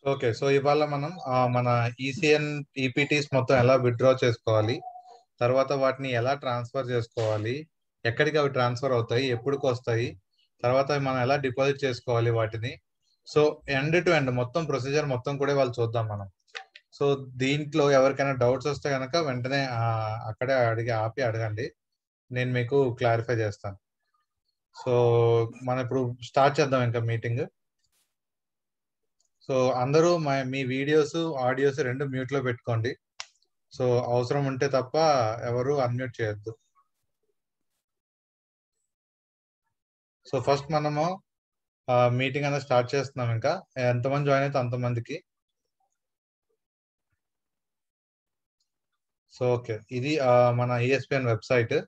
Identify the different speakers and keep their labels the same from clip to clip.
Speaker 1: Okay. So, ఇవాళ మనం మన ఈసీఎన్ ఈపీటీస్ మొత్తం ఎలా విత్‌డ్రా చేసుకోవాలి? తర్వాత వాటిని ఎలా ట్రాన్స్‌ఫర్ చేసుకోవాలి? ఎక్కడికి అవి ట్రాన్స్‌ఫర్ అవుతాయి? ఎప్పుడుకొస్తాయి? తర్వాత మనం ఎలా డిపాజిట్ చేసుకోవాలి వాటిని? సో, ఎండ్ టు ఎండ్ మొత్తం ప్రొసీజర్ మొత్తం కూడా ఇవాళ చూద్దాం మనం. సో, దీంట్లో ఎవరికైనా డౌట్స్ వస్తే గనక వెంటనే అక్కడే ఆపి అడగండి. నేను మీకు క్లారిఫై చేస్తాను. సో, మనం ఇప్పుడు స్టార్ట్ చేద్దాం ఇంకా మీటింగ్. సో, అందరూ మీ వీడియోస్, ఆడియోస్ 2 మ్యూట్‌లో పెట్టుకోండి. సో, అవసరం ఉంటే తప్ప ఎవరు అన్‌మ్యూట్ చేయొద్దు. సో, ఫస్ట్ మనము మీటింగ్ అనేది స్టార్ట్ చేస్తున్నాం ఇంకా. ఎంతమంది జాయిన్ అయితే అంతమందికి. So, okay. ఇది మన ఈఎస్‌పీఎన్ వెబ్‌సైట్.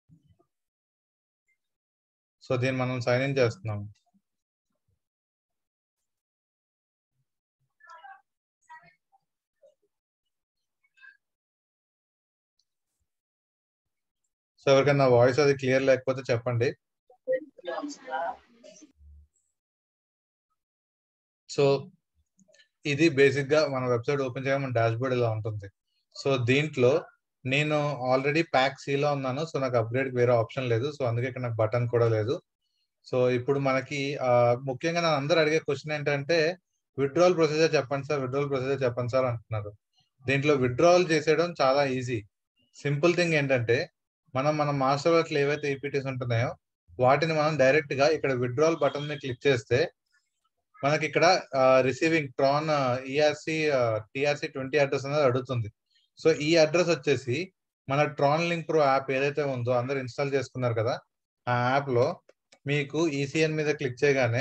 Speaker 1: సో, దీన్ని మనం సైన్ ఇన్ చేస్తున్నాం. సో, ఎవరికైనా వాయిస్ అది క్లియర్ లేకపోతే చెప్పండి. సో, ఇది బేసిక్‌గా మన వెబ్‌సైట్ ఓపెన్ చేయగానే మన డాష్‌బోర్డ్ ఇలా ఉంటుంది. సో, దీంట్లో నేను ఆల్రెడీ ప్యాక్ సిలో ఉన్నాను. సో, నాకు అప్‌గ్రేడ్‌కి వేరే ఆప్షన్ లేదు. సో, అందుకే ఇక్కడ నాకు బటన్ కూడా లేదు. సో, ఇప్పుడు మనకి ముఖ్యంగా నన్ను అందరూ అడిగే క్వెషన్ ఏంటంటే, విత్‌డ్రావల్ ప్రొసీజర్ చెప్పండి సార్, విత్‌డ్రావల్ ప్రొసీజర్ చెప్పండి సార్ అంటున్నారు. దీంట్లో విత్‌డ్రావల్ చేసేయడం చాలా ఈజీ. సింపుల్ థింగ్ ఏంటంటే, మన మాస్టర్ వాలెట్‌లో ఏవైతే ఈపీటీస్ ఉంటున్నాయో, వాటిని మనం డైరెక్ట్‌గా ఇక్కడ విత్‌డ్రావల్ బటన్‌ని క్లిక్ చేస్తే, మనకి ఇక్కడ రిసీవింగ్ ట్రాన్ టీఆర్‌సీ 20 అడ్రస్ అనేది అడుగుతుంది. సో, ఈ అడ్రస్ వచ్చేసి మన ట్రాన్ లింక్ ప్రో యాప్ ఏదైతే ఉందో అందరూ ఇన్‌స్టాల్ చేసుకున్నారు కదా! ఆ యాప్‌లో మీకు ఈసీఎన్ మీద క్లిక్ చేయగానే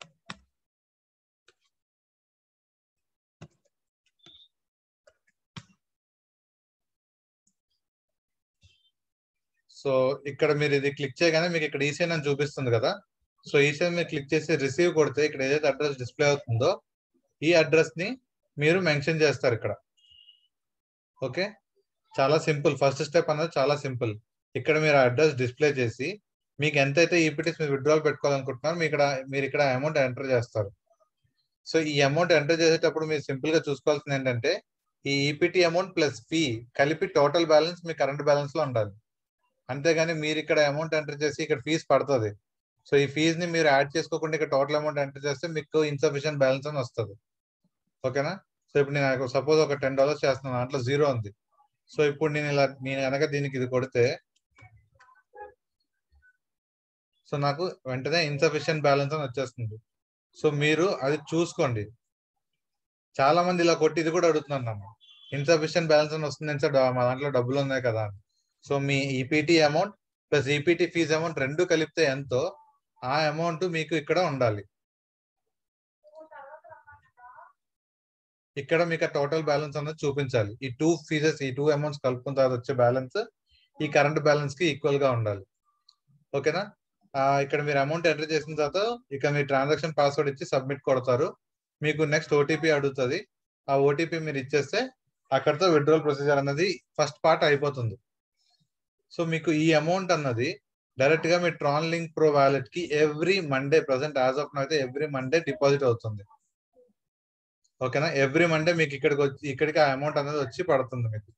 Speaker 1: సో, ఇక్కడ మీరు ఇది క్లిక్ చేయగానే మీకు ఇక్కడ ఈసీఎన్ అని చూపిస్తుంది కదా! సో, ఈసీఎన్ మీద క్లిక్ చేసి రిసీవ్ కొడితే ఇక్కడ ఏదైతే అడ్రస్ డిస్‌ప్లే అవుతుందో ఈ అడ్రస్‌ని మీరు మెన్షన్ చేస్తారు ఇక్కడ. ఓకే. చాలా సింపుల్. ఫస్ట్ స్టెప్ అనేది చాలా సింపుల్. ఇక్కడ మీరు ఆ అడ్రస్ డిస్‌ప్లే చేసి మీకు ఎంతైతే ఈపీటీస్ మీరు విత్‌డ్రావల్ పెట్టుకోవాలనుకుంటున్నారో మీరు ఇక్కడ అమౌంట్ ఎంటర్ చేస్తారు. సో, ఈ అమౌంట్ ఎంటర్ చేసేటప్పుడు మీరు సింపుల్‌గా చూసుకోవాల్సింది ఏంటంటే ఈ ఈపీటీ అమౌంట్ ప్లస్ ఫీ కలిపి టోటల్ బ్యాలెన్స్ మీ కరెంట్ బ్యాలెన్స్‌లో ఉండాలి. అంతేగాని మీరు ఇక్కడ అమౌంట్ ఎంటర్ చేసి ఇక్కడ ఫీజ్ పడతది. సో, ఈ ఫీజ్‌ని మీరు యాడ్ చేసుకోకుండా ఇక్కడ టోటల్ అమౌంట్ ఎంటర్ చేస్తే మీకు ఇన్‌సఫిషియెంట్ బ్యాలెన్స్ అని వస్తది. ఓకేనా? సో, ఇప్పుడు నేను సపోజ్ ఒక $10 చేస్తున్నాను. దాంట్లో 0 ఉంది. సో, ఇప్పుడు నేను గనక దీనికి ఇది కొడితే సో, నాకు వెంటనే ఇన్‌సఫిషియెంట్ బ్యాలెన్స్ అని వచ్చేస్తుంది. సో, మీరు అది చూసుకోండి. చాలా మంది ఇలా కొట్టి ఇది కూడా అడుగుతున్నారు నన్ను. ఇన్‌సఫిషియెంట్ బ్యాలెన్స్ అని వస్తుంది సార్ మా దాంట్లో డబ్బులు ఉన్నాయి కదా అని. సో, మీ EPT amount plus EPT fees amount 2 కలిపితే ఎంతో ఆ అమౌంట్ మీకు ఇక్కడ ఉండాలి. ఇక్కడ మీకు టోటల్ బ్యాలెన్స్ అనేది చూపించాలి. ఈ 2 అమౌంట్స్ కలుపుకున్న తర్వాత వచ్చే బ్యాలెన్స్ ఈ కరెంట్ బ్యాలెన్స్ కి ఈక్వల్ గా ఉండాలి. ఓకేనా? ఇక్కడ మీరు అమౌంట్ ఎంటర్ చేసిన తర్వాత ఇక మీ ట్రాన్సాక్షన్ పాస్వర్డ్ ఇచ్చి సబ్మిట్ కొడతారు. మీకు నెక్స్ట్ ఓటీపీ అడుగుతది. ఆ ఓటీపీ మీరు ఇచ్చేస్తే అక్కడితో విత్‌డ్రావల్ ప్రొసీజర్ అన్నది ఫస్ట్ పార్ట్ అయిపోతుంది. సో, మీకు ఈ అమౌంట్ అన్నది డైరెక్ట్ గా మీ ట్రాన్ లింక్ ప్రో వాలెట్ కి every Monday present as of now అయితే ఎవ్రీ మండే డిపాజిట్ అవుతుంది. ఓకేనా? ఎవ్రీ మండే మీకు ఇక్కడికి ఆ అమౌంట్ అనేది వచ్చి పడుతుంది మీకు.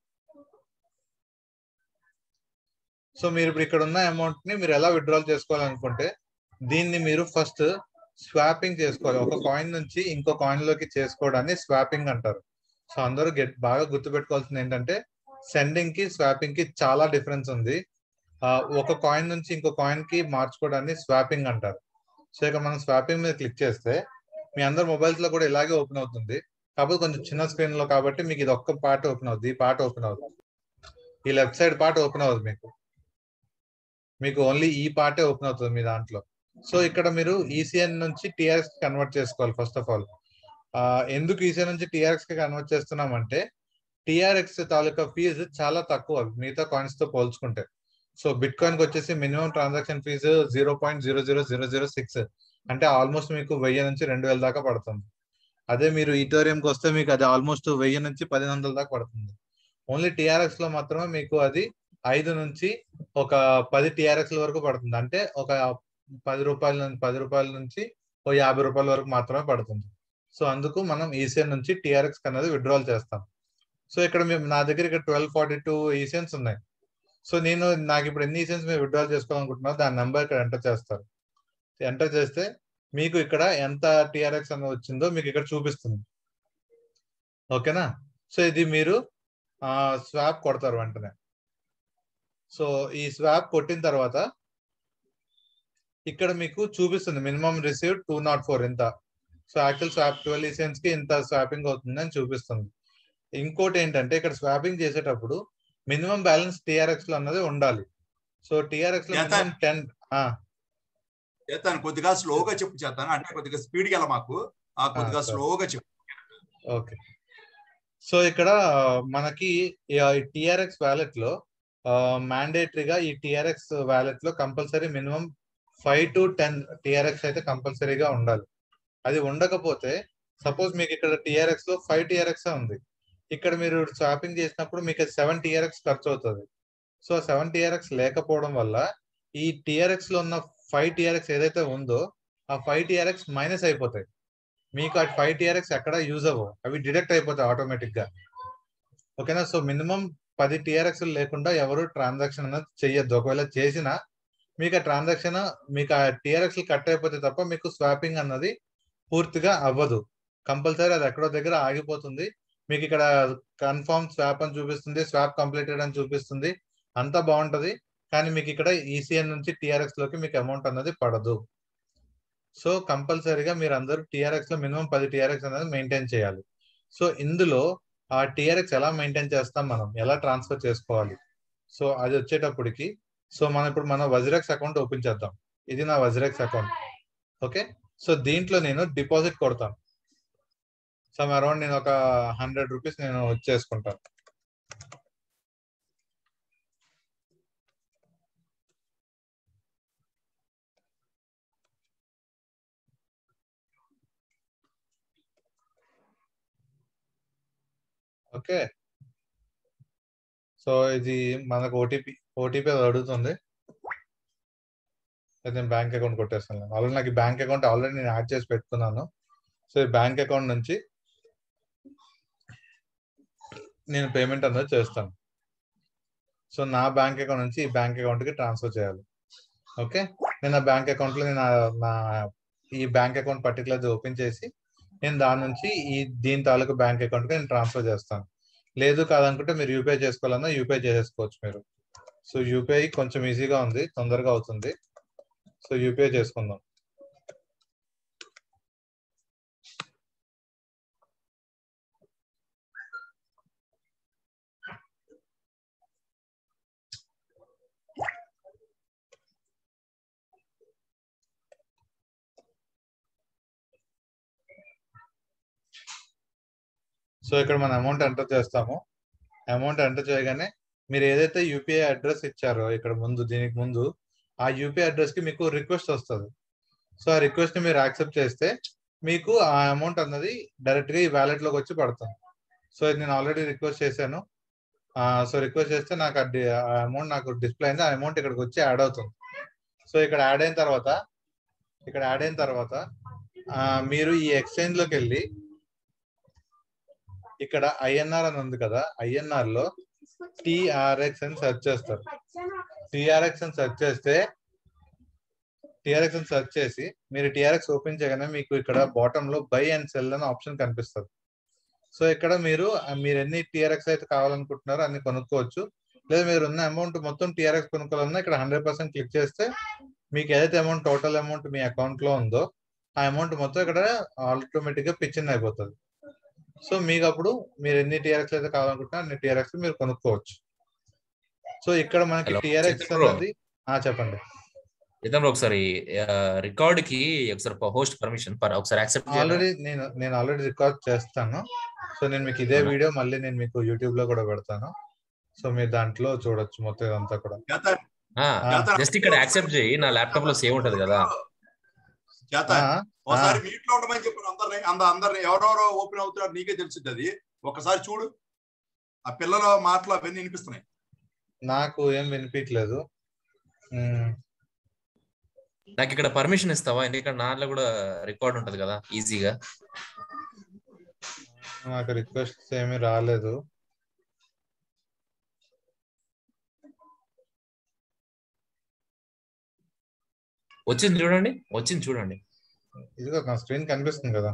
Speaker 1: సో, మీరు ఇప్పుడు ఇక్కడ ఉన్న అమౌంట్ ని మీరు ఎలా విత్‌డ్రాల్ చేసుకోవాలనుకుంటే దీన్ని మీరు ఫస్ట్ స్వాపింగ్ చేసుకోవాలి. ఒక కాయిన్ నుంచి ఇంకో కాయిన్ లోకి చేసుకోవడాన్ని స్వాపింగ్ అంటారు. సో, అందరూ బాగా గుర్తుపెట్టుకోవాల్సింది ఏంటంటే సెండింగ్ కి స్వాపింగ్ కి చాలా డిఫరెన్స్ ఉంది. ఒక కాయిన్ నుంచి ఇంకో కాయిన్ కి మార్చుకోవడాన్ని స్వాపింగ్ అంటారు. సో, ఇక మనం స్వాపింగ్ మీద క్లిక్ చేస్తే మీ అందరి మొబైల్స్ లో కూడా ఇలాగే ఓపెన్ అవుతుంది. కాకపోతే కొంచెం చిన్న స్క్రీన్ లో కాబట్టి మీకు ఇది ఒక్క పార్ట్ ఓపెన్ అవుతుంది. ఈ పార్ట్ ఓపెన్ అవుతుంది. ఈ లెఫ్ట్ సైడ్ పార్ట్ ఓపెన్ అవుతుంది మీకు ఓన్లీ ఈ పార్టే ఓపెన్ అవుతుంది మీ దాంట్లో. సో, ఇక్కడ మీరు ఈసీఎన్ నుంచి టీఆర్ఎక్స్ కన్వర్ట్ చేసుకోవాలి ఫస్ట్ ఆఫ్ ఆల్. ఎందుకు ఈసీఎన్ నుంచి టీఆర్ఎక్స్ కి కన్వర్ట్ చేస్తున్నామంటే టీఆర్ఎక్స్ తాలూకా ఫీజు చాలా తక్కువ మిగతా కాయిన్స్ తో పోల్చుకుంటే. సో, బిట్ కాయిన్ కి వచ్చేసి మినిమం ట్రాన్సాక్షన్ ఫీజు 0.00006 అంటే ఆల్మోస్ట్ మీకు 1000 నుంచి 2000 దాకా పడుతుంది. అదే మీరు ఈథోరియంకి వస్తే మీకు అది ఆల్మోస్ట్ 1000 నుంచి 1500 దాకా పడుతుంది. ఓన్లీ టీఆర్ఎక్స్ లో మాత్రమే మీకు అది 5 నుంచి ఒక 10 టీఆర్ఎక్స్ వరకు పడుతుంది. అంటే ఒక రూ. 10 నుంచి రూ. 50 వరకు మాత్రమే పడుతుంది. సో అందుకు మనం ఈసీఎన్ నుంచి టీఆర్ఎక్స్ అనేది విత్డ్రాల్ చేస్తాం. సో ఇక్కడ నా దగ్గర ఇక్కడ 1242 ఈసీఎన్స్ ఉన్నాయి. సో నాకు ఇప్పుడు ఎన్ని ఈసీఎన్స్ మీరు విత్డ్రాల్ చేసుకోవాలనుకుంటున్నారో దాని నెంబర్ ఇక్కడ ఎంటర్ చేస్తారు. ఎంటర్ చేస్తే మీకు ఇక్కడ ఎంత టీఆర్ఎక్స్ అనేది వచ్చిందో మీకు ఇక్కడ చూపిస్తుంది. ఓకేనా? సో ఇది మీరు స్వాప్ కొడతారు వెంటనే. సో ఈ స్వాప్ కొట్టిన తర్వాత ఇక్కడ మీకు చూపిస్తుంది మినిమం రిసీవ్ 204 ఇంత. సో యాక్చువల్ స్వాప్ 12 ఈసీఎన్స్ కి ఇంత స్వాపింగ్ అవుతుంది అని చూపిస్తుంది. ఇంకోటి ఏంటంటే ఇక్కడ స్వాపింగ్ చేసేటప్పుడు మినిమం బ్యాలెన్స్ టీఆర్ఎక్స్ లో అన్నది ఉండాలి. సో టీఆర్ఎక్స్ లో మినిమం 10
Speaker 2: కొద్దిగా స్లోగా చెప్పు చేస్తాను, అంటే కొద్దిగా స్పీడ్ గా మాకు కొద్దిగా స్లోగా చెప్పు.
Speaker 1: ఓకే. సో ఇక్కడ మనకి టీఆర్ఎక్స్ వ్యాలెట్ లో మ్యాండేటరీగా ఈ టీఆర్ఎక్స్ వ్యాలెట్ లో కంపల్సరీ మినిమం 5 to 10 టీఆర్ఎక్స్ అయితే కంపల్సరీగా ఉండాలి. అది ఉండకపోతే సపోజ్ మీకు ఇక్కడ టీఆర్ఎక్స్ లో 5 టీఆర్ఎక్స్ ఉంది, ఇక్కడ మీరు స్వాపింగ్ చేసినప్పుడు మీకు 7 టీఆర్ఎక్స్ ఖర్చు అవుతుంది. సో 7 టీఆర్ఎక్స్ లేకపోవడం వల్ల ఈ టీఆర్ఎక్స్ లో ఉన్న 5 టీఆర్ఎక్స్ ఏదైతే ఉందో ఆ 5 టీఆర్ఎక్స్ మైనస్ అయిపోతాయి. మీకు ఆ 5 టీఆర్ఎక్స్ ఎక్కడ యూజ్ అవ్వవు, అవి డిడక్ట్ అయిపోతాయి ఆటోమేటిక్ గా. ఓకేనా? సో మినిమం 10 టీఆర్ఎక్స్ లేకుండా ఎవరు ట్రాన్సాక్షన్ అనేది చెయ్యొద్దు. ఒకవేళ చేసినా మీకు ఆ ట్రాన్సాక్షన్ మీకు ఆ టీఆర్ఎక్స్ కట్ అయిపోతే తప్ప మీకు స్వాపింగ్ అన్నది పూర్తిగా అవ్వదు. కంపల్సరీ అది ఎక్కడో దగ్గర ఆగిపోతుంది. మీకు ఇక్కడ కన్ఫర్మ్ స్వాప్ అని చూపిస్తుంది, స్వాప్ కంప్లీటెడ్ అని చూపిస్తుంది, అంతా బాగుంటది. కానీ మీకు ఇక్కడ ఈసీఎన్ నుంచి టీఆర్ఎక్స్ లోకి మీకు అమౌంట్ అన్నది పడదు. సో కంపల్సరీగా మీరు అందరూ టీఆర్ఎక్స్ లో మినిమం 10 టీఆర్ఎక్స్ అనేది మెయింటైన్ చేయాలి. సో ఇందులో ఆ టీఆర్ఎక్స్ ఎలా మెయింటైన్ చేస్తాం, మనం ఎలా ట్రాన్స్ఫర్ చేసుకోవాలి, సో అది వచ్చేటప్పటికి సో మనం ఇప్పుడు మన వజ్రెక్స్ అకౌంట్ ఓపెన్ చేద్దాం. ఇది నా వజ్రెక్స్ అకౌంట్. ఓకే. సో దీంట్లో నేను డిపాజిట్ కొడతాను. సమ్ అరౌండ్ నేను ఒక 100 రూపీస్ నేను చేసుకుంటాను. ఓకే. సో ఇది మనకు ఓటీపీ అడుగుతుంది. నేను బ్యాంక్ అకౌంట్ కొట్టేస్తాను. ఆల్రెడీ నాకు బ్యాంక్ అకౌంట్ ఆల్రెడీ నేను యాడ్ చేసి పెట్టుకున్నాను. సో ఈ బ్యాంక్ అకౌంట్ నుంచి నేను పేమెంట్ అనేది చేస్తాను. సో నా బ్యాంక్ అకౌంట్ నుంచి ఈ బ్యాంక్ అకౌంట్ కి ట్రాన్స్ఫర్ చేయాలి. ఓకే. నేను ఆ బ్యాంక్ అకౌంట్ లో ఈ బ్యాంక్ అకౌంట్ పర్టికులర్ ఓపెన్ చేసి నేను దాని నుంచి దీని తాలూకు బ్యాంక్ అకౌంట్ కి నేను ట్రాన్స్ఫర్ చేస్తాను. లేదు కాదనుకుంటే మీరు యూపీఐ చేసుకోవాలన్నా యూపీఐ చేసేసుకోవచ్చు మీరు. సో యూపీఐ కొంచెం ఈజీగా ఉంది, తొందరగా అవుతుంది. సో యూపీఐ చేసుకుందాం. సో ఇక్కడ మన అమౌంట్ ఎంటర్ చేస్తాము. అమౌంట్ ఎంటర్ చేయగానే మీరు ఏదైతే యూపీఐ అడ్రస్ ఇచ్చారో ఇక్కడ ముందు, దీనికి ముందు ఆ యూపీఐ అడ్రస్ కి మీకు రిక్వెస్ట్ వస్తుంది. సో ఆ రిక్వెస్ట్ ని మీరు యాక్సెప్ట్ చేస్తే మీకు ఆ అమౌంట్ అన్నది డైరెక్ట్ గా ఈ వ్యాలెట్ లోకి వచ్చి పడుతుంది. సో ఇది నేను ఆల్రెడీ రిక్వెస్ట్ చేశాను. సో రిక్వెస్ట్ చేస్తే నాకు ఆ అమౌంట్ నాకు డిస్ప్లే అయింది. ఆ అమౌంట్ ఇక్కడికి వచ్చి యాడ్ అవుతుంది. సో ఇక్కడ యాడ్ అయిన తర్వాత మీరు ఈ ఎక్స్చేంజ్ లోకి వెళ్ళి ఇక్కడ ఐఎన్ఆర్ అని ఉంది కదా, ఐఎన్ఆర్ లో టిఆర్ఎక్స్ అని సెర్చ్ చేస్తారు. టిఆర్ఎక్స్ అని సెర్చ్ చేసి మీరు టిఆర్ఎక్స్ ఓపెన్ చేయగానే మీకు ఇక్కడ బాటమ్ లో బై అండ్ సెల్ అనే ఆప్షన్ కనిపిస్తుంది. సో ఇక్కడ మీరు ఎన్ని టిఆర్ఎక్స్ అయితే కావాలనుకుంటున్నారో అన్ని కొనుక్కోవచ్చు. లేదా మీరు ఉన్న అమౌంట్ మొత్తం టిఆర్ఎక్స్ కొనుక్కోవాలన్నా ఇక్కడ 100% క్లిక్ చేస్తే మీకు ఏదైతే అమౌంట్ టోటల్ అమౌంట్ మీ అకౌంట్ లో ఉందో ఆ అమౌంట్ మొత్తం ఇక్కడ ఆటోమేటిక్ గా పిచ్చింగ్ అయిపోతుంది. సో మీకు అప్పుడు మీరు ఎన్ని టీఆర్ఎక్స్ అయితే కావాలనుకుంటున్నా అన్ని టీఆర్ఎక్స్ మీరు కొనుక్కోవచ్చు. సో ఇక్కడ మనకి టీఆర్ఎక్స్ అనేది చెప్పండి.
Speaker 3: ఒకసారి రికార్డ్ కి ఒకసారి హోస్ట్ పర్మిషన్ ఒకసారి యాక్సెప్ట్
Speaker 1: ఆల్రెడీ నేను ఆల్రెడీ రికార్డ్ చేస్తాను. సో నేను మీకు ఇదే వీడియో మళ్ళీ నేను మీకు యూట్యూబ్ లో కూడా పెడతాను. సో మీరు దాంట్లో చూడొచ్చు మొత్తం ఇదంతా కూడా.
Speaker 3: జస్ట్ ఇక్కడ యాక్సెప్ట్ చేయి, నా ల్యాప్టాప్ లో సేవ్ ఉంటది కదా.
Speaker 2: ఒకసారి మీట్లో ఉండమని చెప్పారు అందరిని ఎవరెవరో ఓపెన్ అవుతున్నారు నీకే తెలిసింది. అది ఒకసారి చూడు, ఆ పిల్లల మాటలు అవన్నీ వినిపిస్తున్నాయి.
Speaker 1: నాకు ఏం వినిపించలేదు.
Speaker 3: నాకు ఇక్కడ పర్మిషన్ ఇస్తావా? ఎందుకంటే నాలో కూడా రికార్డ్ ఉంటది కదా ఈజీగా.
Speaker 1: నాకు రిక్వెస్ట్ ఏమీ రాలేదు.
Speaker 3: వచ్చింది చూడండి, వచ్చింది చూడండి.
Speaker 1: ఇదిగో నా స్క్రీన్ కనిపిస్తుంది కదా.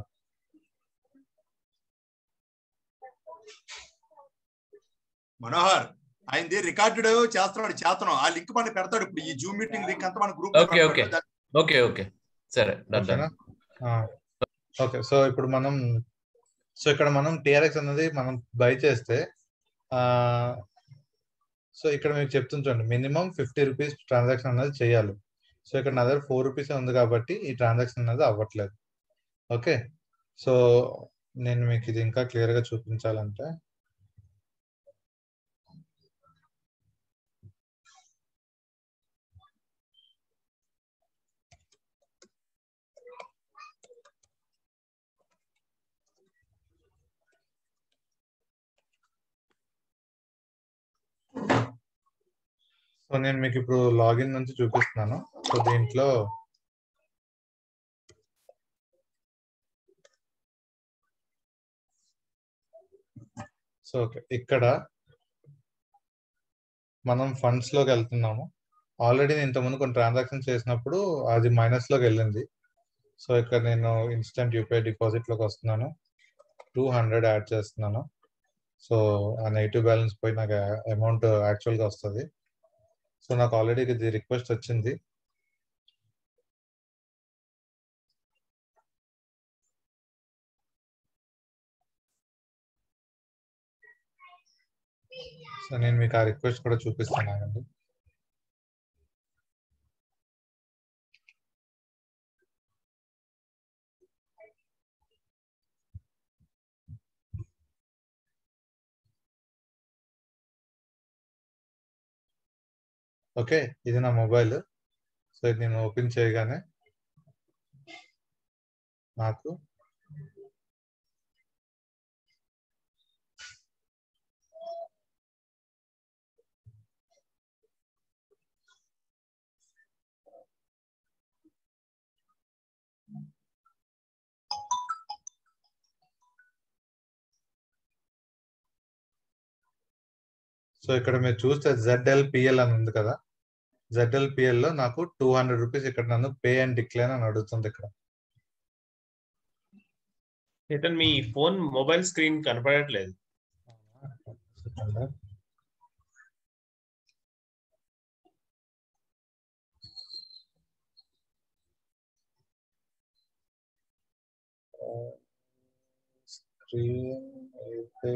Speaker 2: మనోహర్ ఆయనది రికార్డెడ్ చేస్తున్నాం. ఆ లింక్ మనకి పెడతాడు ఇప్పుడు. ఈ జూమ్ మీటింగ్ లింక్ అంతా మన group
Speaker 3: okay okay okay okay సరే డన్.
Speaker 1: ఓకే, సో ఇప్పుడు మనం ఇక్కడ మనం టిఆర్ఎక్స్ అనేది మనం బై చేస్తే సో ఇక్కడ మీకు చెప్తుంచండి మినిమం 50 రూపీస్ ట్రాన్సాక్షన్ అనేది చేయాలి. సో ఇక్కడ నా దగ్గర 4 రూపీస్ ఉంది కాబట్టి ఈ ట్రాన్సాక్షన్ అనేది అవ్వట్లేదు. ఓకే, సో నేను మీకు ఇది ఇంకా క్లియర్ గా చూపించాలంటే సో నేను మీకు ఇప్పుడు లాగిన్ నుంచి చూపిస్తున్నాను. సో దీంట్లో సో ఓకే, ఇక్కడ మనం ఫండ్స్ లోకి వెళ్తున్నాము. ఆల్రెడీ నేను ఇంతకుముందు కొన్ని ట్రాన్సాక్షన్ చేసినప్పుడు అది మైనస్ లోకి వెళ్ళింది. సో ఇక్కడ నేను ఇన్స్టెంట్ యూపీఐ డిపాజిట్ లోకి వస్తున్నాను. 200 యాడ్ చేస్తున్నాను. సో ఆ నెగిటివ్ బ్యాలెన్స్ పోయి నాకు అమౌంట్ యాక్చువల్ గా వస్తుంది. సో నాకు ఆల్రెడీ ఇది రిక్వెస్ట్ వచ్చింది. సో నేను మీకు ఆ రిక్వెస్ట్ కూడా చూపిస్తున్నానండి. ఓకే, ఇది నా మొబైల్. సో ఇది నేను ఓపెన్ చేయగానే నాకు సో ఇక్కడ మీరు చూస్తే ZLPL అని ఉంది కదా. ZLPL లో నాకు 200 రూపీస్ ఇక్కడ నన్ను పే అండ్ డిక్లైన్ అని అడుగుతుంది. ఇక్కడ
Speaker 4: చేతన్ మీ ఫోన్ మొబైల్ స్క్రీన్ కనపడట్లేదు.
Speaker 1: స్క్రీన్ అయితే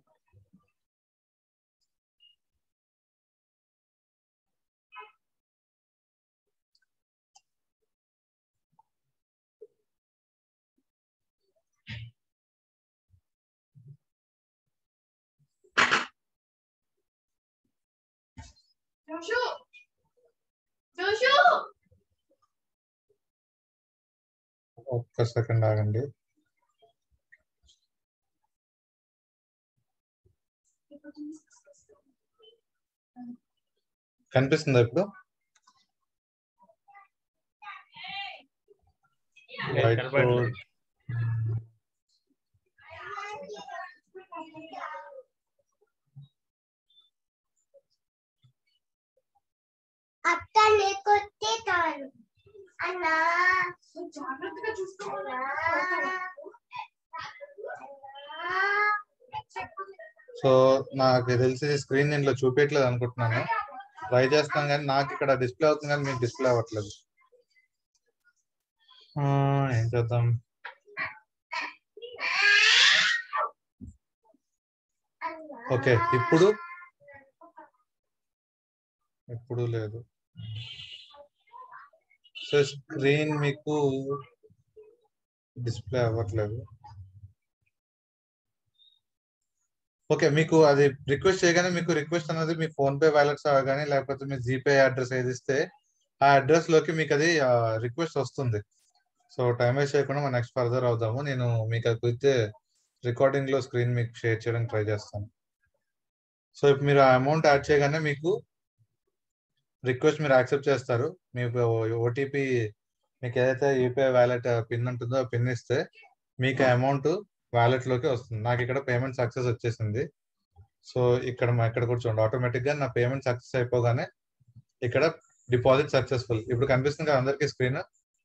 Speaker 1: ఒక్క సెకండ్ ఆగండి. కనిపిస్తుందా ఇప్పుడు? వైట్ బోర్డ్
Speaker 5: అక్క లేకొస్తే తాను అన్నా జాగ్రత్తగా చూసుకోవాలా.
Speaker 1: సో నాకు తెలిసి స్క్రీన్ దీంట్లో చూపించట్లేదు అనుకుంటున్నాను. ట్రై చేస్తాను కానీ నాకు ఇక్కడ డిస్ప్లే అవుతుంది కానీ మీకు డిస్ప్లే అవ్వట్లేదు. ఏం చేద్దాం? ఓకే, ఇప్పుడు లేదు. సో స్క్రీన్ మీకు డిస్ప్లే అవ్వట్లేదు. ఓకే, మీకు అది రిక్వెస్ట్ చేయగానే మీకు రిక్వెస్ట్ అనేది మీ ఫోన్ పే వ్యాలెట్స్ కానీ లేకపోతే మీ జీపే అడ్రస్ ఏది ఇస్తే ఆ అడ్రస్ లోకి మీకు అది రిక్వెస్ట్ వస్తుంది. సో టైం వేస్ట్ చేయకుండా మనం నెక్స్ట్ ఫర్దర్ అవుదాము. నేను మీకు అది అయితే రికార్డింగ్ లో స్క్రీన్ మీకు షేర్ చేయడానికి ట్రై చేస్తాను. సో ఇప్పుడు మీరు ఆ అమౌంట్ యాడ్ చేయగానే మీకు రిక్వెస్ట్ మీరు యాక్సెప్ట్ చేస్తారు. మీకు ఓటీపీ మీకు ఏదైతే యూపీఐ వ్యాలెట్ పిన్ ఉంటుందో ఆ పిన్ ఇస్తే మీకు అమౌంట్ వ్యాలెట్ లోకి వస్తుంది. నాకు ఇక్కడ పేమెంట్ సక్సెస్ వచ్చేసింది. సో ఇక్కడ కూడా చూడండి, ఆటోమేటిక్ గా నా పేమెంట్ సక్సెస్ అయిపోగానే ఇక్కడ డిపాజిట్ సక్సెస్ఫుల్ ఇప్పుడు కనిపిస్తుంది కదా అందరికి స్క్రీన్.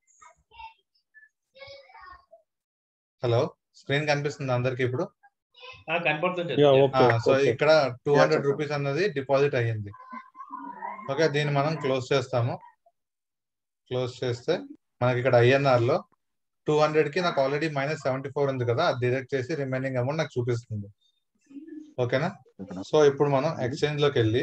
Speaker 1: హలో, స్క్రీన్ కనిపిస్తుంది అందరికి ఇప్పుడు?
Speaker 4: కనపడుతుంది.
Speaker 1: సో ఇక్కడ 200 రూపీస్ అన్నది డిపాజిట్ అయ్యింది. ఓకే, దీన్ని మనం క్లోజ్ చేస్తాము. క్లోజ్ చేస్తే మనకి ఇక్కడ INR లో 200 కి నాకు ఆల్రెడీ -74 ఉంది కదా, అది డిడక్ట్ చేసి రిమైనింగ్ అమౌంట్ నాకు చూపిస్తుంది. ఓకేనా? సో ఇప్పుడు మనం ఎక్స్చేంజ్ లోకి వెళ్ళి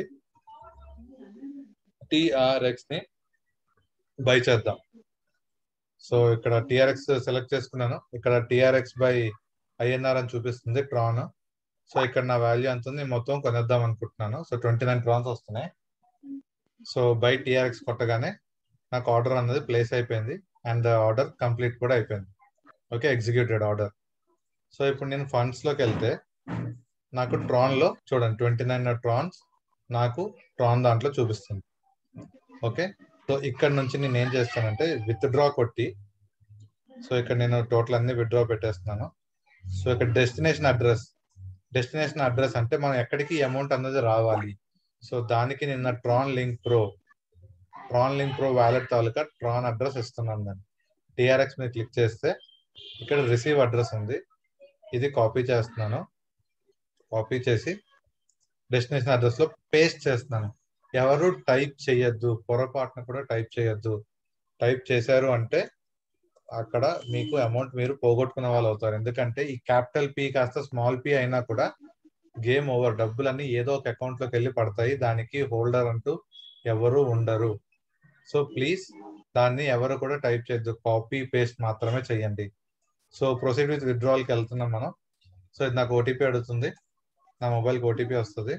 Speaker 1: TRX ని బై చేద్దాం. సో ఇక్కడ TRX సెలెక్ట్ చేసుకున్నాను. ఇక్కడ TRX బై INR అని చూపిస్తుంది ట్రాన్. సో ఇక్కడ నా వాల్యూ ఎంత ఉంది, మొత్తం కొనేద్దాం అనుకుంటున్నాను. సో 29 ట్రాన్స్ వస్తున్నాయి. సో బై TRX కొట్టగానే నాకు ఆర్డర్ అన్నది ప్లేస్ అయిపోయింది అండ్ ఆర్డర్ కంప్లీట్ కూడా అయిపోయింది. Okay, executed order. సో ఇప్పుడు నేను ఫండ్స్ లోకి వెళ్తే నాకు ట్రాన్ లో చూడండి 29 ట్రాన్స్ నాకు ట్రాన్ దాంట్లో చూపిస్తుంది. ఓకే, సో ఇక్కడ నుంచి నేను ఏం చేస్తానంటే విత్డ్రా కొట్టి, సో ఇక్కడ నేను టోటల్ అన్ని విత్డ్రా పెట్టేస్తున్నాను. సో ఇక్కడ డెస్టినేషన్ అడ్రస్ అంటే మనం ఎక్కడికి అమౌంట్ అన్నది రావాలి. సో దానికి నిన్న ట్రాన్ లింక్ ప్రో వ్యాలెట్ తాలూకా ట్రాన్ అడ్రస్ ఇస్తున్నాను. నేను TRX మీద క్లిక్ చేస్తే ఇక్కడ రిసీవ్ అడ్రస్ ఉంది, ఇది కాపీ చేస్తున్నాను. కాపీ చేసి డెస్టినేషన్ అడ్రస్ లో పేస్ట్ చేస్తున్నాను. ఎవరు టైప్ చేయొద్దు, పొరపాటున కూడా టైప్ చేయొద్దు. టైప్ చేశారు అంటే అక్కడ మీకు అమౌంట్ మీరు పోగొట్టుకున్న వాళ్ళు అవుతారు. ఎందుకంటే ఈ క్యాపిటల్ P కాస్త స్మాల్ p అయినా కూడా గేమ్ ఓవర్, డబ్బులన్నీ ఏదో ఒక అకౌంట్ లోకి వెళ్ళి పడతాయి. దానికి హోల్డర్ అంటూ ఎవరు ఉండరు. సో ప్లీజ్ దాన్ని ఎవరు కూడా టైప్ చేయొద్దు, కాపీ పేస్ట్ మాత్రమే చేయండి. సో ప్రొసీడ్ విత్ విత్డ్రావల్ కి వెళ్తున్నాం మనం. సో ఇది నాకు OTP అడుగుతుంది, నా మొబైల్కి OTP వస్తుంది.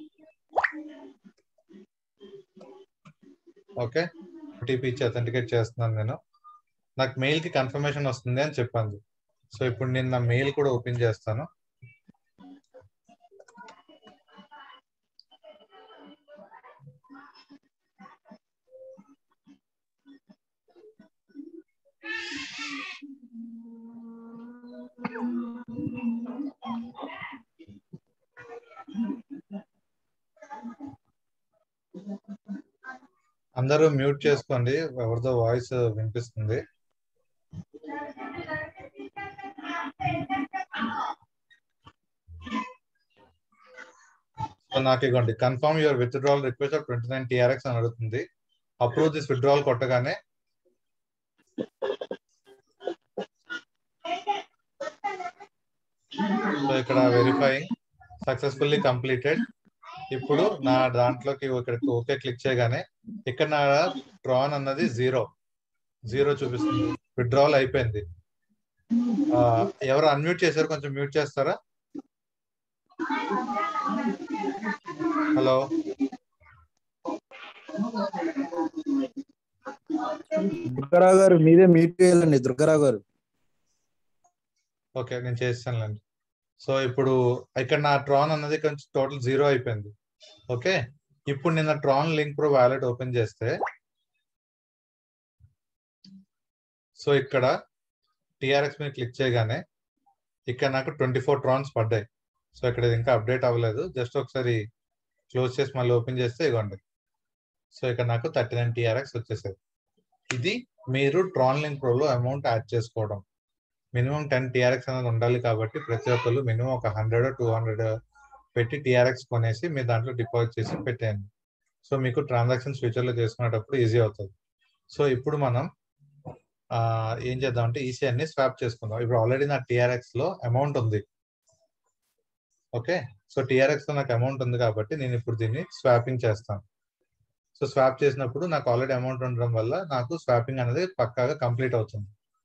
Speaker 1: ఓకే, OTP ఇచ్చి అథెంటికేట్ చేస్తున్నాను నేను. నాకు మెయిల్ కి కన్ఫర్మేషన్ వస్తుంది అని చెప్పండి. సో ఇప్పుడు నేను నా మెయిల్ కూడా ఓపెన్ చేస్తాను. అందరూ మ్యూట్ చేసుకోండి, ఎవరిదో వాయిస్ వినిపిస్తుంది. సో నాకు ఇవ్వండి, confirm your withdrawal request of 29 TRX అని అడుగుతుంది. అప్రూవ్ దిస్ విత్డ్రావల్ కొట్టగానే సో ఇక్కడ వెరిఫైయింగ్ సక్సెస్ఫుల్లీ కంప్లీటెడ్. ఇప్పుడు నా దాంట్లోకి ఇక్కడికి ఓకే క్లిక్ చేయగానే ఇక్కడ నా ట్రాన్ అన్నది జీరో చూపిస్తుంది. విత్డ్రావల్ అయిపోయింది. ఎవరు అన్మ్యూట్ చేశారు, కొంచెం మ్యూట్ చేస్తారా? హలో,
Speaker 6: దుర్గారావు గారు మీదే మ్యూట్ చేయాలండి. దుర్గారావు గారు.
Speaker 1: ఓకే, నేను చేస్తానులేండి. సో ఇప్పుడు ఇక్కడ నా ట్రాన్ అన్నది కొంచెం టోటల్ జీరో అయిపోయింది. ఓకే, ఇప్పుడు నేను Tron link pro wallet open చేస్తే సో ఇక్కడ TRX మీద క్లిక్ చేయగానే ఇక్కడ నాకు 24 ట్రాన్స్ పడ్డాయి. సో ఇక్కడ ఇంకా అప్డేట్ అవ్వలేదు, జస్ట్ ఒకసారి క్లోజ్ చేసి మళ్ళీ ఓపెన్ చేస్తే ఇవ్వండి. సో ఇక్కడ నాకు 39 TRX వచ్చేసాయి. ఇది మీరు ట్రాన్ లింక్ ప్రోలో అమౌంట్ యాడ్ చేసుకోవడం. మినిమం 10 TRX అనేది ఉండాలి కాబట్టి ప్రతి ఒక్కరు మినిమం ఒక 100-200 పెట్టి TRX కొనేసి మీ దాంట్లో డిపాజిట్ చేసి పెట్టేయండి. సో మీకు ట్రాన్సాక్షన్స్ ఫ్యూచర్లో చేసుకునేటప్పుడు ఈజీ అవుతుంది. సో ఇప్పుడు మనం ఏం చేద్దాం అంటే ECN స్వాప్ చేసుకుందాం. ఇప్పుడు ఆల్రెడీ నా TRX లో అమౌంట్ ఉంది. ఓకే, సో TRX లో నాకు అమౌంట్ ఉంది కాబట్టి నేను ఇప్పుడు దీన్ని స్వాపింగ్ చేస్తాను. సో స్వాప్ చేసినప్పుడు నాకు ఆల్రెడీ అమౌంట్ ఉండడం వల్ల నాకు స్వాపింగ్ అనేది పక్కాగా కంప్లీట్ అవుతుంది.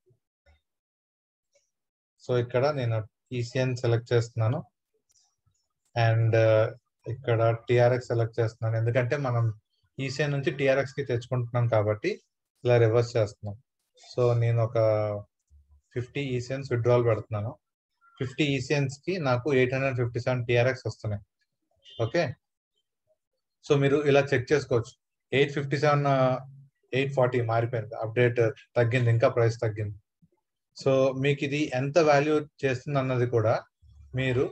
Speaker 1: సో ఇక్కడ నేను ECN సెలెక్ట్ చేస్తున్నాను అండ్ ఇక్కడ TRX సెలెక్ట్ చేస్తున్నాను. ఎందుకంటే మనం ECN నుంచి TRX కి తెచ్చుకుంటున్నాం కాబట్టి ఇలా రివర్స్ చేస్తున్నాం. సో నేను ఒక 50 ECNs విత్డ్రాల్ పెడుతున్నాను. 50 ECNs కి నాకు 857 TRX వస్తున్నాయి. ఓకే, సో మీరు ఇలా చెక్ చేసుకోవచ్చు. 857 840 మారిపోయింది, అప్డేట్ తగ్గింది, ఇంకా ప్రైస్ తగ్గింది. సో మీకు ఇది ఎంత వాల్యూ చేస్తుంది అన్నది కూడా మీరు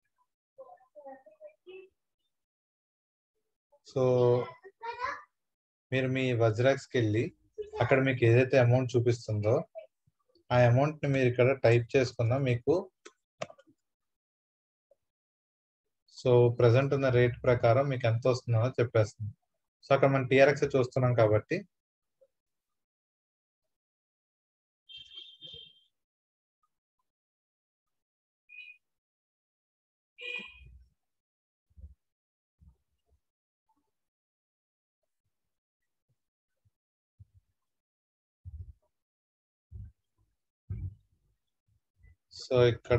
Speaker 1: మీ వజ్రాక్స్కి వెళ్ళి అక్కడ మీకు ఏదైతే అమౌంట్ చూపిస్తుందో ఆ అమౌంట్ ని మీరు ఇక్కడ టైప్ చేసుకున్నా మీకు సో ప్రజెంట్ ఉన్న రేట్ ప్రకారం మీకు ఎంత వస్తుందో చెప్పేస్తుంది. సో అక్కడ మనం టీఆర్ఎక్స్ చూస్తున్నాం కాబట్టి సో ఇక్కడ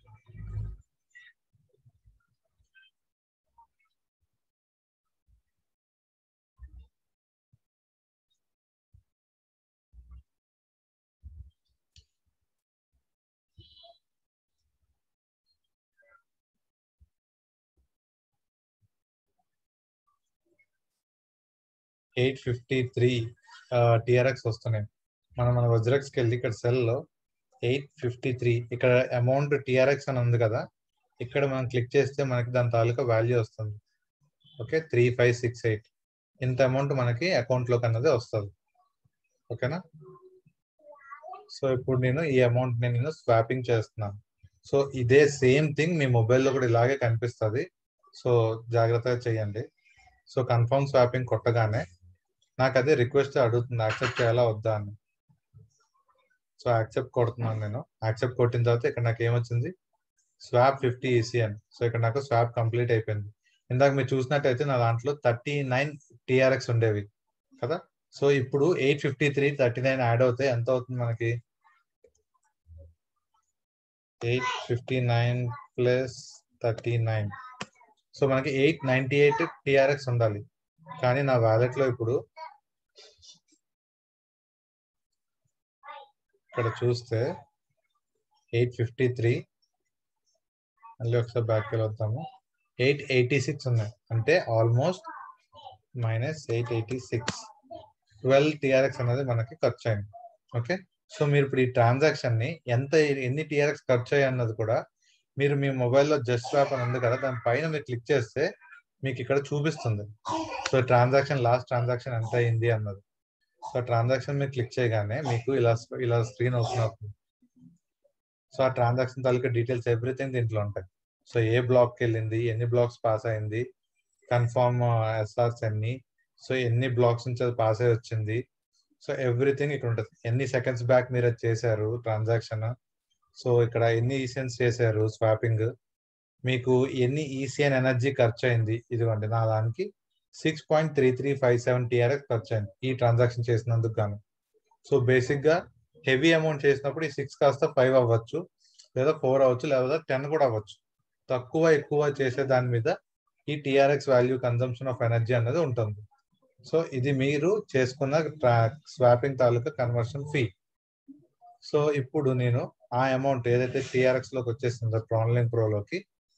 Speaker 1: $853 టీఆర్ఎక్స్ వస్తున్నాయి. మన వజ్రాక్స్కి వెళ్ళి ఇక్కడ సెల్లో 853 ఇక్కడ అమౌంట్ టీఆర్ఎక్స్ అని ఉంది కదా, ఇక్కడ మనం క్లిక్ చేస్తే మనకి దాని తాలూకా వాల్యూ వస్తుంది. ఓకే, 3568 ఇంత అమౌంట్ మనకి అకౌంట్లోకి అన్నది వస్తుంది. ఓకేనా? సో ఇప్పుడు నేను ఈ అమౌంట్ నేను స్వాపింగ్ చేస్తున్నాను. సో ఇదే సేమ్ థింగ్ మీ మొబైల్లో కూడా ఇలాగే కనిపిస్తుంది. సో జాగ్రత్తగా చేయండి. సో కన్ఫర్మ్ స్వాపింగ్ కొట్టగానే నాకు అదే రిక్వెస్ట్ అడుగుతుంది, యాక్సెప్ట్ చేయాలా వద్దా అని. సో యాక్సెప్ట్ కొడుతున్నాను నేను. యాక్సెప్ట్ కొట్టిన తర్వాత ఇక్కడ నాకు ఏమొచ్చింది, స్వాప్ 50 ECN. సో ఇక్కడ నాకు స్వాప్ కంప్లీట్ అయిపోయింది. ఇందాక మీరు చూసినట్టయితే నా దాంట్లో 39 TRX ఉండేవి కదా. సో ఇప్పుడు 853 39 యాడ్ అవుతాయి. ఎంత అవుతుంది మనకి? 859 ప్లస్ 39. సో మనకి 898 TRX ఉండాలి. కానీ నా వ్యాలెట్ లో ఇప్పుడు ఇక్కడ చూస్తే 853 మళ్ళీ ఒకసారి బ్యాక్ వెళ్తాము, 886 ఉన్నాయి. అంటే ఆల్మోస్ట్ -886 12 TRX అనేది మనకి ఖర్చు అయింది. ఓకే, సో మీరు ఇప్పుడు ఈ ట్రాన్సాక్షన్ ని ఎన్ని TRX ఖర్చు అయ్యి అన్నది కూడా మీరు మీ మొబైల్లో జస్ట్ స్వాప్ అని ఉంది కదా, దాని పైన మీరు క్లిక్ చేస్తే మీకు ఇక్కడ చూపిస్తుంది. సో ట్రాన్సాక్షన్ లాస్ట్ ట్రాన్సాక్షన్ ఎంత అయింది అన్నది. సో ట్రాన్సాక్షన్ మీరు క్లిక్ చేయగానే మీకు ఇలా స్క్రీన్ ఓపెన్ అవుతుంది. సో ఆ ట్రాన్సాక్షన్ తాలూకా డీటెయిల్స్ ఎవ్రీథింగ్ దీంట్లో ఉంటాయి. సో ఏ బ్లాక్కి వెళ్ళింది, ఎన్ని బ్లాక్స్ పాస్ అయింది, కన్ఫర్మ్ SRs ఎన్ని, సో ఎన్ని బ్లాక్స్ నుంచి అది పాస్ అయ్యి వచ్చింది. సో ఎవ్రీథింగ్ ఇక్కడ ఉంటుంది. ఎన్ని సెకండ్స్ బ్యాక్ మీరు అది చేశారు ట్రాన్సాక్షన్, సో ఇక్కడ ఎన్ని ECNs చేశారు స్వాపింగ్, మీకు ఎన్ని ECN ఎనర్జీ ఖర్చు అయింది. ఇదిగోండి నా దానికి 6.3357 TRX ఖర్చు అయింది ఈ ట్రాన్సాక్షన్ చేసినందుకు గాను. సో బేసిక్ గా హెవీ అమౌంట్ చేసినప్పుడు ఈ 6 కాస్త 5 అవ్వచ్చు, లేదా 4 అవ్వచ్చు, లేదా 10 కూడా అవ్వచ్చు. తక్కువ ఎక్కువ చేసే దాని మీద ఈ TRX value consumption of energy అనేది ఉంటుంది. సో ఇది మీరు చేసుకున్న స్వాపింగ్ తాలూకా కన్వర్షన్ ఫీ. సో ఇప్పుడు నేను ఆ అమౌంట్ ఏదైతే TRX లోకి వచ్చేసిందో ట్రాన్లింక్ ప్రోలోకి,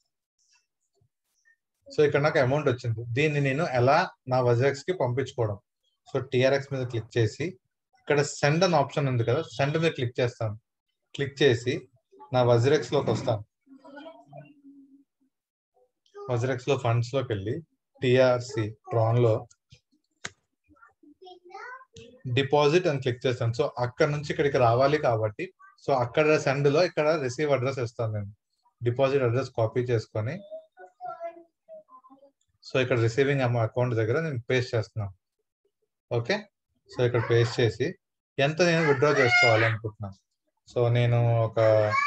Speaker 1: సో ఇక్కడ నాకు అమౌంట్ వచ్చింది. దీన్ని నేను ఎలా నా వజ్రాక్స్ కి పంపించుకోవడం. సో TRX మీద క్లిక్ చేసి ఇక్కడ సెండ్ అని ఆప్షన్ ఉంది కదా, సెండ్ మీద క్లిక్ చేస్తాను. క్లిక్ చేసి నా వజ్రాక్స్ లోకి వస్తాను. వజ్రాక్స్ లో ఫండ్స్ లోకి వెళ్ళి TRC ట్రాన్ లో డిపాజిట్ అని క్లిక్ చేస్తాను. సో అక్కడ నుంచి ఇక్కడికి రావాలి కాబట్టి సో అక్కడ సెండ్ లో ఇక్కడ రిసీవ్ అడ్రస్ ఇస్తాను నేను. డిపాజిట్ అడ్రస్ కాపీ చేసుకొని సో ఇక్కడ రిసీవింగ్ అకౌంట్ దగ్గర నేను పేస్ట్ చేస్తున్నాను. ఓకే, సో ఇక్కడ పేస్ట్ చేసి ఎంత నేను విత్డ్రా చేసుకోవాలి అనుకుంటున్నాను. సో నేను ఒక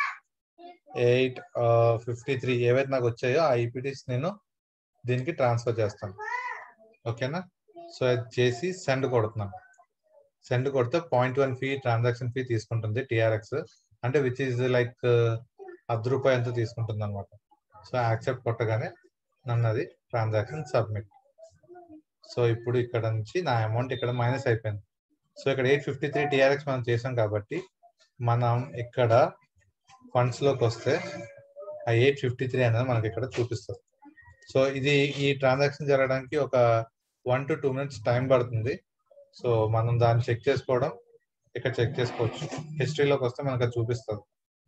Speaker 1: 853 ఏవైతే నాకు వచ్చాయో ఆ ఈపీటీస్ నేను దీనికి ట్రాన్స్ఫర్ చేస్తాను. ఓకేనా? సో అది చేసి సెండ్ కొడుతున్నాను. సెండ్ కొడితే 0.1 ఫీ ట్రాన్సాక్షన్ ఫీ తీసుకుంటుంది TRX, అంటే విచ్ ఈజ్ లైక్ ₹10 ఎంతో తీసుకుంటుంది అనమాట. సో యాక్సెప్ట్ కొట్టగానే నన్ను అది ట్రాన్సాక్షన్ సబ్మిట్. సో ఇప్పుడు ఇక్కడ నుంచి నా అమౌంట్ ఇక్కడ మైనస్ అయిపోయింది. సో ఇక్కడ 853 TRX మనం చేసాం కాబట్టి మనం ఇక్కడ ఫండ్స్ లోకి వస్తే ఆ 853 అనేది మనకి ఇక్కడ చూపిస్తుంది. సో ఇది ఈ ట్రాన్సాక్షన్ జరగడానికి ఒక 1 to 2 minutes టైం పడుతుంది. సో మనం దాన్ని చెక్ చేసుకోవడం ఇక్కడ చెక్ చేసుకోవచ్చు. హిస్టరీలోకి వస్తే మనకు అది చూపిస్తుంది.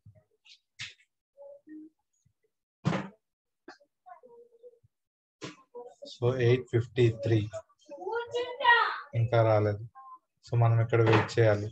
Speaker 1: సో 853 ఇంకా రాలేదు. సో మనం ఇక్కడ వెయిట్ చేయాలి.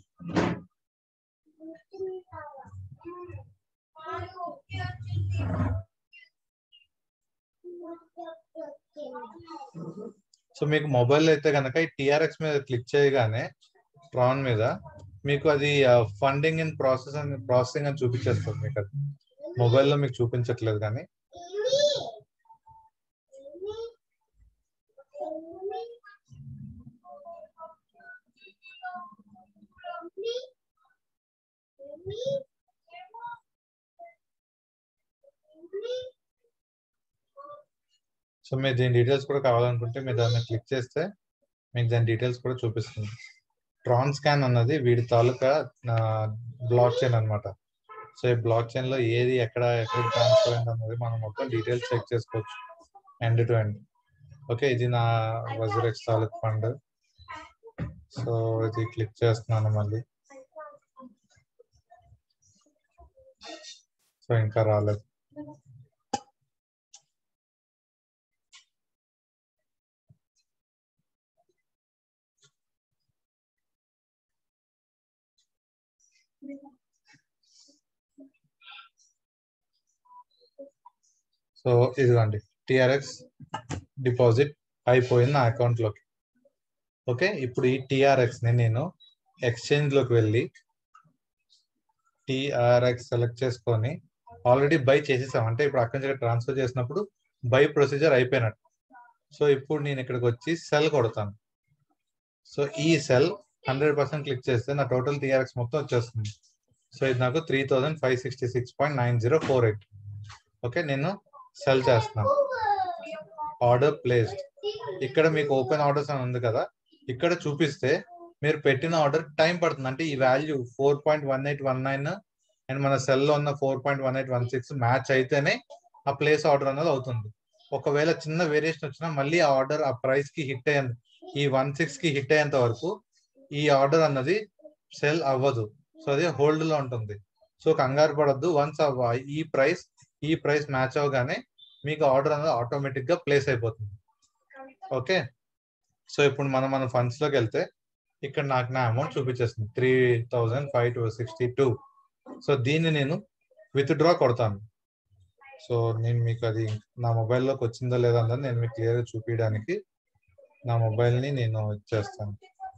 Speaker 1: సో మీకు మొబైల్ అయితే కనుక ఈ టిఆర్ఎక్స్ మీద క్లిక్ చేయగానే ట్రాన్ మీద మీకు అది ఫండింగ్ ఇన్ ప్రాసెసింగ్ అని చూపించేస్తుంది. మీకు అది మొబైల్లో మీకు చూపించట్లేదు కానీ సో మీరు దీని డీటెయిల్స్ కూడా కావాలనుకుంటే మీరు దాన్ని క్లిక్ చేస్తే మీకు దాని డీటెయిల్స్ కూడా చూపిస్తుంది. ట్రాన్ స్కాన్ అన్నది వీడి తాలూకా బ్లాక్ చైన్ అనమాట. సో ఈ బ్లాక్ చైన్ లో ఏది ఎక్కడ ట్రాన్స్ఫర్ అయింది అన్నది మనం మొత్తం డీటెయిల్స్ చెక్ చేసుకోవచ్చు ఎండ్ టు ఎండ్. ఓకే, ఇది నా వజ్రెక్స్ తాలూకు ఫండ్. సో ఇది క్లిక్ చేస్తున్నాను మళ్ళీ. సో ఇంకా రాలేదు. సో ఇదిగోండి టిఆర్ఎక్స్ డిపాజిట్ అయిపోయింది నా అకౌంట్ లోకి. ఓకే, ఇప్పుడు ఈ టిఆర్ఎక్స్ ని నేను ఎక్స్చేంజ్ లోకి వెళ్ళి టిఆర్ఎక్స్ సెలెక్ట్ చేసుకొని ఆల్రెడీ బై చేసేసాం. అంటే ఇప్పుడు అక్కడి నుంచి ట్రాన్స్ఫర్ చేసినప్పుడు బై ప్రొసీజర్ అయిపోయినట్టు. సో ఇప్పుడు నేను ఇక్కడికి వచ్చి సెల్ కొడతాను. సో ఈ సెల్ 100% క్లిక్ చేస్తే నా టోటల్ టిఆర్ఎక్స్ మొత్తం వచ్చేస్తుంది. సో ఇది నాకు 3566.9048. ఓకే, నేను సెల్ చేస్తున్నాను. Order placed. ఇక్కడ మీకు ఓపెన్ ఆర్డర్స్ అని ఉంది కదా, ఇక్కడ చూపిస్తే మీరు పెట్టిన ఆర్డర్ టైం పడుతుంది. అంటే ఈ వాల్యూ 4.1819 అండ్ మన సెల్లో ఉన్న 4.1816 మ్యాచ్ అయితేనే ఆ ప్లేస్ ఆర్డర్ అన్నది అవుతుంది. ఒకవేళ చిన్న వేరియేషన్ వచ్చినా మళ్ళీ ఆ ఆర్డర్ ఆ ప్రైస్ కి హిట్ అయ్యేంత, ఈ 16 కి హిట్ అయ్యేంత వరకు ఈ ఆర్డర్ అన్నది సెల్ అవ్వదు. సో అది హోల్డ్ లో ఉంటుంది. సో కంగారు పడద్దు. వన్స్ ఈ ప్రైస్ మ్యాచ్ అవగానే మీకు ఆర్డర్ అనేది ఆటోమేటిక్ గా ప్లేస్ అయిపోతుంది. ఓకే, సో ఇప్పుడు మన ఫండ్స్ లోకి వెళ్తే ఇక్కడ నాకు నా అమౌంట్ చూపించేస్తుంది 3562. సో దీన్ని నేను విత్డ్రా కొడతాను. సో నేను మీకు అది నా మొబైల్లోకి వచ్చిందా లేదా అన్నది నేను మీకు క్లియర్గా చూపించడానికి నా మొబైల్ని నేను ఇచ్చేస్తాను.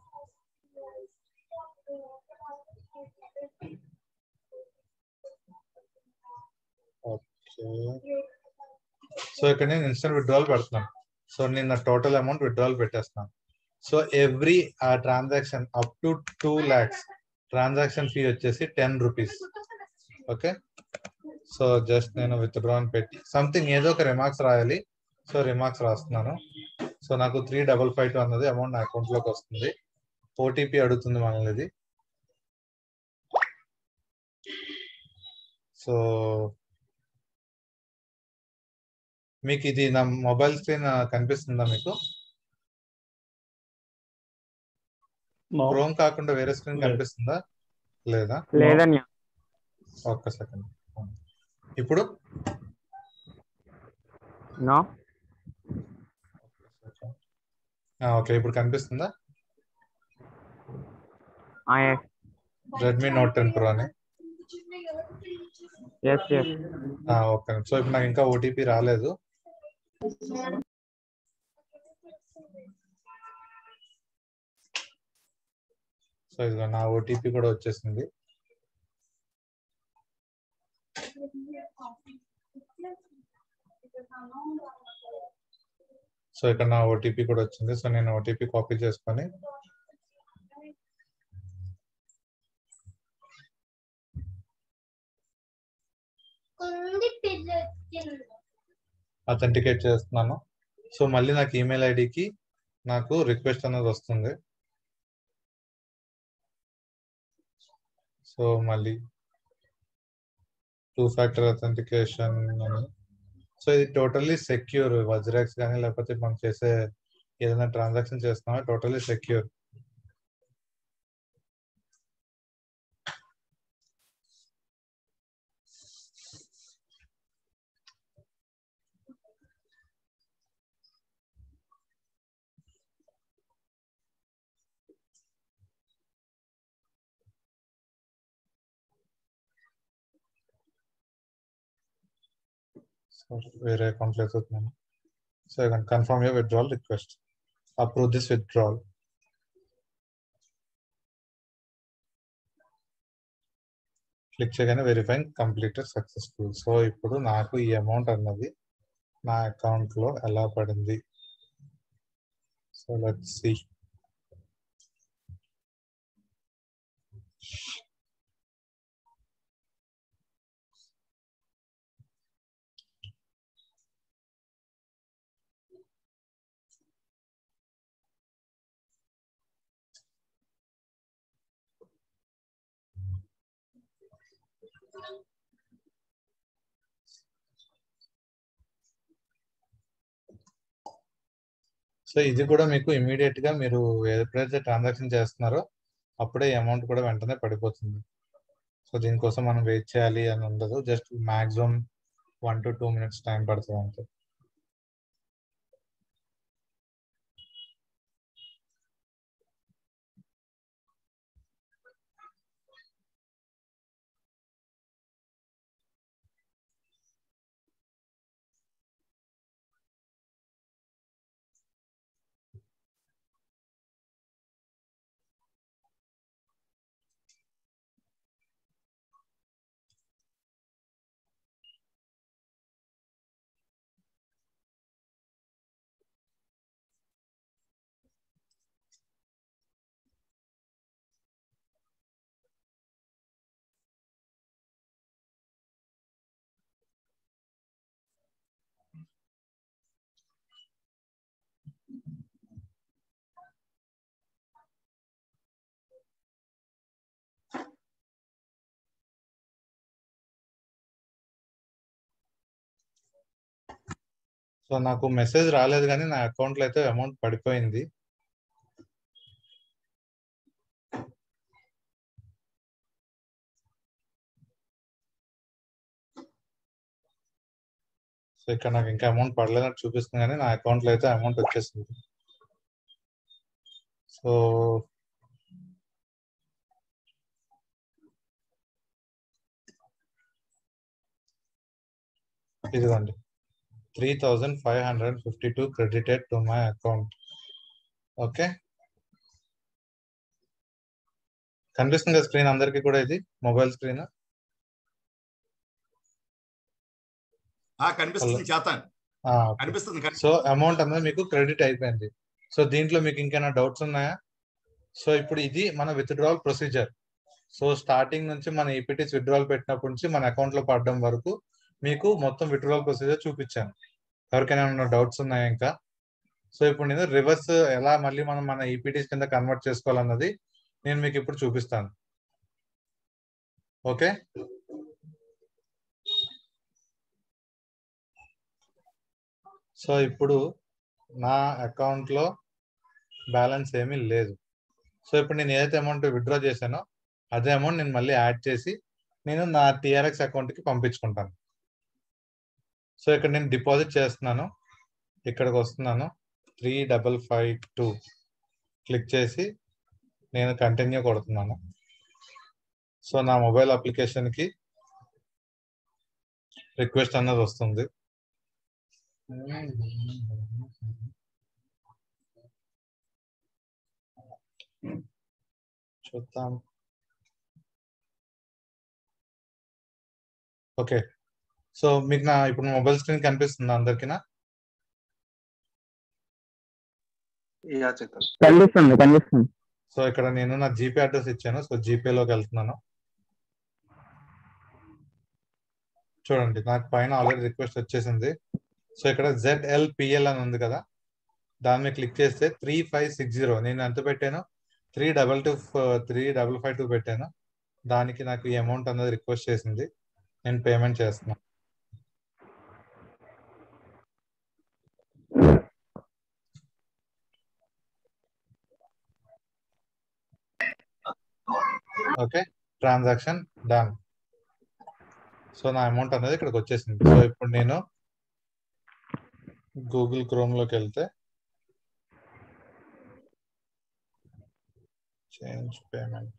Speaker 1: ఓకే, సో ఇక్కడ నేను ఇన్స్టెంట్ విత్డ్రాల్ పెడుతున్నాను. సో నేను నా టోటల్ అమౌంట్ విత్డ్రాల్ పెట్టేస్తాను. So every transaction up to 2 lakhs transaction fee వచ్చేసి 10 rupees. ఓకే, సో జస్ట్ నేను విత్డ్రా అని పెట్టి సంథింగ్ ఏదో ఒక రిమార్క్స్ రాయాలి. సో రిమార్క్స్ రాస్తున్నాను. సో నాకు 3552 అన్నది అమౌంట్ నా అకౌంట్ లోకి వస్తుంది. ఓటీపీ అడుగుతుంది మనల్ని ఇది. సో మీకు ఇది నా మొబైల్ స్క్రీన్ కనిపిస్తుందా మీకు? క్రోమ్ కాకుండా వేరే స్క్రీన్ కనిపిస్తుందా లేదా?
Speaker 7: లేదన్యా.
Speaker 1: ఒక్క సెకండ్. ఇప్పుడు ఓకే, ఇప్పుడు కనిపిస్తుందా? రెడ్మీ నోట్ 10 Pro అని. ఓకే, సో ఇప్పుడు నాకు ఇంకా ఓటీపీ రాలేదు. సో ఇదిగో నా ఓటీపీ కూడా వచ్చేసింది. సో ఇక్కడ నా ఓటీపీ కూడా వచ్చింది. సో నేను ఓటీపీ కాపీ చేసుకొని అథెంటికేట్ చేస్తున్నాను. సో మళ్ళీ నాకు ఈమెయిల్ ఐడికి నాకు రిక్వెస్ట్ అనేది వస్తుంది. సో మళ్ళీ 2-factor authentication అని. సో ఇది టోటల్లీ సెక్యూర్. వజ్రాక్స్ కానీ లేకపోతే మనం చేసే ఏదైనా ట్రాన్సాక్షన్ చేస్తున్నామో టోటల్లీ సెక్యూర్. వేరే అకౌంట్ వేస్తున్నాను. So I can confirm your withdrawal request, approve this withdrawal. Click చేయగానే వెరిఫైయింగ్ కంప్లీటెడ్ సక్సెస్ఫుల్. సో ఇప్పుడు నాకు ఈ అమౌంట్ అన్నది నా అకౌంట్ లో ఎలా పడింది. So let's see. సో ఇది కూడా మీకు ఇమీడియట్ గా మీరు ఎప్పుడైతే ట్రాన్సాక్షన్ చేస్తున్నారో అప్పుడే అమౌంట్ కూడా వెంటనే పడిపోతుంది. సో దీనికోసం మనం వెయిట్ చేయాలి అని ఉండదు, just maximum 1 to 2 minutes time పడుతుంది అంతే. సో నాకు మెసేజ్ రాలేదు కానీ నా అకౌంట్ లో అయితే అమౌంట్ పడిపోయింది. సో ఇక్కడ నాకు ఇంకా అమౌంట్ పడలేదని చూపిస్తుంది కానీ నా అకౌంట్ లో అయితే అమౌంట్ వచ్చేసింది. సో ఇదిగోండి 3,552 credited to my account. Okay, కనిపిస్తుంది కదా స్క్రీన్ అందరికి కూడా, ఇది మొబైల్ స్క్రీన్.
Speaker 2: కనిపిస్తుంది చేతాను, కనిపిస్తుంది.
Speaker 1: సో అమౌంట్ అనేది మీకు క్రెడిట్ అయిపోయింది. సో దీంట్లో మీకు ఇంకేమైనా డౌట్స్ ఉన్నాయా? సో ఇప్పుడు ఇది మన విత్డ్రావల్ ప్రొసీజర్. సో స్టార్టింగ్ నుంచి మన ఈపీటీస్ విత్డ్రావల్ పెట్టినప్పటి నుంచి మన అకౌంట్ లో పడడం వరకు మీకు మొత్తం విత్డ్రావల్ ప్రొసీజర్ చూపించాను. ఎవరికైనా ఏమైనా డౌట్స్ ఉన్నాయా ఇంకా? సో ఇప్పుడు నేను రివర్స్ ఎలా మళ్ళీ మనం మన ఈపీటీస్ కింద కన్వర్ట్ చేసుకోవాలన్నది నేను మీకు ఇప్పుడు చూపిస్తాను. ఓకే, సో ఇప్పుడు నా అకౌంట్ లో బ్యాలెన్స్ ఏమీ లేదు. సో ఇప్పుడు నేను ఏదైతే అమౌంట్ విత్డ్రా చేశానో అదే అమౌంట్ నేను మళ్ళీ యాడ్ చేసి నేను నా టిఆర్ఎక్స్ అకౌంట్ కి పంపించుకుంటాను. సో ఇక్కడ నేను డిపాజిట్ చేస్తున్నాను, ఇక్కడికి వస్తున్నాను, 3,552 క్లిక్ చేసి నేను కంటిన్యూ కొడుతున్నాను. సో నా మొబైల్ అప్లికేషన్ కి రిక్వెస్ట్ అన్నది వస్తుంది. చూద్దాం. ఓకే, సో మీకు నా ఇప్పుడు మొబైల్ స్క్రీన్ కనిపిస్తుందా అందరికీనా?
Speaker 6: కనిపిస్తుంది.
Speaker 1: సో ఇక్కడ నేను నా జీపే అడ్రస్ ఇచ్చాను. సో జీపేలోకి వెళ్తున్నాను. చూడండి నాకు పైన ఆల్రెడీ రిక్వెస్ట్ వచ్చేసింది. సో ఇక్కడ ZLPL అని ఉంది కదా, దాని మీద క్లిక్ చేస్తే 3560 నేను ఎంత పెట్టాను, 3,552 పెట్టాను. దానికి నాకు ఈ అమౌంట్ అన్నది రిక్వెస్ట్ చేసింది, నేను పేమెంట్ చేస్తున్నాను. Okay, transaction done. సో నా అమౌంట్ అనేది ఇక్కడికి వచ్చేసింది. సో ఇప్పుడు నేను గూగుల్ క్రోమ్ లోకి వెళ్తే చేంజ్ పేమెంట్,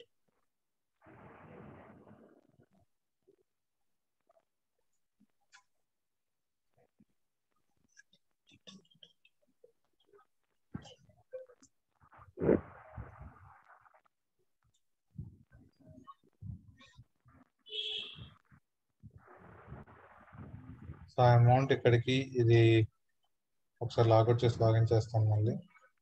Speaker 1: సో ఆ అమౌంట్ ఇక్కడికి ఇది ఒకసారి లాగౌట్ చేసి లాగిన్ చేస్తాను మళ్ళీ.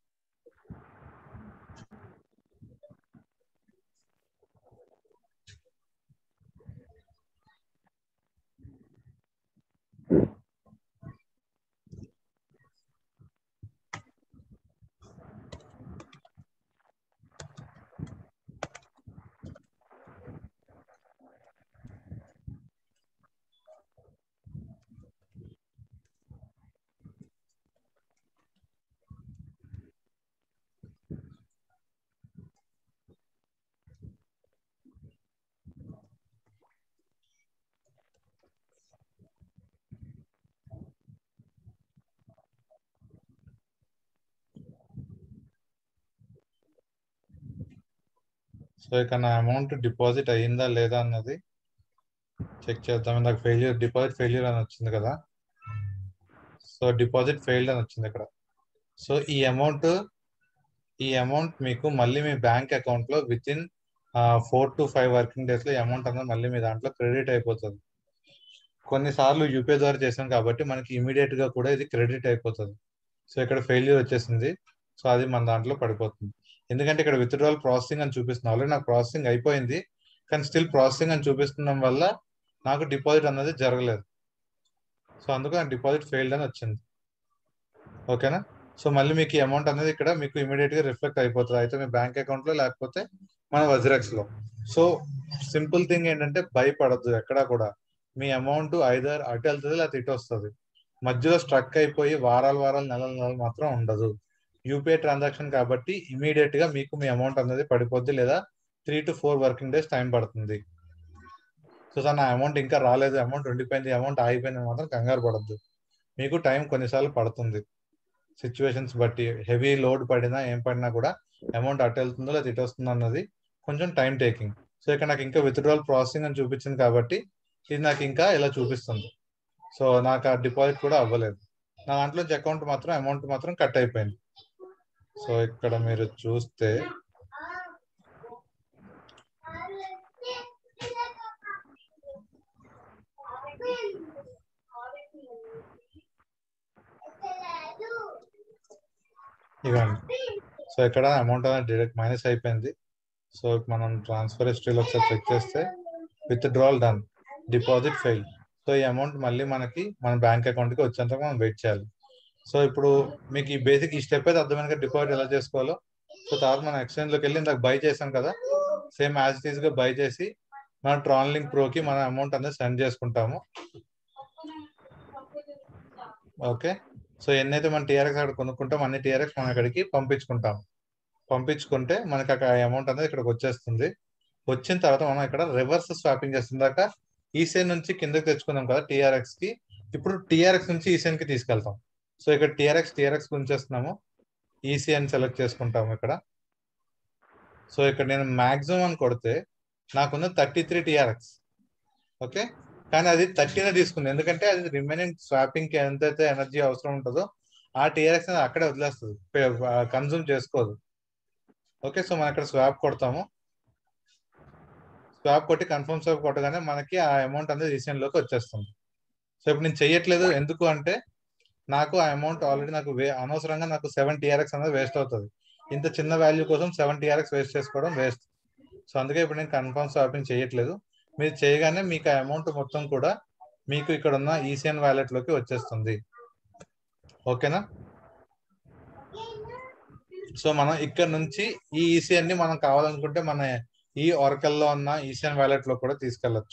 Speaker 1: సో ఇక నా అమౌంట్ డిపాజిట్ అయ్యిందా లేదా అన్నది చెక్ చేద్దాం. నాకు డిపాజిట్ ఫెయిల్యూర్ అని వచ్చింది కదా. సో డిపాజిట్ ఫెయిల్డ్ అని వచ్చింది ఇక్కడ. సో ఈ అమౌంట్ మీకు మళ్ళీ మీ బ్యాంక్ అకౌంట్ లో within 4 to 5 working days లో ఈ అమౌంట్ అనేది మళ్ళీ మీ దాంట్లో క్రెడిట్ అయిపోతుంది. కొన్నిసార్లు యూపీఐ ద్వారా చేసాం కాబట్టి మనకి ఇమీడియట్ గా కూడా ఇది క్రెడిట్ అయిపోతుంది. సో ఇక్కడ ఫెయిల్యూర్ వచ్చేసింది. సో అది మన దాంట్లో పడిపోతుంది. ఎందుకంటే ఇక్కడ విత్డ్రాల్ ప్రాసెసింగ్ అని చూపిస్తుంది. ఆల్రెడీ నాకు ప్రాసెసింగ్ అయిపోయింది, కానీ స్టిల్ ప్రాసెసింగ్ అని చూపిస్తుండడం వల్ల నాకు డిపాజిట్ అనేది జరగలేదు. సో అందుకు నాకు డిపాజిట్ ఫెయిల్డ్ అని వచ్చింది. ఓకేనా. సో మళ్ళీ మీకు ఈ అమౌంట్ అనేది ఇక్కడ మీకు ఇమీడియట్ గా రిఫ్లెక్ట్ అయిపోతుంది, అయితే మీ బ్యాంక్ అకౌంట్ లో లేకపోతే మన వజ్రాక్స్ లో. సో సింపుల్ థింగ్ ఏంటంటే భయపడద్దు ఎక్కడా కూడా. మీ అమౌంట్ ఐదర్ అటు వెళ్తుంది లేకపోతే ఇటు వస్తుంది. మధ్యలో స్ట్రక్ అయిపోయి వారాలు నెలలు మాత్రం ఉండదు. యూపీఐ ట్రాన్సాక్షన్ కాబట్టి ఇమీడియట్ గా మీకు మీ అమౌంట్ అనేది పడిపోద్ది, లేదా 3 to 4 వర్కింగ్ డేస్ టైం పడుతుంది. సో సార్ నా అమౌంట్ ఇంకా రాలేదు, అమౌంట్ ఉండిపోయింది, అమౌంట్ ఆగిపోయింది మాత్రం కంగారు పడద్దు. మీకు టైం కొన్నిసార్లు పడుతుంది సిచ్యువేషన్స్ బట్టి. హెవీ లోడ్ పడినా ఏం పడినా కూడా అమౌంట్ అటు వెళ్తుందో లేదా ఇటు వస్తుందో అన్నది కొంచెం టైం టేకింగ్. సో ఇక్కడ నాకు ఇంకా విత్డ్రాల్ ప్రాసెసింగ్ అని చూపించింది కాబట్టి ఇది నాకు ఇంకా ఇలా చూపిస్తుంది. సో నాకు ఆ డిపాజిట్ కూడా అవ్వలేదు. నా దాంట్లో అమౌంట్ మాత్రం కట్ అయిపోయింది. సో ఇక్కడ మీరు చూస్తే ఇవ్వండి. సో ఇక్కడ అమౌంట్ అనేది డైరెక్ట్ మైనస్ అయిపోయింది. సో మనం ట్రాన్స్ఫర్ హిస్టరీలో ఒకసారి చెక్ చేస్తే withdrawal done, deposit fail. So ఈ అమౌంట్ మళ్ళీ మనకి మన బ్యాంక్ అకౌంట్ కి వచ్చేంత మనం వెయిట్ చేయాలి. సో ఇప్పుడు మీకు ఈ స్టెప్ అయితే అర్థమైన డిపాజిట్ ఎలా చేసుకోవాలో. సో తర్వాత మనం ఎక్స్చేంజ్ లోకి వెళ్ళి ఇందాక బై చేసాం కదా, సేమ్ యాజ్ ఇట్ ఈస్ గా బై చేసి మన ట్రాన్లింక్ ప్రోకి మన అమౌంట్ అనేది సెండ్ చేసుకుంటాము. ఓకే. సో ఎన్నైతే మన టీఆర్ఎక్స్ అక్కడ కొనుక్కుంటాం అన్ని టీఆర్ఎక్స్ మనం ఇక్కడికి పంపించుకుంటే మనకి అక్కడ అమౌంట్ అనేది ఇక్కడికి వచ్చేస్తుంది. వచ్చిన తర్వాత మనం ఇక్కడ రివర్స్ స్వాపింగ్ చేస్తుందాక ఈసీఎన్ నుంచి కిందకి తెచ్చుకున్నాం కదా టీఆర్ఎక్స్ కి, ఇప్పుడు టీఆర్ఎక్స్ నుంచి ఈసీఎన్ కి తీసుకెళ్తాం. సో ఇక్కడ టీఆర్ఎక్స్ ఉంచేస్తున్నాము, ఈసీఎన్ సెలెక్ట్ చేసుకుంటాము ఇక్కడ. సో ఇక్కడ నేను మాక్సిమం అని కొడితే నాకున్న 33 టీఆర్ఎక్స్. ఓకే, కానీ అది 30 తీసుకుంది, ఎందుకంటే అది రిమైనింగ్ స్వాపింగ్ కి ఎంతైతే ఎనర్జీ అవసరం ఉంటుందో ఆ టీఆర్ఎక్స్ అనేది అక్కడే వదిలేస్తుంది, కన్సూమ్ చేసుకోదు. ఓకే, సో మనం ఇక్కడ స్వాప్ కొడతాము. స్వాప్ కొట్టి కన్ఫర్మ్ స్వాప్ కొట్టగానే మనకి ఆ అమౌంట్ అనేది ఈసీఎన్ లోకి వచ్చేస్తుంది. సో ఇప్పుడు నేను చెయ్యట్లేదు, ఎందుకు అంటే నాకు ఆ అమౌంట్ ఆల్రెడీ నాకు అనవసరంగా నాకు 7 టీఆర్ఎక్స్ అనేది వేస్ట్ అవుతుంది. ఇంత చిన్న వాల్యూ కోసం 7 టీఆర్ఎక్స్ వేస్ట్ చేసుకోవడం వేస్ట్. సో అందుకే ఇప్పుడు నేను కన్ఫర్మ్ స్వాపింగ్ చేయట్లేదు. మీరు చేయగానే మీకు ఆ అమౌంట్ మొత్తం కూడా మీకు ఇక్కడ ఉన్న ఈసీఎన్ వ్యాలెట్ లోకి వచ్చేస్తుంది. ఓకేనా. సో మనం ఇక్కడ నుంచి ఈ ఈసీఎన్ ని మనం కావాలనుకుంటే మన ఈ ఆర్కల్ లో ఉన్న ఈసీఎన్ వ్యాలెట్ లో కూడా తీసుకెళ్లొచ్చు.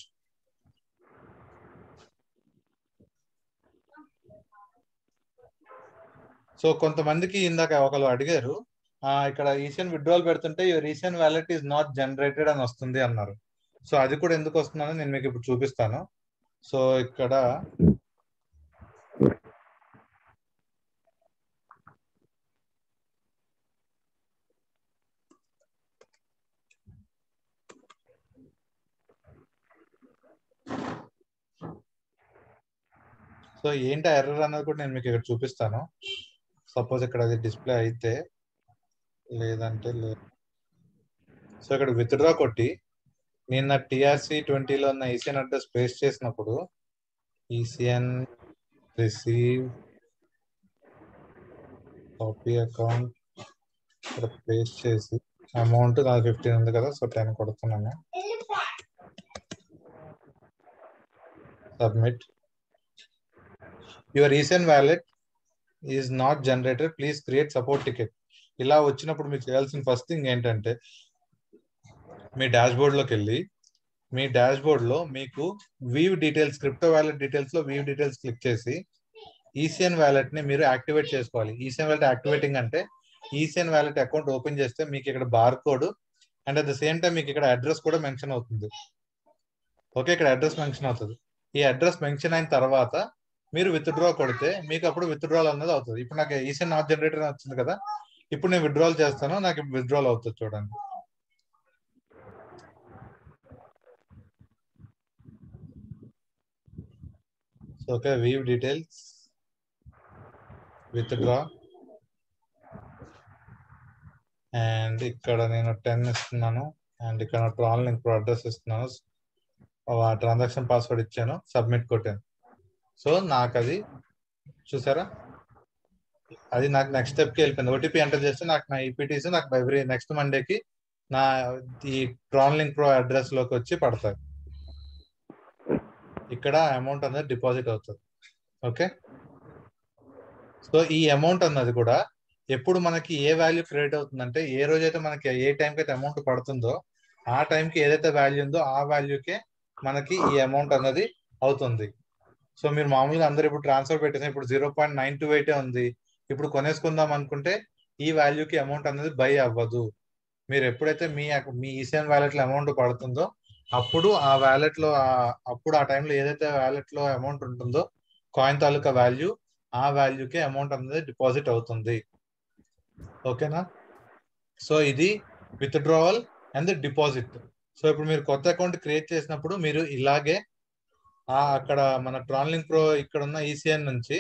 Speaker 1: సో కొంతమందికి ఇందాక ఒకరు అడిగారు, ఇక్కడ ఈసీఎన్ విత్డ్రాల్ పెడుతుంటే your ECN wallet is not generated అని వస్తుంది అన్నారు. సో అది కూడా ఎందుకు వస్తుందని నేను మీకు ఇప్పుడు చూపిస్తాను. సో ఇక్కడ సో ఏంటి ఎర్రర్ అన్నది కూడా నేను మీకు ఇక్కడ చూపిస్తాను. సపోజ్ ఇక్కడ అది డిస్ప్లే అయితే లేదంటే లేదు. సో ఇక్కడ విత్డ్రా కొట్టి నేను నా TRC20లో ఉన్న ఈసీఎన్ అడ్రస్ పేస్ట్ చేసినప్పుడు ఈసీఎన్ రిసీవ్ కాపీ అకౌంట్ ఇక్కడ పేస్ట్ చేసి అమౌంట్ నాకు 15 ఉంది కదా, సో 10 కొడుతున్నాను. Submit. Your ECN wallet is not generated, please create support ticket. ఇలా వచ్చినప్పుడు మీరు చేయాల్సిన ఫస్ట్ థింగ్ ఏంటంటే మీ డాష్ బోర్డ్లోకి వెళ్ళి మీ డాష్ బోర్డ్లో మీకు వీవ్ డీటెయిల్స్, క్రిప్టో వ్యాలెట్ డీటెయిల్స్లో వీవ్ డీటెయిల్స్ క్లిక్ చేసి ఈసీఎన్ వ్యాలెట్ని మీరు యాక్టివేట్ చేసుకోవాలి. ఈసీఎన్ వ్యాలెట్ యాక్టివేటింగ్ అంటే ఈసీఎన్ వ్యాలెట్ అకౌంట్ ఓపెన్ చేస్తే మీకు ఇక్కడ bar code and at the same time మీకు ఇక్కడ అడ్రస్ కూడా మెన్షన్ అవుతుంది. ఓకే, ఇక్కడ అడ్రస్ మెన్షన్ అవుతుంది. ఈ అడ్రస్ మెన్షన్ అయిన తర్వాత మీరు విత్డ్రా కొడితే మీకు అప్పుడు విత్డ్రాల్ అన్నది అవుతుంది. ఇప్పుడు నాకు ఈసీఎన్ నాట్ జనరేటర్ వచ్చింది కదా, ఇప్పుడు నేను విత్డ్రాల్ చేస్తాను, నాకు విత్డ్రాల్ అవుతుంది. చూడండి, okay, view details, withdraw, and ఇక్కడ నేను 10 ఇస్తున్నాను అండ్ ఇక్కడ ట్రాన్ లింక్ అడ్రస్ ఇస్తున్నాను, ట్రాన్సాక్షన్ పాస్వర్డ్ ఇచ్చాను, సబ్మిట్ కొట్టాను. సో నాకు అది చూసారా, అది నాకు నెక్స్ట్ స్టెప్కి వెళ్ళిపోయింది. ఓటీపీ ఎంటర్ చేస్తే నాకు నా ఈపీటీస్ నాకు ఎవ్రీ నెక్స్ట్ మండేకి నా ఈ ట్రాన్ లింక్ ప్రో అడ్రస్ లోకి వచ్చి పడతాయి. ఇక్కడ అమౌంట్ అనేది డిపాజిట్ అవుతుంది. ఓకే, సో ఈ అమౌంట్ అన్నది కూడా ఎప్పుడు మనకి ఏ వాల్యూ క్రెడిట్ అవుతుందంటే ఏ రోజైతే మనకి ఏ టైంకి అయితే అమౌంట్ పడుతుందో ఆ టైంకి ఏదైతే వాల్యూ ఉందో ఆ వాల్యూకే మనకి ఈ అమౌంట్ అన్నది అవుతుంది. సో మీరు మామూలుగా అందరు ఇప్పుడు ట్రాన్స్ఫర్ పెట్టేసిన ఇప్పుడు 0.928 ఉంది, ఇప్పుడు కొనేసుకుందాం అనుకుంటే ఈ వాల్యూకి అమౌంట్ అనేది బై అవ్వదు. మీరు ఎప్పుడైతే మీ ఈసీఎన్ వ్యాలెట్లో అమౌంట్ పడుతుందో అప్పుడు ఆ వ్యాలెట్లో అప్పుడు ఆ టైంలో ఏదైతే వ్యాలెట్లో అమౌంట్ ఉంటుందో కాయిన్ తాలూకా వాల్యూ, ఆ వాల్యూకే అమౌంట్ అనేది డిపాజిట్ అవుతుంది. ఓకేనా, సో ఇది విత్డ్రావల్ అండ్ డిపాజిట్. సో ఇప్పుడు మీరు కొత్త అకౌంట్ క్రియేట్ చేసినప్పుడు మీరు ఇలాగే అక్కడ మన ట్రాన్ లింక్ ప్రో ఇక్కడ ఉన్న ఈసీఎన్ నుంచి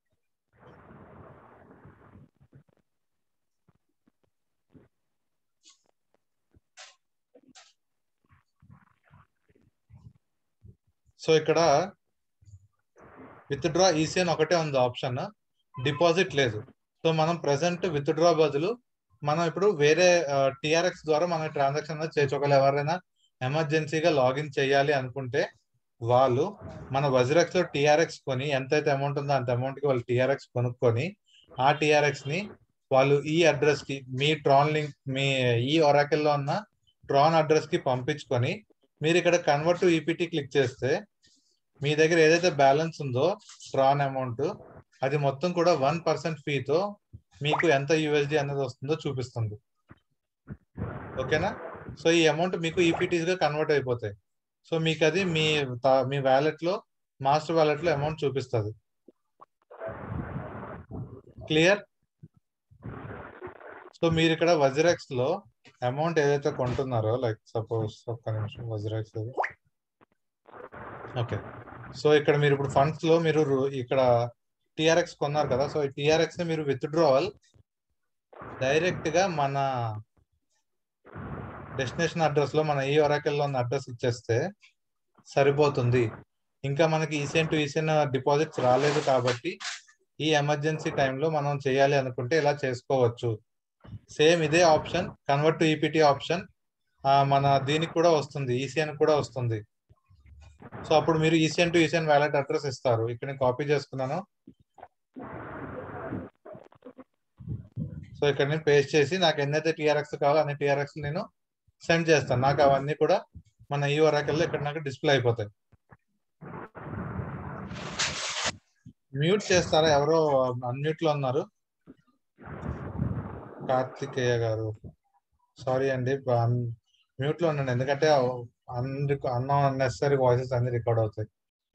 Speaker 1: సో ఇక్కడ విత్డ్రా ఈసీఎన్ ఒకటే ఉంది ఆప్షన్, డిపాజిట్ లేదు. సో మనం ప్రెసెంట్ విత్డ్రా బదులు మనం ఇప్పుడు వేరే టిఆర్ఎక్స్ ద్వారా మన ట్రాన్సాక్షన్ అనేది చేయొచ్చు. ఒకవేళ ఎవరైనా ఎమర్జెన్సీగా లాగిన్ చేయాలి అనుకుంటే వాళ్ళు మన వజ్రెక్స్ లో టిఆర్ఎక్స్ కొని ఎంతైతే అమౌంట్ ఉందో అంత అమౌంట్ కి వాళ్ళు టిఆర్ఎక్స్ కొనుక్కొని ఆ టిఆర్ఎక్స్ ని వాళ్ళు ఈ అడ్రస్ కి మీ ట్రాన్ లింక్ మీ ఈ ఒరాకిల్ లో ఉన్న ట్రాన్ అడ్రస్ కి పంపించుకొని మీరు ఇక్కడ కన్వర్ట్ టు ఈపీటీ క్లిక్ చేస్తే మీ దగ్గర ఏదైతే బ్యాలెన్స్ ఉందో ట్రాన్ అమౌంట్ అది మొత్తం కూడా 1% ఫీతో మీకు ఎంత యూఎస్డి అనేది వస్తుందో చూపిస్తుంది. ఓకేనా, సో ఈ అమౌంట్ మీకు ఈపీటీస్ గా కన్వర్ట్ అయిపోతాయి. సో మీకు అది మీ వ్యాలెట్ లో మాస్టర్ వ్యాలెట్ లో అమౌంట్ చూపిస్తుంది. క్లియర్? సో మీరు ఇక్కడ వజ్రెక్స్ లో అమౌంట్ ఏదైతే కొంటున్నారో లైక్ సపోజ్ ఒక్క నిమిషం వజ్రెక్స్, ఓకే, సో ఇక్కడ మీరు ఇప్పుడు ఫండ్స్ లో మీరు ఇక్కడ టిఆర్ఎక్స్ కొన్నారు కదా, సో ఈ టిఆర్ఎక్స్ ని మీరు విత్డ్రావల్ డైరెక్ట్ గా మన డెస్టినేషన్ అడ్రస్ లో మన ఈ ఒరాకిల్ లో ఉన్న అడ్రస్ ఇచ్చేస్తే సరిపోతుంది. ఇంకా మనకి ఈసీఎన్ టు ఈసీఎన్ డిపాజిట్స్ రాలేదు కాబట్టి ఈ ఎమర్జెన్సీ టైంలో మనం చేయాలి అనుకుంటే ఇలా చేసుకోవచ్చు. సేమ్ ఇదే option convert to EPT option మన దీనికి కూడా వస్తుంది, ఈసీఎన్ కూడా వస్తుంది. సో అప్పుడు మీరు ECN to ECN wallet address ఇస్తారు. ఇక్కడ నేను కాపీ చేసుకున్నాను, సో ఇక్కడ నేను పేస్ట్ చేసి నాకు ఎన్నైతే టిఆర్ఎక్స్ కావాలో అన్ని టిఆర్ఎక్స్ నేను సెండ్ చేస్తాను. నాకు అవన్నీ కూడా మన ఈ ఒరాకిల్ లో ఇక్కడ నాకు డిస్ప్లే అయిపోతాయి. మ్యూట్ చేస్తారా? ఎవరో అన్మ్యూట్ లో ఉన్నారు. కార్తికేయ గారు, సారీ అండి, మ్యూట్ లో ఉండండి ఎందుకంటే అన్నెసరీ వాయిసెస్ అన్ని రికార్డ్ అవుతాయి.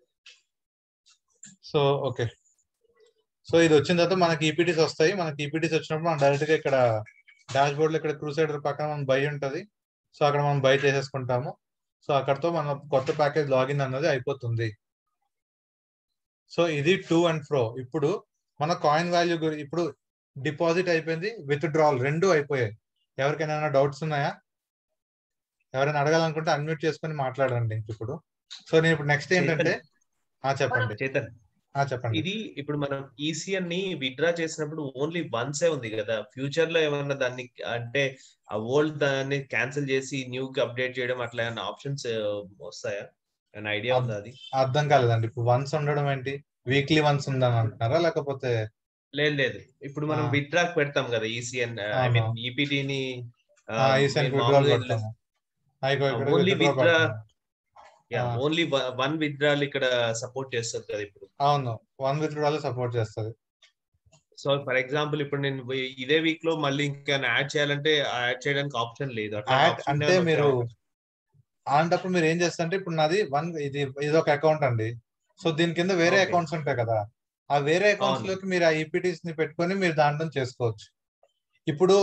Speaker 1: సో ఓకే, సో ఇది వచ్చిన తర్వాత మనకి ఈపీటీస్ వస్తాయి. మనకి ఈపీటీస్ వచ్చినప్పుడు మనం డైరెక్ట్ గా ఇక్కడ డాష్ బోర్డ్ లో ఇక్కడ క్రూసైడర్ పక్కన మనం బై ఉంటుంది, సో అక్కడ మనం బై చేసేసుకుంటాము. సో అక్కడతో మన కొత్త ప్యాకేజ్ లాగిన్ అన్నది అయిపోతుంది. సో ఇది టు అండ్ ఫ్రో. ఇప్పుడు మన కాయిన్ వాల్యూ ఇప్పుడు డిపాజిట్ అయిపోయింది, విత్డ్రావల్ రెండు అయిపోయాయి. ఎవరికైనా డౌట్స్ ఉన్నాయా? ఎవరైనా అడగాలనుకుంటే అన్మ్యూట్ చేసుకొని మాట్లాడండి ఇప్పుడు. సో నేను ఇప్పుడు నెక్స్ట్ ఏంటంటే చెప్పండి.
Speaker 4: చేతన్
Speaker 1: చెప్పండి.
Speaker 4: ఇది ఇప్పుడు మనం ఈసీఎన్ ని విత్డ్రా చేసినప్పుడు ఓన్లీ వన్సే ఉంది కదా, ఫ్యూచర్ లో ఏమన్నా దాన్ని అంటే ఆ ఓల్డ్ దాన్ని క్యాన్సిల్ చేసి న్యూ కి అప్డేట్ చేయడం అట్లా ఏమైనా ఆప్షన్స్ వస్తాయా? ఏమైనా ఐడియా ఉందా అది?
Speaker 1: అర్థం కాలేదండి. ఇప్పుడు వన్స్ ఉండడం ఏంటి, వీక్లీ వన్స్ ఉందని అంటున్నారా లేకపోతే?
Speaker 4: లేదు, ఇప్పుడు మనం విత్డ్రా పెడతాం కదా ఈసీఎన్, ఐ మీన్ ఈపీటీని
Speaker 1: ఈసెంట్ విత్డ్రాల్ పెడతాము,
Speaker 4: ఓన్లీ
Speaker 1: విత్డ్రా
Speaker 4: విత్డ్రా,
Speaker 1: పెడతాము.
Speaker 4: ఓన్లీ వన్ విత్డ్రాల్ ఇక్కడ సపోర్ట్ చేస్తుంది కదా ఇప్పుడు.
Speaker 1: అవును, వన్ విత్డ్రాల్ సపోర్ట్ చేస్తుంది.
Speaker 4: సో ఫర్ ఎగ్జాంపుల్ ఇప్పుడు నేను ఇదే వీక్ లో మళ్ళీ ఇంకా యాడ్ చేయాలంటే యాడ్ చేయడానికి ఆప్షన్ లేదు.
Speaker 1: అంటే మీరు అలాంటప్పుడు మీరు ఏం చేస్తారంటే, ఇప్పుడు నాది ఇది ఒక అకౌంట్ అండి. సో దీని కింద వేరే అకౌంట్స్ ఉంటాయి కదా, ఆ వేరే అకౌంట్స్ లోకి మీరు ఆ ఈపీటీస్ ని పెట్టుకొని మీరు దాంట్లో చేసుకోవచ్చు. ఇప్పుడు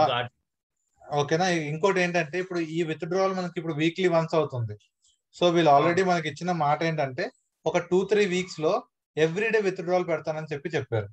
Speaker 1: ఓకేనా. ఇంకోటి ఏంటంటే, ఇప్పుడు ఈ విత్డ్రావల్ మనకి ఇప్పుడు వీక్లీ వన్స్ అవుతుంది. సో వీళ్ళు ఆల్రెడీ మనకి ఇచ్చిన మాట ఏంటంటే, ఒక 2-3 వీక్స్ లో ఎవ్రీడే విత్డ్రావల్ పెడతానని చెప్పారు.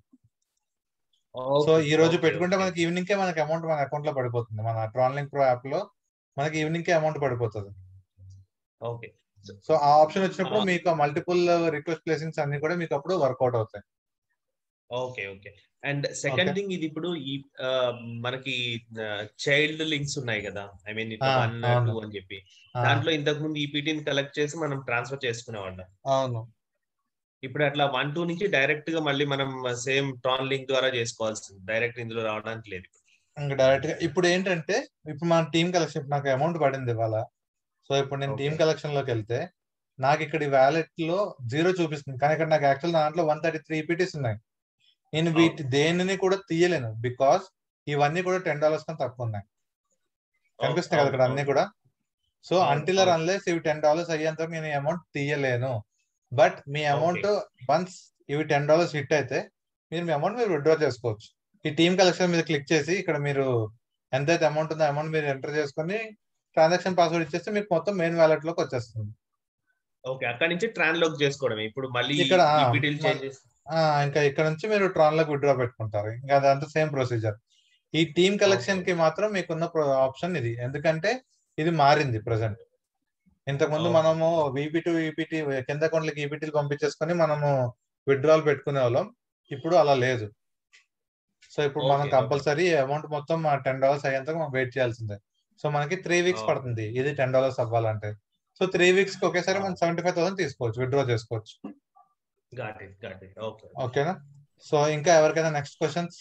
Speaker 1: సో ఈ రోజు పెట్టుకుంటే మనకి ఈవినింగ్ కే మనకి అమౌంట్ మన అకౌంట్ లో పడిపోతుంది. మన ట్రాన్లింక్ ప్రో యాప్ లో మనకి ఈవినింగ్ కే అమౌంట్ పడిపోతుంది.
Speaker 4: ఓకే.
Speaker 1: సో ఆ ఆప్షన్ వచ్చినప్పుడు మీకు మల్టిపుల్ రిక్వెస్ట్ ప్లేసింగ్స్ అన్ని కూడా మీకు అప్పుడు వర్కౌట్ అవుతాయి.
Speaker 4: ఓకే. అండ్ సెకండ్ థింగ్, ఇది ఇప్పుడు ఈ మనకి చైల్డ్ లింక్స్ ఉన్నాయి కదా, ఐ మీన్ ఇట్లా 1, 2 అని చెప్పి, దాంట్లో ఇంతకు ముందు ఈపీటీని కలెక్ట్ చేసి మనం ట్రాన్స్ఫర్ చేసుకునేవాళ్ళం.
Speaker 1: అవును.
Speaker 4: ఇప్పుడు అట్లా 1, 2 నుంచి డైరెక్ట్ గా మళ్ళీ మనం సేమ్ ట్రాన్ లింక్ ద్వారా చేసుకోవాల్సింది, డైరెక్ట్ ఇందులో రావడానికి లేదు.
Speaker 1: ఇంకా డైరెక్ట్ గా ఇప్పుడు ఏంటంటే, ఇప్పుడు మన టీమ్ కలెక్షన్ నాకు అమౌంట్ పడింది ఇవాళ. సో ఇప్పుడు నేను టీమ్ కలెక్షన్ లోకి వెళ్తే నాకు ఇక్కడ వ్యాలెట్ లో 0 చూపిస్తుంది, కానీ ఇక్కడ నాకు యాక్చువల్ దాంట్లో 133 ఈపీటీస్ ఉన్నాయి. నేను వీటి దేనిని కూడా తీయలేను, బికాస్ ఇవన్నీ కూడా $10 కన్నా తక్కువ ఉన్నాయి. కనిపిస్తున్నాయి కదా ఇక్కడ అన్ని కూడా. సో అంటిల్ ఆర్ అన్లెస్ ఇవి $10 అయ్యేంత నేను ఈ అమౌంట్ తీయలేను. బట్ మీ అమౌంట్ వన్స్ ఇవి $10 హిట్ అయితే మీ అమౌంట్ మీరు విత్డ్రా చేసుకోవచ్చు. ఈ టీమ్ కలెక్షన్ మీద క్లిక్ చేసి ఇక్కడ మీరు ఎంతైతే అమౌంట్ ఉందో అమౌంట్ మీరు ఎంటర్ చేసుకుని ట్రాన్సాక్షన్ పాస్వర్డ్ ఇచ్చేస్తే మీకు మొత్తం మెయిన్ వ్యాలెట్ లోకి వచ్చేస్తుంది.
Speaker 4: ఓకే, అక్కడ నుంచి ట్రాన్ లోకి చేసుకోవడం. ఇప్పుడు మళ్ళీ
Speaker 1: ఇక్కడ
Speaker 4: ఇంకా
Speaker 1: ఇక్కడ నుంచి మీరు ట్రాన్ లోకి విత్డ్రా పెట్టుకుంటారు. ఇంకా అదంతా సేమ్ ప్రొసీజర్. ఈ టీమ్ కలెక్షన్ కి మాత్రం మీకున్న ఆప్షన్ ఇది, ఎందుకంటే ఇది మారింది ప్రెసెంట్. ఇంతకుముందు మనము ఈపీటీ కింద అకౌంట్లకి ఈపీటీలు పంపించేసుకొని మనము విత్డ్రాల్ పెట్టుకునే వాళ్ళం. ఇప్పుడు అలా లేదు. సో ఇప్పుడు మనం కంపల్సరీ అమౌంట్ మొత్తం $10 అయ్యేంత మనం వెయిట్ చేయాల్సిందే. సో మనకి 3 వీక్స్ పడుతుంది ఇది $10 అవ్వాలంటే. సో 3 వీక్స్ కి ఒకేసారి మనం 75,000 తీసుకోవచ్చు, విత్డ్రా చేసుకోవచ్చు. ఓకేనా. సో ఇంకా ఎవరికైనా నెక్స్ట్ క్వశ్చన్స్,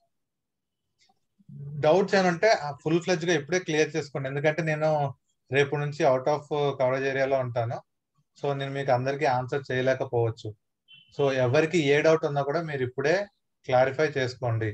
Speaker 1: డౌట్స్ ఏమంటే ఫుల్ ఫ్లెడ్జ్ గా ఇప్పుడే క్లియర్ చేసుకోండి, ఎందుకంటే నేను రేపు నుంచి అవుట్ ఆఫ్ కవరేజ్ ఏరియాలో ఉంటాను. సో నేను మీకు అందరికీ ఆన్సర్ చేయలేకపోవచ్చు. సో ఎవరికి ఏ డౌట్ ఉన్నా కూడా మీరు ఇప్పుడే క్లారిఫై చేసుకోండి.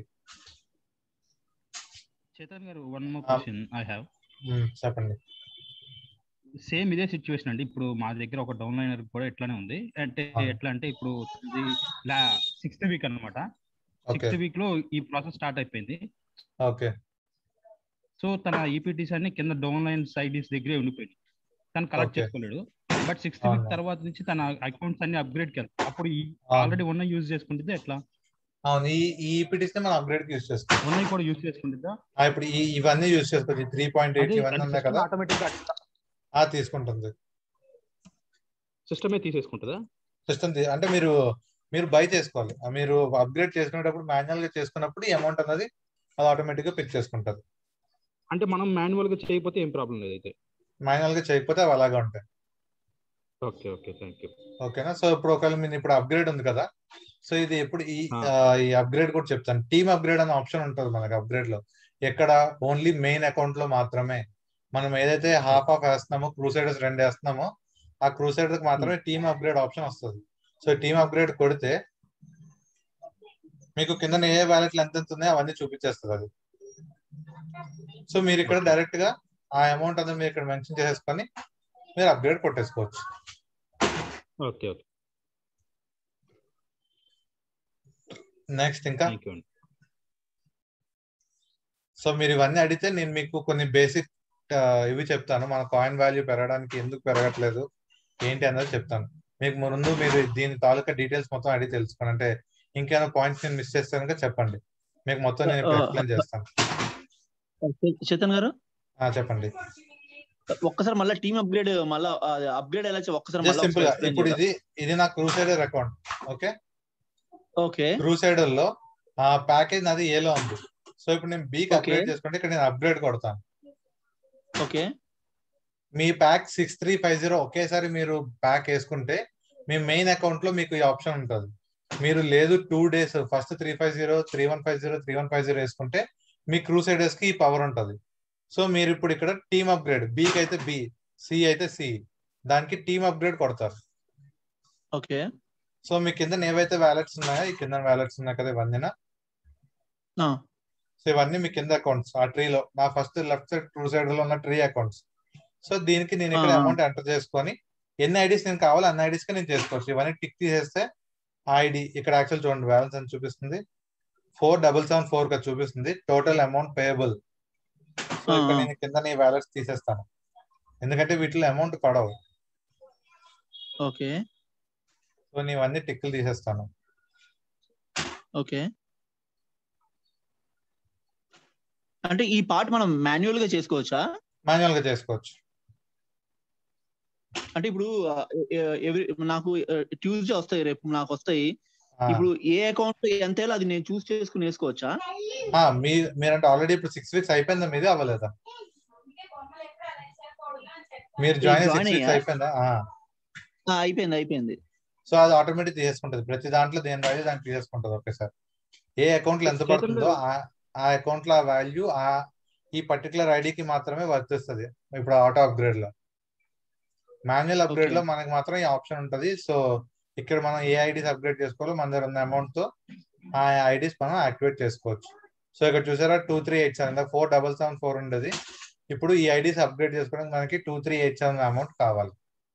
Speaker 7: చేతన్ గారు, one more question I have.
Speaker 1: చెప్పండి.
Speaker 7: సేమ్ ఇదే సిచ్యువేషన్ అండి. ఇప్పుడు మా దగ్గర ఒక డౌన్ లైనర్ కూడా ఎట్లానే ఉంది. అంటే ఎట్లా అంటే ఇప్పుడు 6th వీక్ అనమాట. 6th వీక్ లో ఈ ప్రాసెస్ స్టార్ట్ అయిపోయింది.
Speaker 1: ఓకే.
Speaker 7: సో తన ఈపీటీస్ అన్ని కింద డౌన్ లైన్ సైడ్స్ దగ్గరే ఉండిపోయింది, తను కలెక్ట్ చేసుకోలేడు. బట్ 6th వీక్ తర్వాత నుంచి తన అకౌంట్స్ అన్ని అప్గ్రేడ్ కి వెళ్తాయి. అప్పుడు ఆల్రెడీ ఉన్న యూజ్ చేసుకుంటుంది ఎట్లా?
Speaker 1: అవును, ఈ ఈపీటీస్ మనం అప్గ్రేడ్ కి యూజ్ చేసుకోవచ్చు.
Speaker 7: ఉన్నాయి కూడా యూజ్ చేసుకుంటుందా?
Speaker 1: ఇప్పుడు ఇవన్నీ యూజ్ చేసుకోవచ్చు. 3.8 ఇవన్నీ ఉన్నాయి కదా,
Speaker 7: ఆటోమేటిక్ గా
Speaker 1: తీసుకుంటుంది.
Speaker 7: సిస్టమే తీసేసుకుంటుందా?
Speaker 1: సిస్టమ్ అంటే మీరు బై చేసుకోవాలి. మీరు అప్గ్రేడ్ చేసుకునేటప్పుడు మాన్యువల్ గా చేసుకున్నప్పుడు ఈ అమౌంట్ అనేది అది ఆటోమేటిక్ గా పిక్ చేసుకుంటది.
Speaker 7: అంటే మనం మాన్యువల్ గా చేయకపోతే ఏం ప్రాబ్లం లేదు అయితే?
Speaker 1: మాన్యువల్ గా చేయకపోతే అవి అలాగే ఉంటాయి.
Speaker 7: Okay, thank you.
Speaker 1: ఓకేనా. సో ఇప్పుడు ఒకవేళ మీరు ఇప్పుడు అప్గ్రేడ్ ఉంది కదా, సో ఇది ఎప్పుడు ఈ అప్గ్రేడ్ కూడా చెప్తాను. టీమ్ అప్గ్రేడ్ అనే ఆప్షన్ ఉంటుంది మనకి అప్గ్రేడ్ లో. ఎక్కడ ఓన్లీ మెయిన్ అకౌంట్ లో మాత్రమే మనం ఏదైతే హాఫ్ వేస్తున్నామో, క్రూసైడర్స్ 2 వేస్తున్నామో, ఆ క్రూసైడర్ మాత్రమే టీమ్ అప్గ్రేడ్ ఆప్షన్ వస్తుంది. సో టీమ్ అప్గ్రేడ్ కొడితే మీకు కింద ఏ వ్యాలెట్లు ఎంత ఉన్నాయో అవన్నీ చూపించేస్తుంది అది. సో మీరు ఇక్కడ డైరెక్ట్ గా ఆ అమౌంట్ అనేది మీరు ఇక్కడ మెన్షన్ చేసేసుకొని మీరు అప్గ్రేడ్ కొట్టేసుకోవచ్చు.
Speaker 7: ఓకే.
Speaker 1: నెక్స్ట్ ఇంకా సో మీరు ఇవన్నీ అడిగితే నేను మీకు కొన్ని బేసిక్ ఇవి చెప్తాను. మన కాయిన్ వాల్యూ పెరగడానికి ఎందుకు పెరగట్లేదు ఏంటి అన్నది చెప్తాను మీకు. ముందు మీరు దీని తాలూకా డీటెయిల్స్ మొత్తం అడిగి తెలుసుకోండి. అంటే ఇంకేమైనా పాయింట్స్ నేను మిస్ చేస్తే కనుక చెప్పండి, మీకు మొత్తం నేను ఎక్స్ప్లెయిన్ చేస్తాను.
Speaker 8: చేతన్ గారు
Speaker 1: చెప్పండి.
Speaker 8: ఒక్కసారి మళ్ళీ టీమ్ అప్గ్రేడ్ అప్గ్రేడ్ ఎలా ఒక్కసారి
Speaker 1: సింపుల్ గా ఇప్పుడు ఇది నా crusader account. Okay,
Speaker 8: okay
Speaker 1: crusader లో ఆ ప్యాకేజ్ నాది ఏలో ఉంది. సో ఇప్పుడు నేను బీకి
Speaker 8: ఓకే
Speaker 1: అప్గ్రేడ్ చేసుకుంటే ఇక్కడ నేను అప్గ్రేడ్ కొడతాను.
Speaker 8: ఓకే
Speaker 1: మీ ప్యాక్ 6350 ఒకేసారి మీరు ప్యాక్ వేసుకుంటే మీ మెయిన్ అకౌంట్ లో మీకు ఈ ఆప్షన్ ఉంటుంది. మీరు లేదు 2 days ఫస్ట్ 350 3150 3150 వేసుకుంటే మీ క్రూసైడర్స్ కి ఈ పవర్ ఉంటుంది. సో మీరు ఇప్పుడు ఇక్కడ టీమ్ అప్గ్రేడ్, బీకి అయితే బి, సి అయితే సి, దానికి టీమ్ అప్గ్రేడ్ కొడతారు.
Speaker 8: ఓకే
Speaker 1: సో మీ కింద ఏవైతే వ్యాలెట్స్ ఉన్నాయో, ఈ కింద వ్యాలెట్స్ ఉన్నాయి కదా ఇవన్నీనా, సో ఇవన్నీ మీ కింద అకౌంట్స్. ఆ ట్రీలో నా ఫస్ట్ లెఫ్ట్ సైడ్ క్రూసైడర్ లో ఉన్న ట్రీ అకౌంట్స్. సో దీనికి నేను ఇక్కడ అమౌంట్ ఎంటర్ చేసుకొని ఎన్ని ఐడీస్ నేను కావాలో అన్ని ఐడీస్ కి నేను చేసుకోవచ్చు. ఇవన్నీ టిక్ తీసేస్తే ఐడి ఇక్కడ యాక్చువల్ చూడండి బ్యాలెన్స్ అని చూపిస్తుంది, 4774 గా చూపిస్తుంది టోటల్ అమౌంట్ పేయబుల్. సో ఇక్కడ నేను కింద నీ వ్యాలెట్స్ తీసేస్తాను, ఎందుకంటే వీటిలో అమౌంట్ పడవు.
Speaker 8: ఓకే
Speaker 1: సో నీవన్నీ టిక్లు తీసేస్తాను.
Speaker 8: ఓకే అంటే ఈ పార్ట్ మనం మాన్యువల్ గా చేసుకోవచ్చా?
Speaker 1: మాన్యువల్ గా చేసుకోవచ్చు.
Speaker 8: అంటే ఇప్పుడు నాకు ట్యూస్డే వస్తాయి, రేపు నాకు వస్తాయి. ఇప్పుడు ఏ అకౌంట్ ఎంత అది నేను చూస్ చేసుకుని వేసుకోవచ్చా?
Speaker 1: మీరంటే ఆల్రెడీ ఇప్పుడు 6 weeks అయిపోయిందా, మీది అవ్వలేదా? మీరు జాయిన్ 6 weeks అయిపోయిందా?
Speaker 8: అయిపోయింది.
Speaker 1: సో అది ఆటోమేటిక్ తీసేసుకుంటది, ప్రతి దాంట్లో దేని వాల్యూ దానికి తీసేసుకుంటది ఒకేసారి. ఏ అకౌంట్ లో ఎంత పడుతుందో ఆ అకౌంట్ లో వాల్యూ ఈ పర్టికులర్ ఐడికి మాత్రమే వర్తిస్తుంది. ఇప్పుడు ఆటో అప్గ్రేడ్ లో, మాన్యువల్ అప్గ్రేడ్ లో మనకి మాత్రం ఈ ఆప్షన్ ఉంటది. సో ఇక్కడ మనం ఏ ఐడీస్ అప్గ్రేడ్ చేసుకోవాలో మన దగ్గర ఉన్న అమౌంట్ తో ఆ ఐడీస్ మనం యాక్టివేట్ చేసుకోవచ్చు. సో ఇక్కడ చూసారా 2387, 4774 ఉండేది. ఇప్పుడు ఈ ఐడీస్ అప్గ్రేడ్ చేసుకోవడానికి మనకి 2387 అమౌంట్ కావాలి.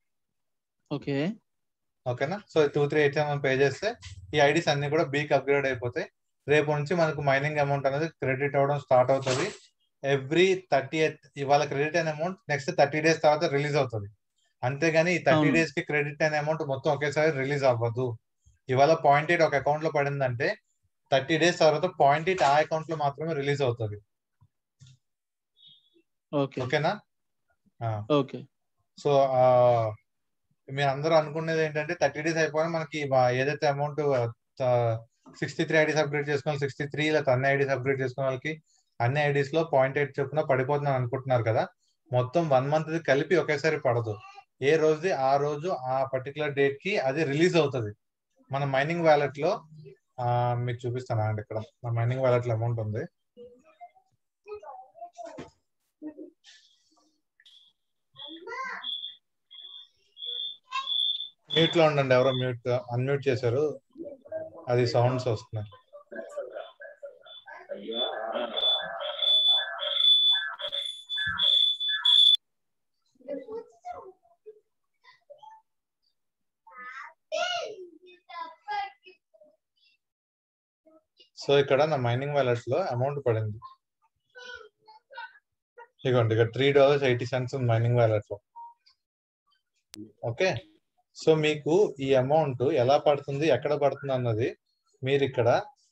Speaker 1: ఓకేనా? సో 2387 పే చేస్తే ఈ ఐడీస్ అన్ని కూడా బీకి అప్గ్రేడ్ అయిపోతాయి. రేపు నుంచి మనకు మైనింగ్ అమౌంట్ అనేది క్రెడిట్ అవ్వడం స్టార్ట్ అవుతుంది. ఎవ్రీ 30th ఇవాళ క్రెడిట్ అయిన అమౌంట్ నెక్స్ట్ 30 days తర్వాత రిలీజ్ అవుతుంది. అంతేగాని ఈ 30 days కి క్రెడిట్ అయిన అమౌంట్ మొత్తం ఒకేసారి రిలీజ్ అవ్వదు. ఇవాళ 0.8 ఒక అకౌంట్ లో పడిందంటే 30 days తర్వాత 0.8 ఆ అకౌంట్ లో మాత్రమే రిలీజ్ అవుతుంది. ఓకేనా?
Speaker 8: ఓకే.
Speaker 1: సో మీరు అందరూ అనుకునేది ఏంటంటే 30 days అయిపోయినా మనకి ఏదైతే అమౌంట్ 63 ఐడీస్ అప్గ్రేడ్ చేసుకుని 63 లేదా అన్ని ఐడీస్ అప్గ్రేడ్ చేసుకున్న వాళ్ళకి అన్ని ఐడీస్ లో 0.8 చొప్పున పడిపోతుంది అనుకుంటున్నారు కదా. మొత్తం 1 month కలిపి ఒకేసారి పడదు. ఏ రోజు ఆ రోజు ఆ పర్టికులర్ డేట్ కి అది రిలీజ్ అవుతుంది. మన మైనింగ్ వ్యాలెట్ లో మీకు చూపిస్తాను అండి. ఇక్కడ మన మైనింగ్ వ్యాలెట్ లో అమౌంట్ ఉంది. మ్యూట్ లో ఉండండి, ఎవరో అన్మ్యూట్ చేశారు, అది సౌండ్స్ వస్తున్నాయి. సో ఇక్కడ నా మైనింగ్ వ్యాలెట్ లో అమౌంట్ పడింది, ఇదిగోండి ఇక్కడ $3.80 మైనింగ్ వ్యాలెట్ లో. ఓకే, సో మీకు ఈ అమౌంట్ ఎలా పడుతుంది, ఎక్కడ పడుతుంది అన్నది మీరు ఇక్కడ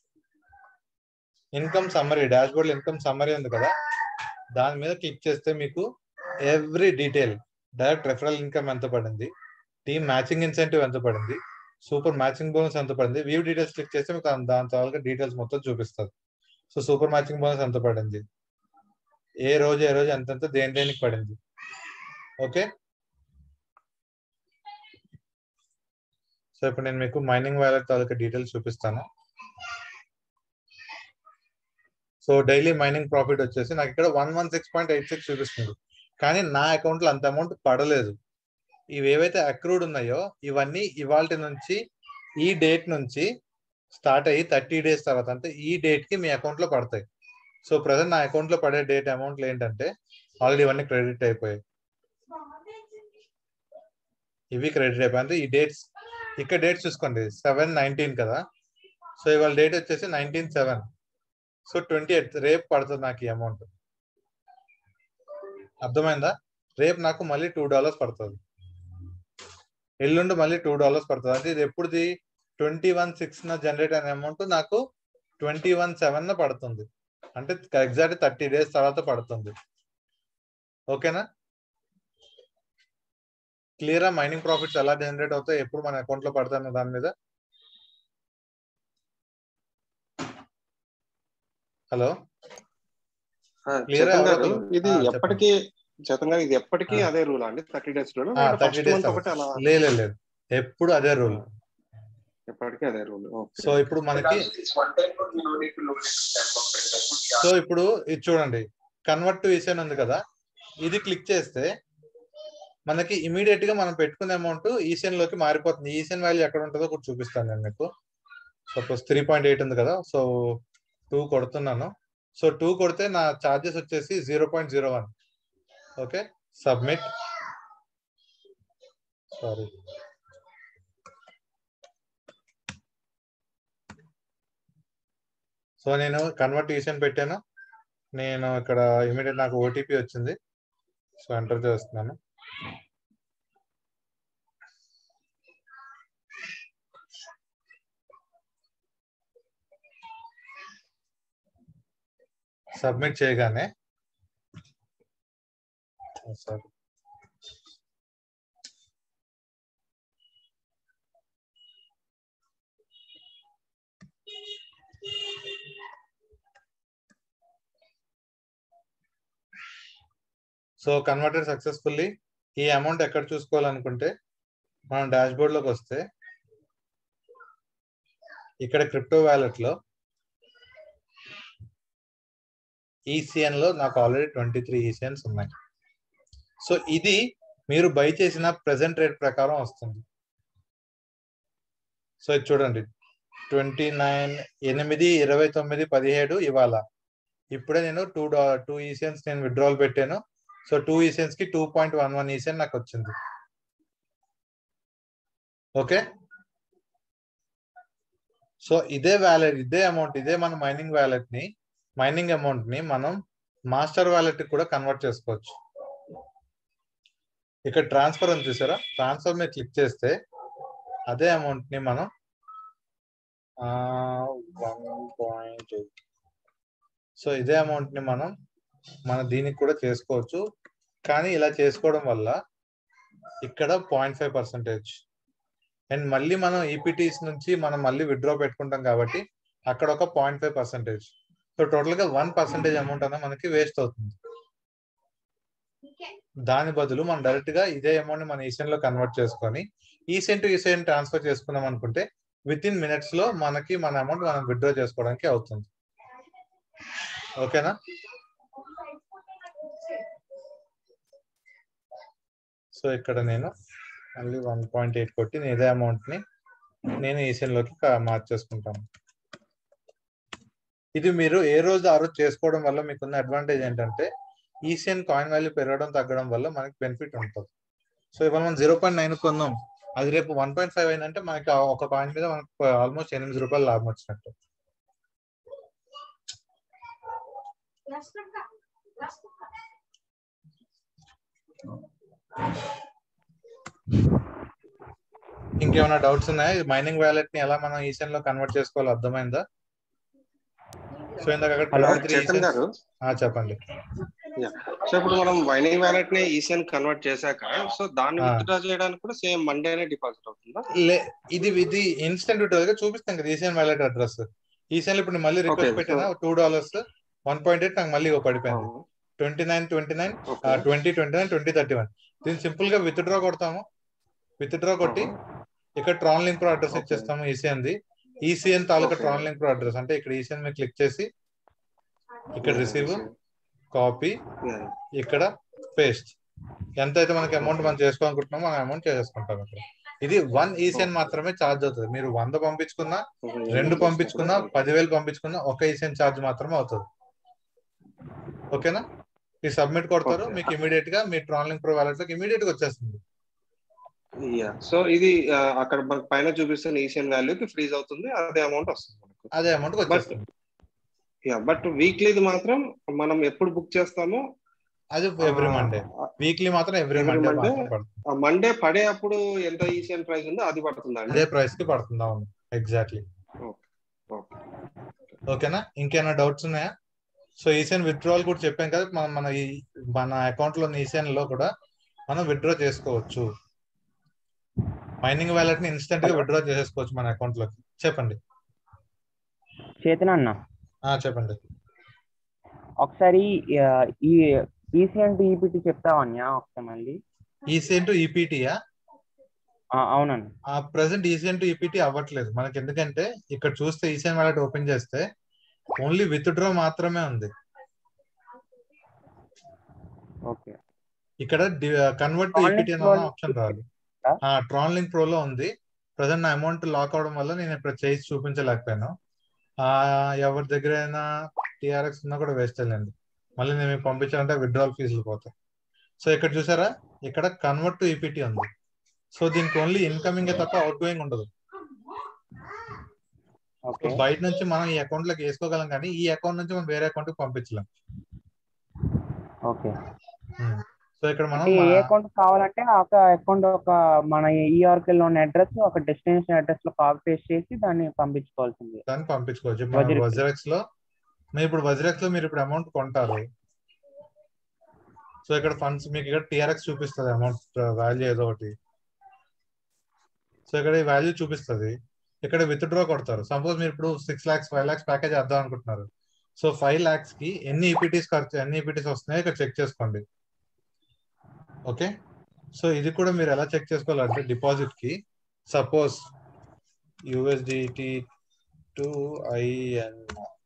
Speaker 1: income summary, dashboard income summary ఉంది కదా, దాని మీద క్లిక్ చేస్తే మీకు every detail, direct referral income ఎంత పడింది, టీమ్ మ్యాచింగ్ ఇన్సెంటివ్ ఎంత పడింది, సూపర్ మ్యాచింగ్ బోనస్ ఎంత పడింది, వ్యూ డీటెయిల్స్ క్లిక్ చేస్తే మీకు దాని తాలూకా డీటెయిల్స్ మొత్తం చూపిస్తుంది. సో సూపర్ మ్యాచింగ్ బోనస్ ఎంత పడింది, ఏ రోజు ఎంతెంత దేనికి పడింది. ఓకే, సో ఇప్పుడు నేను మీకు మైనింగ్ వ్యాలెట్ తాలూకా డీటెయిల్స్ చూపిస్తాను. సో డైలీ మైనింగ్ ప్రాఫిట్ వచ్చేసి నాకు ఇక్కడ 116.86 చూపిస్తుంది, కానీ నా అకౌంట్ లో అంత అమౌంట్ పడలేదు. ఇవి ఏవైతే అక్రూడ్ ఉన్నాయో ఇవన్నీ ఇవాల్టి నుంచి ఈ డేట్ నుంచి స్టార్ట్ అయ్యి 30 days తర్వాత, అంటే ఈ డేట్ కి మీ అకౌంట్ లో పడతాయి. సో ప్రజెంట్ నా అకౌంట్ లో పడే డేట్ అమౌంట్లు ఏంటంటే ఆల్రెడీ ఇవన్నీ క్రెడిట్ అయిపోయాయి, ఇవి క్రెడిట్ అయిపోయి. అంటే ఈ డేట్స్ ఇక్కడ డేట్స్ చూసుకోండి, 7/19 కదా. సో ఇవాళ డేట్ వచ్చేసి 19/7. సో 28 రేపు పడుతుంది నాకు ఈ అమౌంట్. అర్థమైందా? రేపు నాకు మళ్ళీ $2 పడుతుంది, ఎల్లుండి మళ్ళీ $2 పడుతుంది. అంటే ఇది ఎప్పుడుది 21/6 జనరేట్ అయిన అమౌంట్ నాకు 21/7 పడుతుంది, అంటే ఎగ్జాక్ట్ 30 days తర్వాత పడుతుంది. ఓకేనా? క్లియరా? మైనింగ్ ప్రాఫిట్స్ ఎలా జనరేట్ అవుతాయి, ఎప్పుడు మన అకౌంట్ లో పడతాను దాని మీద. హలో
Speaker 9: చేతన్ గారు, ఇది
Speaker 1: చెప్పండి.
Speaker 9: ఎప్పటికీ చేతన్ గారు ఇది ఎప్పటికీ
Speaker 1: ఆ.
Speaker 9: అదే రూల్ అండి? 30 days రూల్?
Speaker 1: 30 days
Speaker 9: ఒకటి అలా?
Speaker 1: లేదు, ఎప్పుడు అదే రూల్.
Speaker 9: ఎప్పటికీ అదే రూల్.
Speaker 1: సో ఇప్పుడు మనకి ఇప్పుడు ఇది చూడండి, కన్వర్ట్ టు ఈసీఎన్ ఉంది కదా, ఇది క్లిక్ చేస్తే మనకి ఇమీడియట్ గా మనం పెట్టుకునే అమౌంట్ ఈసీఎన్ లోకి మారిపోతుంది. ఈసీఎన్ వాల్యూ ఎక్కడ ఉంటుందో కూడా చూపిస్తాను నేను మీకు. సపోజ్ 3.8 ఉంది కదా, సో 2 కొడుతున్నాను. సో 2 కొడితే నా ఛార్జెస్ వచ్చేసి 0.01. Okay, submit. సారీ, సో నేను కన్వర్ట్ ఈసీఎన్ పెట్టాను. నేను ఇక్కడ ఇమీడియట్ నాకు ఓటీపీ వచ్చింది, సో ఎంటర్ చేస్తున్నాను. సబ్మిట్ చేయగానే సారీ సో కన్వర్టెడ్ సక్సెస్ఫుల్లీ. ఈ అమౌంట్ ఎక్కడ చూసుకోవాలనుకుంటే మనం డాష్ బోర్డ్ లోకి వస్తే ఇక్కడ క్రిప్టో వ్యాలెట్ లో ఈసీఎన్ లో నాకు ఆల్రెడీ 23 ఈసీఎన్స్ ఉన్నాయి. సో ఇది మీరు బై చేసిన ప్రెసెంట్ రేట్ ప్రకారం వస్తుంది. సో ఇది చూడండి, 29/8/29/17 ఇవాళ ఇప్పుడే నేను 2 ఈసీఎన్స్ నేను విత్డ్రాల్ పెట్టాను. సో 2 ఈసీఎన్స్ కి 2.11 ఈసీఎన్ నాకు వచ్చింది. ఓకే, సో ఇదే వ్యాలెట్, ఇదే అమౌంట్, ఇదే మన మైనింగ్ అమౌంట్ ని మనం మాస్టర్ వ్యాలెట్ కి కూడా కన్వర్ట్ చేసుకోవచ్చు. ఇక్కడ ట్రాన్స్ఫర్ అని చూసారా, ట్రాన్స్ఫర్ మీద క్లిక్ చేస్తే అదే అమౌంట్ ని మనం 1.8, సో ఇదే అమౌంట్ ని మనం దీనికి కూడా చేసుకోవచ్చు. కానీ ఇలా చేసుకోవడం వల్ల ఇక్కడ 0.5%, అండ్ మళ్ళీ మనం ఈపీటీస్ నుంచి మనం మళ్ళీ విత్డ్రా పెట్టుకుంటాం కాబట్టి అక్కడ ఒక 0.5%. సో టోటల్ గా 1% అమౌంట్ అనేది మనకి వేస్ట్ అవుతుంది. దాని బదులు మనం డైరెక్ట్ గా ఇదే అమౌంట్ ని మన ఈసీఎన్ లో కన్వర్ట్ చేసుకొని ఈసీఎన్ టు ఈసీఎన్ ట్రాన్స్ఫర్ చేసుకున్నాం అనుకుంటే విత్ ఇన్ మినిట్స్ లో మనకి మన అమౌంట్ మనం విత్డ్రా చేసుకోవడానికి అవుతుంది. ఓకేనా? సో ఇక్కడ నేను మళ్ళీ 1.8 కొట్టి ఇదే అమౌంట్ ని నేను ఈసీఎన్ లోకి మార్చేసుకుంటాను. ఇది మీరు ఏ రోజు ఆ రోజు చేసుకోవడం వల్ల మీకున్న అడ్వాంటేజ్ ఏంటంటే ఈసీఎన్ కాయిన్ వాల్యూ పెరగడం తగ్గడం వల్ల మనకి బెనిఫిట్ ఉంటుంది. సో ఇవాళ మనం 0.9 కొన్నాం, అది రేపు 1.5 అయిందంటే మనకి ఒక కాయిన్ మీద మనకు ఆల్మోస్ట్ 8 రూపాయలు లాభం వచ్చినట్టు. ఇంకేమైనా డౌట్స్ ఉన్నాయా? మైనింగ్ వ్యాలెట్ ని ఎలా మనం ఈసీఎన్ లో కన్వర్ట్ చేసుకోవాలో అర్థమైందా? సో ఇందాక చెప్పండి.
Speaker 9: సో ఇప్పుడు మనం మైనింగ్ వ్యాలెట్ ని ఈసీఎన్ కన్వర్ట్ చేశాక సో దాన్ని విత్డ్రా చేయడానికి కూడా సేమ్ మండేనే డిపాజిట్ అవుతుందా?
Speaker 1: ఇది ఇన్స్టెంట్ విత్డ్రా గా చూపిస్తాం కదా ఈసీఎన్ వ్యాలెట్ అడ్రస్. ఈసీఎన్ ఇప్పుడు మళ్ళీ రిక్వెస్ట్ పెట్టినా $2 1.8 నాకు మళ్ళీ పడిపోయింది. 2029/2031 దీన్ని సింపుల్ గా విత్డ్రా కొడతాము. విత్డ్రా కొట్టి ఇక్కడ ట్రాన్ లింక్ అడ్రస్ ఇచ్చేస్తాము ఈసీఎన్ తాలూకా ట్రాన్ లింక్ అడ్రస్. అంటే ఇక్కడ ఈసీఎన్ మీద క్లిక్ చేసి ఇక్కడ రిసీవ్, కాపీ, ఇక్కడ పేస్ట్. ఎంతైతే మనకి అమౌంట్ మనం చేసుకోవాలనుకుంటున్నామో ఆ అమౌంట్ చేసేసుకుంటాం. ఇక్కడ ఇది 1 ఈసీఎన్ మాత్రమే ఛార్జ్ అవుతుంది. మీరు 100 పంపించుకున్నా, 2 పంపించుకున్నా, 10,000 పంపించుకున్నా 1 ఈసీఎన్ ఛార్జ్ మాత్రమే అవుతుంది. ఓకేనా? ఈ సబ్మిట్ కొడతారు, మీకు ఇమీడియట్ గా మీ ట్రాన్ లింక్ ప్రో వాలెట్ లోకి ఇమీడియట్ గా వచ్చేస్తుంది.
Speaker 9: సో ఇది అక్కడ మనకు పైన చూపిస్తున్న ఈసీఎన్ వాల్యూకి ఫ్రీజ్ అవుతుంది, అదే అమౌంట్ వస్తుంది.
Speaker 1: అదే అమౌంట్ వచ్చేస్తుంది.
Speaker 9: బట్ వీక్లీది మాత్రం మనం ఎప్పుడు బుక్ చేస్తామో
Speaker 1: అది ఎవ్రీ మండే. వీక్లీ మాత్రం ఎవ్రీ
Speaker 9: మండే పడే అప్పుడు ఎంత ఈసీఎన్ ప్రైస్ ఉందో అది పడుతుంది,
Speaker 1: అదే ప్రైస్ కి పడుతుంది. అవును, ఎగ్జాక్ట్లీ. ఓకేనా? ఇంకేమైనా డౌట్స్ ఉన్నాయా? సో ఈసీఎన్ విత్డ్రాల్ కూడా చెప్పాం కదా, మన అకౌంట్ లో ఈసీఎన్ లో కూడా మనం విత్డ్రా చేసుకోవచ్చు. మైనింగ్ వ్యాలెట్ ని ఇన్స్టెంట్ గా విత్డ్రా చేసేసుకోవచ్చు మన అకౌంట్ లోకి. చెప్పండి
Speaker 10: చేతన్ అన్న.
Speaker 1: చెప్పండి.
Speaker 10: ఒకసారి ఈ ఈసీఎన్ టు ఈపీటీ చెప్తావన్యా ఒకసారి మళ్ళీ.
Speaker 1: ఈసీఎన్ టు ఈపీటీయా?
Speaker 10: అవునండి.
Speaker 1: ప్రెసెంట్ ఈసీఎన్ టు ఈపీటీ అవ్వట్లేదు మనకి, ఎందుకంటే ఇక్కడ చూస్తే ఈసీఎన్ వాలెట్ ఓపెన్ చేస్తే ఓన్లీ విత్డ్రా మాత్రమే ఉంది.
Speaker 10: ఓకే.
Speaker 1: ఇక్కడ కన్వర్ట్ టు ఈపీటీ అన్న ఆప్షన్ రాదు. ట్రాన్ లింక్ ప్రోలో ఉంది. ప్రజెంట్ నా అమౌంట్ లాక్ అవడం వల్ల నేను ఇప్పుడు చేసి చూపించలేకపోయాను. ఎవరి దగ్గర అయినా టీఆర్ఎక్స్ ఉన్నా కూడా వేస్ట్ అయ్యండి. మళ్ళీ నేను మీకు పంపించాలంటే విత్డ్రాల్ ఫీజులు పోతాయి. సో ఇక్కడ చూసారా, ఇక్కడ కన్వర్ట్ టు ఈపీటీ ఉంది. సో దీనికి ఓన్లీ ఇన్కమింగ్ తప్ప అవుట్ గోయింగ్ ఉండదు. బయట నుంచి మనం ఈ అకౌంట్ లోకి వేసుకోగలం, కానీ ఈ అకౌంట్ నుంచి మనం వేరే అకౌంట్ కి పంపించలేం.
Speaker 10: ఓకే.
Speaker 1: సో ఇక్కడ మనం
Speaker 10: ఏ అకౌంట్ కావాలంటే ఒక అకౌంట్ ఒక మన ఈఆర్కెల్ లోని అడ్రస్ ఒక డెస్టినేషన్ అడ్రస్ లో కాపీ పేస్ట్ చేసి దాన్ని పంపించుకోవాల్సింది.
Speaker 1: దాన్ని పంపించుకోవచ్చు. వజ్రెక్స్ లో మీరు ఇప్పుడు మీరు ఇప్పుడు అమౌంట్ కొంటారు. సో ఇక్కడ ఫండ్స్ మీకు ఇక్కడ టీఆర్ఎక్స్ చూపిస్తుంది, అమౌంట్ వాల్యూ ఏదో ఒకటి. సో ఇక్కడ ఈ వాల్యూ చూపిస్తుంది. ఇక్కడ విత్డ్రా కొడతారు. సపోజ్ మీరు ఇప్పుడు 6 lakhs 5 lakhs ప్యాకేజ్ వేద్దాం అనుకుంటున్నారు. సో 5 lakhs కి ఎన్ని ఈపీటీస్ వస్తున్నాయో ఇక్కడ చెక్ చేసుకోండి. ఓకే. సో ఇది కూడా మీరు ఎలా చెక్ చేసుకోవాలంటే డిపాజిట్ కి suppose USDT to IN.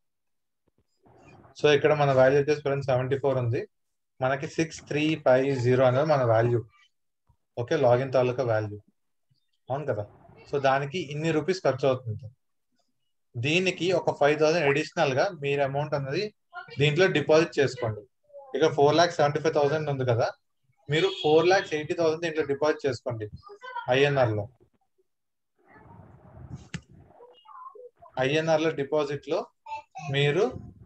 Speaker 1: So ఇక్కడ మన వాల్యూ వచ్చేసి 74 ఉంది. మనకి 6350 అనేది మన వాల్యూ. ఓకే, లాగిన్ తాలూకా వాల్యూ. అవును కదా. సో దానికి ఇన్ని రూపీస్ ఖర్చు అవుతుంది. దీనికి ఒక 5000 అడిషనల్ గా మీరు అమౌంట్ అనేది దీంట్లో డిపాజిట్ చేసుకోండి. ఇక 4,75,000 ఉంది కదా, మీరు 4,80,000 దీంట్లో డిపాజిట్ చేసుకోండి ఐఎన్ఆర్ లో. ఐఎన్ఆర్ లో డిపాజిట్ లో మీరు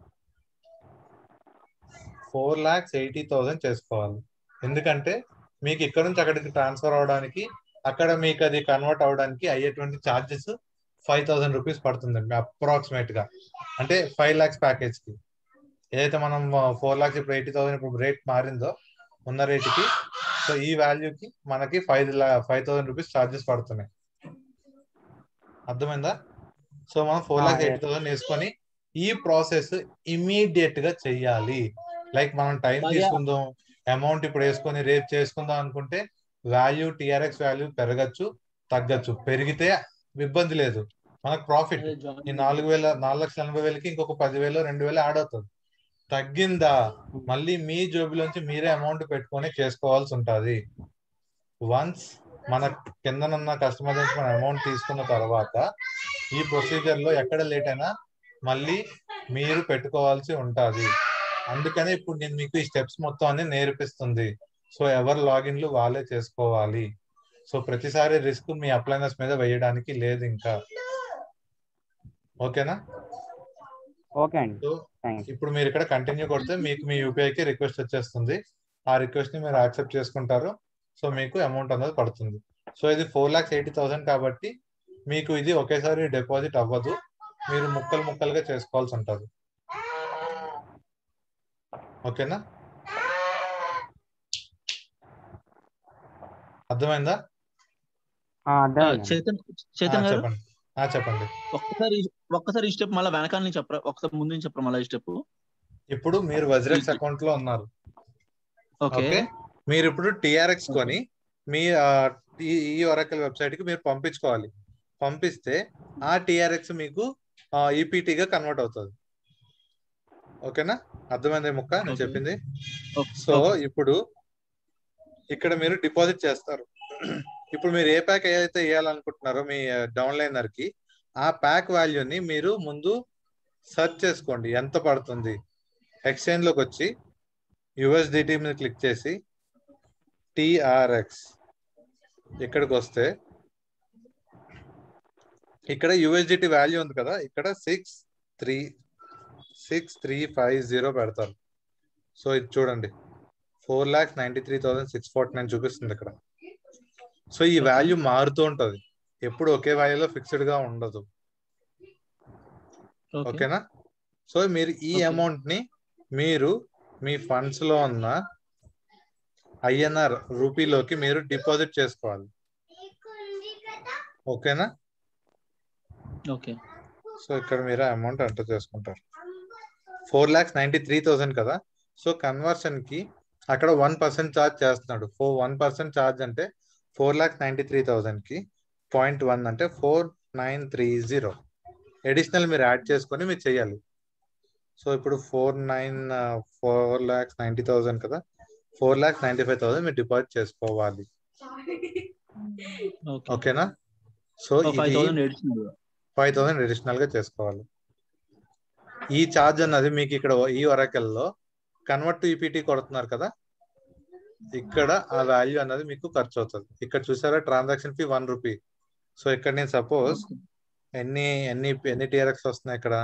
Speaker 1: 4,80,000 చేసుకోవాలి. ఎందుకంటే మీకు ఇక్కడ నుంచి అక్కడికి ట్రాన్స్ఫర్ అవడానికి, అక్కడ మీకు అది కన్వర్ట్ అవడానికి అయ్యేటువంటి ఛార్జెస్ 5,000 రూపీస్ పడుతుందండి అప్రాక్సిమేట్ గా. అంటే 5 lakhs ప్యాకేజ్ కి ఏదైతే మనం 4 lakhs ఇప్పుడు 80,000 ఇప్పుడు రేట్ మారిందో ఉన్న రేటుకి, సో ఈ వాల్యూకి మనకి 5,000 రూపీస్ ఛార్జెస్ పడుతున్నాయి. అర్థమైందా? సో మనం 4,80,000 వేసుకొని ఈ ప్రాసెస్ ఇమీడియట్ గా చెయ్యాలి. లైక్ మనం టైం తీసుకుందాం, అమౌంట్ ఇప్పుడు వేసుకొని రేపు చేసుకుందాం అనుకుంటే వాల్యూ టీఆర్ఎక్స్ వాల్యూ పెరగచ్చు తగ్గచ్చు. పెరిగితే ఇబ్బంది లేదు, మనకు ప్రాఫిట్. ఈ 4,80,000కి ఇంకొక 10,000 2,000 యాడ్ అవుతుంది. తగ్గిందా మళ్ళీ మీ జోబులోంచి మీరే అమౌంట్ పెట్టుకొని చేసుకోవాల్సి ఉంటుంది. వన్స్ మన కిందనున్న కస్టమర్ నుంచి మన అమౌంట్ తీసుకున్న తర్వాత ఈ ప్రొసీజర్ లో ఎక్కడ లేట్ అయినా మళ్ళీ మీరు పెట్టుకోవాల్సి ఉంటుంది. అందుకనే ఇప్పుడు నేను మీకు ఈ స్టెప్స్ మొత్తం అన్ని నేర్పిస్తుంది. సో ఎవరు లాగిన్లు వాళ్ళే చేసుకోవాలి. సో ప్రతిసారి రిస్క్ మీ అప్లైనర్స్ మీద వేయడానికి లేదు ఇంకా. ఓకేనా?
Speaker 10: ఓకే అండి.
Speaker 1: సో ఇప్పుడు మీరు ఇక్కడ కంటిన్యూ కొడితే మీకు మీ యూపీఐకి రిక్వెస్ట్ వచ్చేస్తుంది. ఆ రిక్వెస్ట్ ని మీరు యాక్సెప్ట్ చేసుకుంటారు. సో మీకు అమౌంట్ అనేది పడుతుంది. సో ఇది 4,80,000 కాబట్టి మీకు ఇది ఒకేసారి డిపాజిట్ అవ్వదు, మీరు ముక్కలుగా చేసుకోవాల్సి ఉంటుంది. ఓకేనా? అర్థమైందా? చెప్పండి.
Speaker 8: ఒక్కసారి ఈ స్టెప్ మళ్ళీ వెనకాల నుంచి చెప్పరా, ఒకసారి ముందు నుంచి చెప్పరా మళ్ళీ ఈ స్టెప్.
Speaker 1: ఇప్పుడు మీరు వజ్రెక్స్ అకౌంట్ లో ఉన్నారు. ఓకే, మీరు ఇప్పుడు టిఆర్ఎక్స్ కొని మీ ఈ ఒరాకిల్ వెబ్సైట్ కి మీరు పంపించుకోవాలి. పంపిస్తే ఆ టిఆర్ఎక్స్ మీకు ఈపీటీగా కన్వర్ట్ అవుతుంది. ఓకేనా? అర్థమైంది ముక్క నేను చెప్పింది? సో ఇప్పుడు ఇక్కడ మీరు డిపాజిట్ చేస్తారు. ఇప్పుడు మీరు ఏ ప్యాక్ ఏదైతే వేయాలనుకుంటున్నారో మీ డౌన్లైనర్ కి, ఆ ప్యాక్ వాల్యూని మీరు ముందు సెర్చ్ చేసుకోండి ఎంత పడుతుంది. ఎక్స్చేంజ్ లోకి వచ్చి యూఎస్డిటీ మీద క్లిక్ చేసి టిఆర్ఎక్స్ ఇక్కడికి వస్తే ఇక్కడ యూఎస్డిటీ వాల్యూ ఉంది కదా, ఇక్కడ 6350 పెడతారు. సో ఇది చూడండి 4,93,649 చూపిస్తుంది ఇక్కడ. సో ఈ వాల్యూ మారుతూ ఉంటది, ఎప్పుడు ఒకే వాల్యూలో ఫిక్స్డ్ గా ఉండదు. ఓకేనా? సో మీరు ఈ అమౌంట్ ని మీరు మీ ఫండ్స్ లో ఉన్న ఐఎన్ఆర్ రూపీలోకి మీరు డిపాజిట్ చేసుకోవాలి. ఓకేనా? ఓకే. సో ఇక్కడ మీరు అమౌంట్ ఎంటర్ చేసుకుంటారు. 4,93,000 కదా. సో కన్వర్షన్ కి అక్కడ 1% ఛార్జ్ చేస్తున్నాడు. 1% ఛార్జ్ అంటే 4,93,000 కి 0.1 అంటే 4,930 అడిషనల్ మీరు యాడ్ చేసుకొని మీరు చెయ్యాలి. సో ఇప్పుడు 4,90,000 కదా, 4,95,000 మీరు డిపాజిట్ చేసుకోవాలి. ఓకేనా. సో ఇది 5,000 అడిషనల్ గా చేసుకోవాలి. ఈ ఛార్జ్ అన్నది మీకు ఇక్కడ ఈ ఒరాకిల్ లో కన్వర్ట్ టు ఈపీటీ కొడుతున్నారు కదా, ఇక్కడ ఆ వాల్యూ అన్నది మీకు ఖర్చు అవుతుంది. ఇక్కడ చూసారా ట్రాన్సాక్షన్ ఫీ 1 రూపీ. సో ఇక్కడ నేను సపోజ్ ఎన్ని ఎన్ని ఎన్ని టీఆర్ఎక్స్ వస్తున్నాయి ఇక్కడ,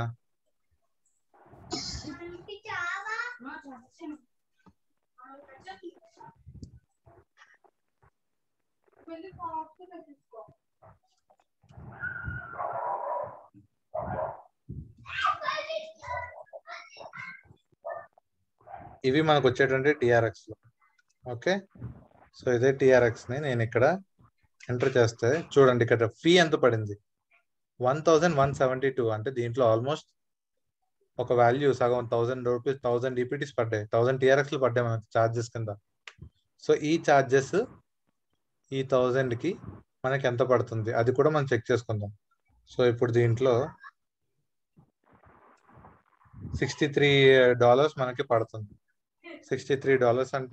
Speaker 1: ఇవి మనకు వచ్చేటువంటి టీఆర్ఎక్స్ లో. ఓకే, సో ఇదే టీఆర్ఎక్స్ ని నేను ఇక్కడ ఎంటర్ చేస్తే చూడండి ఇక్కడ ఫీ ఎంత పడింది, 1,172. అంటే దీంట్లో ఆల్మోస్ట్ ఒక వాల్యూ సగం 1,000 రూపీస్ 1,000 ఈపీటీస్ పడ్డాయి, 1,000 టీఆర్ఎక్స్లు పడ్డాయి మనకి ఛార్జెస్ కింద. సో ఈ ఛార్జెస్ ఈ 1,000 కి మనకి ఎంత పడుతుంది అది కూడా మనం చెక్ చేసుకుందాం. సో ఇప్పుడు దీంట్లో $63 మనకి పడుతుంది. $63 అంటే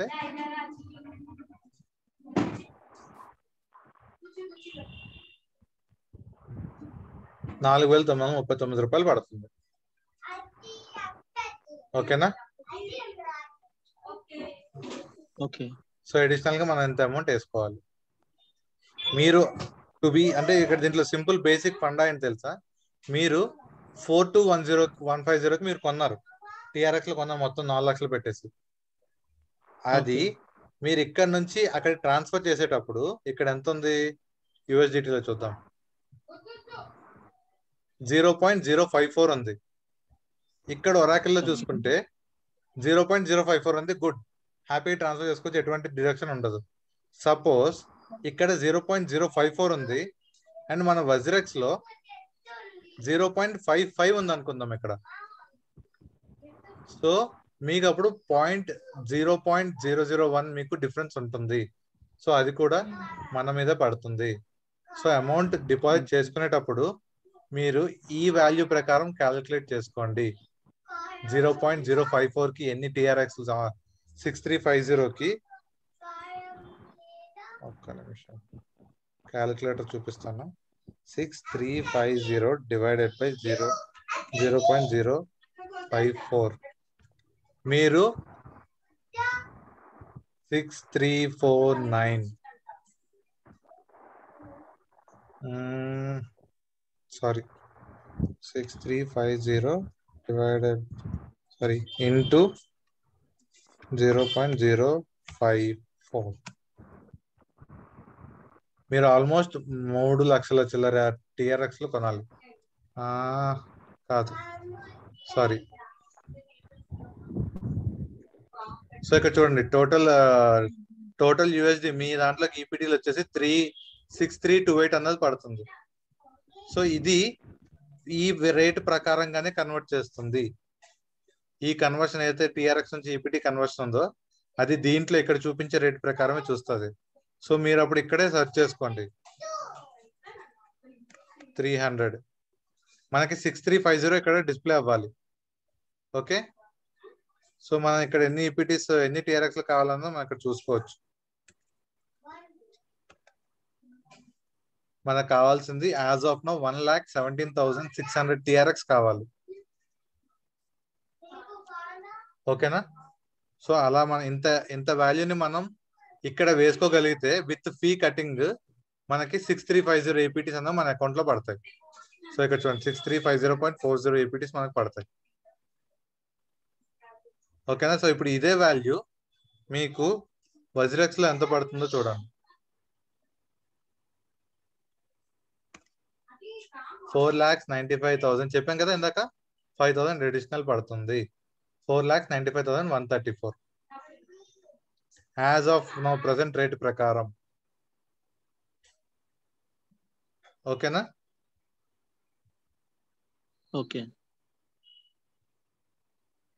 Speaker 1: $4,939 పడుతుంది. ఓకేనా.
Speaker 8: ఓకే.
Speaker 1: సో అడిషనల్ గా మనం ఎంత అమౌంట్ వేసుకోవాలి. మీరు టు బి అంటే ఇక్కడ దీంట్లో సింపుల్ బేసిక్ ఫండా ఏంటి తెలుసా, మీరు 4210150 మీరు కొన్నారు, టీఆర్ఎక్స్ లో కొన్నారు మొత్తం 4 లక్షలు పెట్టేసి. అది మీరు ఇక్కడ నుంచి అక్కడ ట్రాన్స్ఫర్ చేసేటప్పుడు ఇక్కడ ఎంత ఉంది యూఎస్డిటీలో చూద్దాం, 0.054 ఉంది. ఇక్కడ ఒరాకిల్ లో చూసుకుంటే 0.054 ఉంది. గుడ్, హ్యాపీ ట్రాన్స్ఫర్ చేసుకోవచ్చు, ఎటువంటి డిడక్షన్ ఉండదు. సపోజ్ ఇక్కడ 0.054 ఉంది అండ్ మన వజ్రెక్స్ లో 0.55 ఉంది అనుకుందాం ఇక్కడ. సో మీకు అప్పుడు 0.001 మీకు డిఫరెన్స్ ఉంటుంది. సో అది కూడా మన మీద పడుతుంది. సో అమౌంట్ డిపాజిట్ చేసుకునేటప్పుడు మీరు ఈ వాల్యూ ప్రకారం క్యాలిక్యులేట్ చేసుకోండి. 0.054 కి ఎన్ని టీఆర్ఎక్స్, 6350 కి ఒక్క నిమిషం క్యాలిక్యులేటర్ చూపిస్తాను. 6350 డివైడెడ్ బై 0.054 మీరు 6349 సారీ 6350 డివైడెడ్ ఇంటూ 0.054 మీరు ఆల్మోస్ట్ 3 లక్షల చిల్లర టీఆర్ఎక్స్ లో కొనాలి. కాదు సారీ. సో ఇక్కడ చూడండి టోటల్ యూఎస్డి మీ దాంట్లోకి ఈపీటీలు వచ్చేసి 36328 అన్నది పడుతుంది. సో ఇది ఈ రేట్ ప్రకారంగానే కన్వర్ట్ చేస్తుంది. ఈ కన్వర్షన్ అయితే టీఆర్ఎక్స్ నుంచి ఈపీటీ కన్వర్షన్ ఉందో అది దీంట్లో ఇక్కడ చూపించే రేట్ ప్రకారమే చూస్తుంది. సో మీరు అప్పుడు ఇక్కడే సెర్చ్ చేసుకోండి 300 మనకి 6350 ఇక్కడ డిస్ప్లే అవ్వాలి. ఓకే, సో మనం ఇక్కడ ఎన్ని ఈపీటీస్ ఎన్ని టీఆర్ఎక్స్ కావాలన్నా మనం ఇక్కడ చూసుకోవచ్చు. మనకు కావాల్సింది యాజ్ ఆఫ్ నౌ 1,17,600 టీఆర్ఎక్స్ కావాలి. ఓకేనా. సో అలా మనం ఇంత వాల్యూని మనం ఇక్కడ వేసుకోగలిగితే విత్ ఫీ కటింగ్ మనకి 6350 ఏపీటీస్ అన్న మన అకౌంట్ లో పడతాయి. సో ఇక్కడ చూడండి 6350.40 ఏపీటీస్ మనకు పడతాయి. ఓకేనా. సో ఇప్పుడు ఇదే వాల్యూ మీకు వజ్రెక్స్ లో ఎంత పడుతుందో చూడండి. 4,95,000 చెప్పాం కదా ఇందాక, 5,000 అడిషనల్ పడుతుంది. 4,95,134 as of no present rate ప్రకారం. ఓకేనా.
Speaker 8: ఓకే.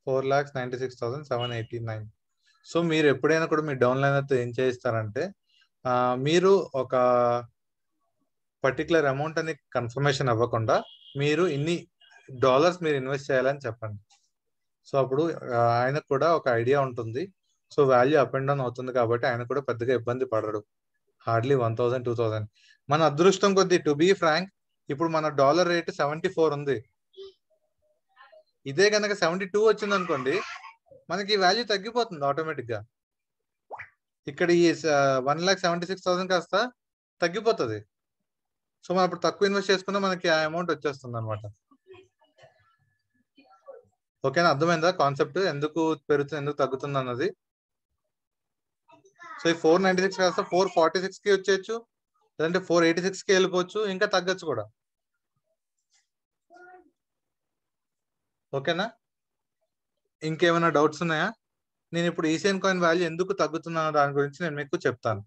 Speaker 1: 4,96,789. సో మీరు ఎప్పుడైనా కూడా మీ డౌన్లైనర్తో ఏం చేయిస్తారంటే మీరు ఒక పర్టికులర్ అమౌంట్ అని కన్ఫర్మేషన్ అవ్వకుండా మీరు ఇన్ని డాలర్స్ మీరు ఇన్వెస్ట్ చేయాలని చెప్పండి. సో అప్పుడు ఆయనకు కూడా ఒక ఐడియా ఉంటుంది. So value up and down అవుతుంది కాబట్టి ఆయన కూడా పెద్దగా ఇబ్బంది పడడు. హార్డ్లీ 1,000 2,000. మన అదృష్టం కొద్ది, టు బీ ఫ్రాంక్, ఇప్పుడు మన డాలర్ రేట్ 74 ఉంది. ఇదే కనుక 72 వచ్చింది అనుకోండి, మనకి వాల్యూ తగ్గిపోతుంది ఆటోమేటిక్ గా. ఇక్కడ ఈ 1,76,000 కాస్త తగ్గిపోతుంది. సో మనం అప్పుడు తక్కువ ఇన్వెస్ట్ చేసుకున్నా మనకి ఆ అమౌంట్ వచ్చేస్తుంది అనమాట. ఓకేనా, అర్థమైందా కాన్సెప్ట్? ఎందుకు పెరుగుతుంది, ఎందుకు తగ్గుతుంది అన్నది. సో ఈ 496 కాస్త 446 కి వచ్చేయచ్చు, లేదంటే 486 కి వెళ్ళిపోవచ్చు, ఇంకా తగ్గచ్చు కూడా. ఓకేనా, ఇంకేమైనా డౌట్స్ ఉన్నాయా? నేను ఇప్పుడు ఈసియన్ కాయిన్ వాల్యూ ఎందుకు తగ్గుతున్నా దాని గురించి నేను మీకు చెప్తాను.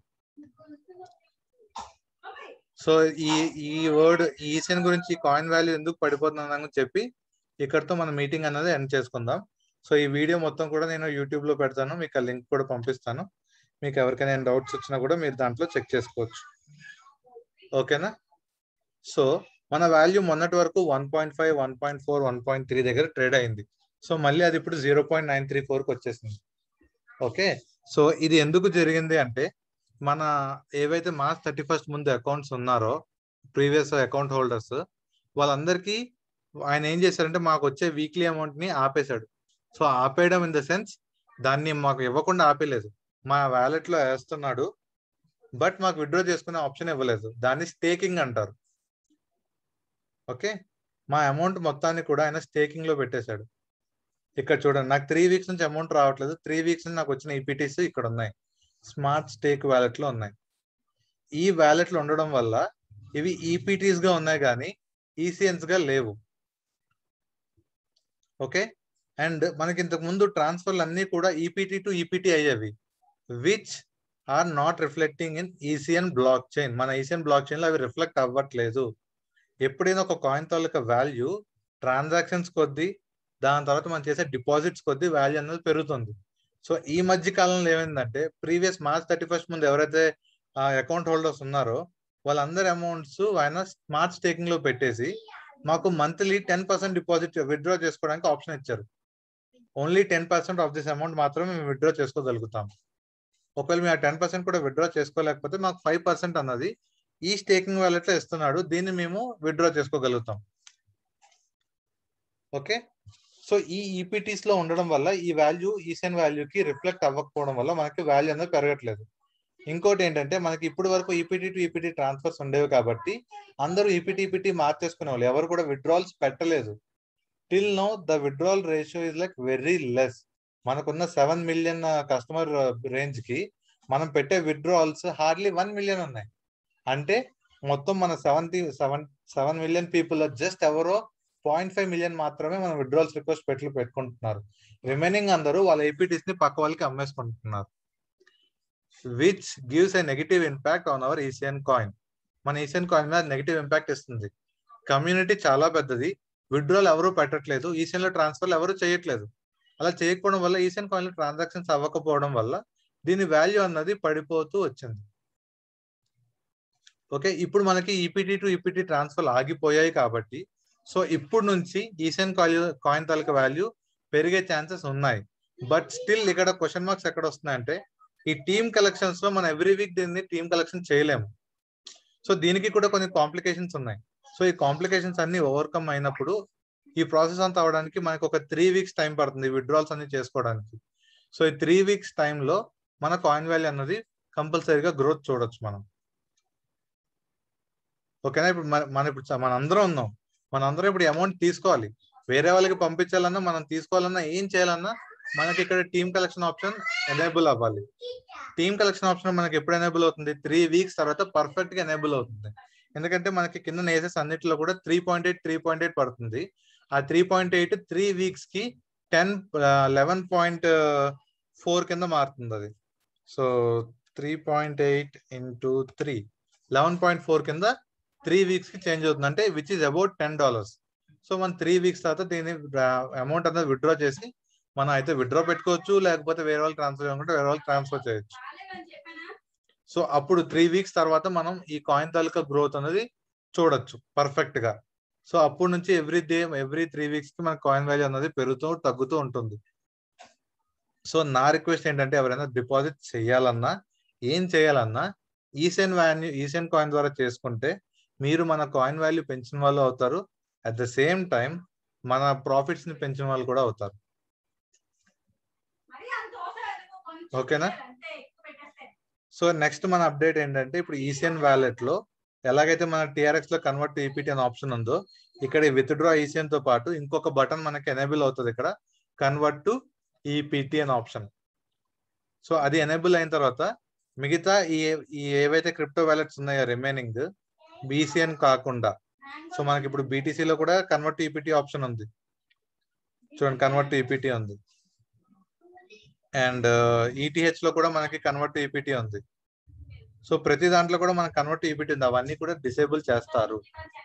Speaker 1: సో ఈ వర్డ్ ఈసియన్ గురించి, కాయిన్ వాల్యూ ఎందుకు పడిపోతుందని చెప్పి ఇక్కడతో మన మీటింగ్ అనేది ఎండ్ చేసుకుందాం. సో ఈ వీడియో మొత్తం కూడా నేను యూట్యూబ్ లో పెడతాను, మీకు ఆ లింక్ కూడా పంపిస్తాను. మీకు ఎవరికైనా డౌట్స్ వచ్చినా కూడా మీరు దాంట్లో చెక్ చేసుకోవచ్చు. ఓకేనా, సో మన వాల్యూ మొన్నటి వరకు 1.5, 1.4, 1.3 దగ్గర ట్రేడ్ అయింది. సో మళ్ళీ అది ఇప్పుడు 0.934కి వచ్చేసింది. ఓకే, సో ఇది ఎందుకు జరిగింది అంటే, మన ఏవైతే మార్చ్ 31 ముందు అకౌంట్స్ ఉన్నారో, ప్రీవియస్ అకౌంట్ హోల్డర్స్, వాళ్ళందరికీ ఆయన ఏం చేశారంటే మాకు వచ్చే వీక్లీ అమౌంట్ ని ఆపేశాడు. సో ఆపేయడం ఇన్ ద సెన్స్, దాన్ని మాకు ఇవ్వకుండా ఆపేలేదు, మా వ్యాలెట్ లో వేస్తున్నాడు, బట్ మాకు విత్డ్రా చేసుకునే ఆప్షన్ ఇవ్వలేదు. దాన్ని స్టేకింగ్ అంటారు. ఓకే, మా అమౌంట్ మొత్తాన్ని కూడా ఆయన స్టేకింగ్ లో పెట్టేశాడు. ఇక్కడ చూడండి, నాకు 3 వీక్స్ నుంచి అమౌంట్ రావట్లేదు. 3 వీక్స్ నుంచి నాకు వచ్చిన ఈపీటీస్ ఇక్కడ ఉన్నాయి, స్మార్ట్ స్టేక్ వ్యాలెట్ లో ఉన్నాయి. ఈ వ్యాలెట్ లో ఉండడం వల్ల ఇవి ఈపీటీస్ గా ఉన్నాయి కానీ ఈసీఎన్స్ గా లేవు. ఓకే, అండ్ మనకి ఇంతకు ముందు ట్రాన్స్ఫర్లు అన్ని కూడా ఈపీటీ టు ఈపీటీ అయ్యేవి, which are not reflecting in ECN blockchain. మన ఈసీఎన్ బ్లాక్ చైన్ లో అవి రిఫ్లెక్ట్ అవ్వట్లేదు. ఎప్పుడైనా ఒక కాయిన్ తాలూకా వాల్యూ ట్రాన్సాక్షన్స్ కొద్దీ, దాని తర్వాత మనం చేసే డిపాజిట్స్ కొద్దీ వాల్యూ అనేది పెరుగుతుంది. సో ఈ మధ్య కాలంలో ఏమైందంటే, ప్రీవియస్ మార్చ్ 31 ముందు ఎవరైతే అకౌంట్ హోల్డర్స్ ఉన్నారో వాళ్ళందరి అమౌంట్స్ ఆయన స్మార్ట్ స్టేకింగ్ లో పెట్టేసి మాకు మంత్లీ 10% డిపాజిట్ విత్డ్రా చేసుకోవడానికి ఆప్షన్ ఇచ్చారు. ఓన్లీ 10% ఆఫ్ దిస్ అమౌంట్ మాత్రమే మేము విత్డ్రా చేసుకోగలుగుతాం. ఒకవేళ మేము ఆ 10% కూడా విత్డ్రా చేసుకోలేకపోతే మాకు 5% అన్నది ఈ స్టేకింగ్ వాలెట్ లో ఇస్తున్నాడు, దీన్ని మేము విత్డ్రా చేసుకోగలుగుతాం. ఓకే, సో ఈ ఈపీటీస్ లో ఉండడం వల్ల ఈ వాల్యూ ఈసీఎన్ వాల్యూకి రిఫ్లెక్ట్ అవ్వకపోవడం వల్ల మనకి వాల్యూ అనేది పెరగట్లేదు. ఇంకోటి ఏంటంటే, మనకి ఇప్పుడు వరకు ఈపీటీ టు ఈపీటీ ట్రాన్స్ఫర్స్ ఉండేవి కాబట్టి అందరూ ఈపీటీ మార్చేసుకునే వాళ్ళు, ఎవరు కూడా విత్డ్రాల్స్ పెట్టలేదు. Till now the withdrawal ratio is like very less. మనకున్న 7 మిలియన్ కస్టమర్ రేంజ్ కి మనం పెట్టే విత్డ్రాల్స్ హార్డ్లీ 1 మిలియన్ ఉన్నాయి. అంటే మొత్తం మన 7 మిలియన్ పీపుల్ జస్ట్ ఎవరో 0.5 మిలియన్ మాత్రమే మన విత్డ్రాల్స్ రిక్వెస్ట్ పెట్టుకుంటున్నారు. రిమైనింగ్ అందరూ వాళ్ళ ఈపీటీస్ ని పక్క వాళ్ళకి అమ్మేసుకుంటున్నారు, which gives a negative impact on our ECN coin. మన ఈసీఎన్ కాయిన్ మీద నెగటివ్ ఇంపాక్ట్ ఇస్తుంది. కమ్యూనిటీ చాలా పెద్దది, విత్డ్రాల్ ఎవరు పెట్టట్లేదు, ఈసీఎన్ లో ట్రాన్స్ఫర్లు ఎవరు చేయట్లేదు. అలా చేయకపోవడం వల్ల ఈసీఎన్ కాయిన్ లో ట్రాన్సాక్షన్స్ అవ్వకపోవడం వల్ల దీని వాల్యూ అన్నది పడిపోతూ వచ్చింది. ఓకే, ఇప్పుడు మనకి ఈపీటీ టు ఈపీటీ ట్రాన్స్ఫర్ ఆగిపోయాయి కాబట్టి, సో ఇప్పుడు నుంచి ఈసీఎన్ కాయిన్ తాలూకా వాల్యూ పెరిగే ఛాన్సెస్ ఉన్నాయి. బట్ స్టిల్ ఇక్కడ క్వశ్చన్ మార్క్స్ ఎక్కడ వస్తున్నాయంటే, ఈ టీమ్ కలెక్షన్స్ లో మనం ఎవ్రీ వీక్ దీన్ని టీమ్ కలెక్షన్ చేయలేము. సో దీనికి కూడా కొన్ని కాంప్లికేషన్స్ ఉన్నాయి. సో ఈ కాంప్లికేషన్స్ అన్ని ఓవర్కమ్ అయినప్పుడు ఈ ప్రాసెస్ అంతా అవడానికి మనకు ఒక 3 వీక్స్ టైం పడుతుంది విత్డ్రాల్స్ అన్ని చేసుకోవడానికి. సో ఈ 3 వీక్స్ టైంలో మన కాయిన్ వాల్యూ అన్నది కంపల్సరీగా గ్రోత్ చూడొచ్చు మనం. ఓకేనా, ఇప్పుడు మనందరం ఉన్నాం, మనందరం ఇప్పుడు అమౌంట్ తీసుకోవాలి, వేరే వాళ్ళకి పంపించాలన్నా మనం తీసుకోవాలన్నా ఏం చేయాలన్నా మనకి ఇక్కడ టీమ్ కలెక్షన్ ఆప్షన్ ఎనేబుల్ అవ్వాలి. టీమ్ కలెక్షన్ ఆప్షన్ మనకి ఎప్పుడు ఎనేబుల్ అవుతుంది? 3 వీక్స్ తర్వాత పర్ఫెక్ట్ గా ఎనేబుల్ అవుతుంది. ఎందుకంటే మనకి కింద నేసెస్ అన్నిటిలో కూడా 3.8 పడుతుంది. ఆ 3.8 3 వీక్స్ కి 11.4 కింద మారుతుంది అది. సో 3.8 into 3 11.4 కింద 3 వీక్స్ కి చేంజ్ అవుతుంది, అంటే విచ్ ఇస్ అబౌట్ $10. సో మనం 3 వీక్స్ తర్వాత దీని అమౌంట్ అనేది విత్డ్రా చేసి మనం అయితే విత్డ్రా పెట్టుకోవచ్చు, లేకపోతే వేరే వాళ్ళు ట్రాన్స్ఫర్ చేసుకుంటే వేరే వాళ్ళు ట్రాన్స్ఫర్ చేయొచ్చు. సో అప్పుడు 3 వీక్స్ తర్వాత మనం ఈ కాయిన్ తాలూకా గ్రోత్ అనేది చూడొచ్చు పర్ఫెక్ట్ గా. సో అప్పటి నుంచి ఎవ్రీ 3 వీక్స్ కి మన కాయిన్ వాల్యూ అనేది పెరుగుతూ తగ్గుతూ ఉంటుంది. సో నా రిక్వెస్ట్ ఏంటంటే ఎవరైనా డిపాజిట్ చేయాలన్నా ఏం చేయాలన్నా ఈసెన్ కాయిన్ ద్వారా చేసుకుంటే మీరు మన కాయిన్ వాల్యూ పెంచిన వాళ్ళు అవుతారు, అట్ ద సేమ్ టైం మన ప్రాఫిట్స్ ని పెంచిన వాళ్ళు కూడా అవుతారు. ఓకేనా? సో నెక్స్ట్ మన అప్డేట్ ఏంటంటే ఇప్పుడు ఈసీఎన్ వ్యాలెట్ లో ఎలాగైతే మన TRX లో కన్వర్ట్ టు ఈపీటీ అనే ఆప్షన్ ఉందో, ఇక్కడ విత్డ్రా ఈసీఎన్ తో పాటు ఇంకొక బటన్ మనకి ఎనేబుల్ అవుతుంది, ఇక్కడ కన్వర్ట్ టు ఈపీటీ అనే ఆప్షన్. సో అది ఎనేబుల్ అయిన తర్వాత మిగతా ఈ ఏవైతే క్రిప్టో వ్యాలెట్స్ ఉన్నాయో రిమైనింగ్ బీసీఎన్ కాకుండా, సో మనకి ఇప్పుడు బీటీసీలో కూడా కన్వర్ట్ టు ఈపీటీ ఆప్షన్ ఉంది చూడండి, కన్వర్ట్ టు ఈపీటీ ఉంది. అండ్ ఈటీహెచ్ లో కూడా మనకి కన్వర్ట్ టు ఈపీటీ ఉంది. సో ప్రతి దాంట్లో కూడా మనకి కన్వర్ట్ టు ఈపీటీ ఉంది, అవన్నీ కూడా డిసేబుల్ చేస్తారు.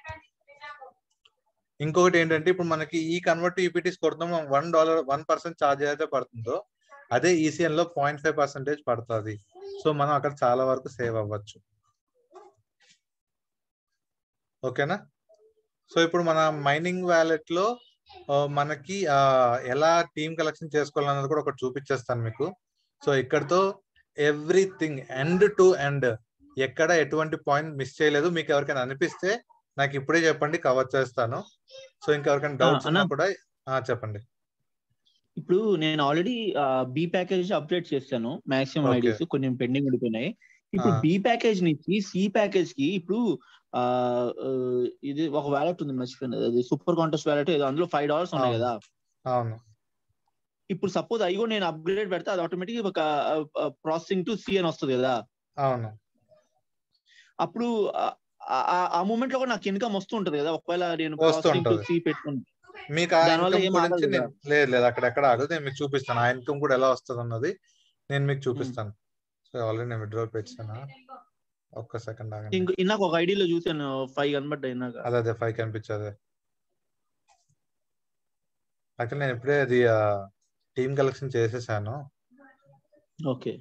Speaker 1: ఇంకొకటి ఏంటంటే ఇప్పుడు మనకి ఈ కన్వర్ట్ టు ఈపీటీస్ కొడుతున్నాం, $1 ఛార్జ్ అయితే పడుతుందో అదే ఈసీఎన్ లో 0.5% పడుతుంది. సో మనం అక్కడ చాలా వరకు సేవ్ అవ్వచ్చు. ఓకేనా? సో ఇప్పుడు మన మైనింగ్ వ్యాలెట్ లో మనకి ఎలా టీమ్ కలెక్షన్ చేసుకోవాలన్నది కూడా ఒకటి చూపించేస్తాను మీకు. సో ఇక్కడతో ఎవ్రీథింగ్ ఎండ్ టు ఎండ్ ఎక్కడ ఎటువంటి పాయింట్ మిస్ చేయలేదు. మీకు ఎవరికైనా అనిపిస్తే నాకు ఇప్పుడే చెప్పండి, కవర్ చేస్తాను. సో ఇంకెవరికైనా డౌట్స్ ఉన్నా కూడా చెప్పండి.
Speaker 8: ఇప్పుడు నేను ఆల్రెడీ బి ప్యాకేజ్ అప్డేట్ చేశాను, మాక్సిమం ఐడీస్ కొన్ని పెండింగ్ ఉండిపోయినాయి. ఇప్పుడు బి ప్యాకేజ్ నుంచి సి ప్యాకేజ్ కి ఇప్పుడు ఇది ఒక వ్యాలెట్ ఉంది, మర్చిపోయినది, అది సూపర్ కాంటెస్ట్ వ్యాలెట్, అందులో $5 ఉన్నాయి కదా.
Speaker 1: అవును.
Speaker 8: ఇప్పుడు సపోజ్ అవి కూడా నేను అప్గ్రేడ్ పెడితే అది ఆటోమేటిక్ ఒక ప్రాసెసింగ్ టు సి అని వస్తుంది కదా.
Speaker 1: అవును.
Speaker 8: అప్పుడు ఆ మూమెంట్ లో కూడా నాకు ఇన్కమ్ వస్తూ ఉంటది కదా, ఒకవేళ నేను ప్రాసెసింగ్ టు సి పెట్టుకుంటే.
Speaker 1: మీకు లేదు అక్కడెక్కడ ఆగదు, నేను మీకు చూపిస్తాను ఆ ఇన్కమ్ కూడా ఎలా వస్తుంది అన్నది నేను మీకు చూపిస్తాను. సో ఆల్రెడీ నేను విత్డ్రా పెట్టాను, ఒక్క సెకండ్ ఆగండి.
Speaker 8: ఇందాక ఒక ఐడిలో చూసాను 5 కనబడ్డాయి ఇందాక.
Speaker 1: అదే 5 కనిపించదు. యాక్చువల్లీ నేను ఇప్పుడే అది టీమ్ కలెక్షన్ చేసేసాను.
Speaker 8: ఓకే.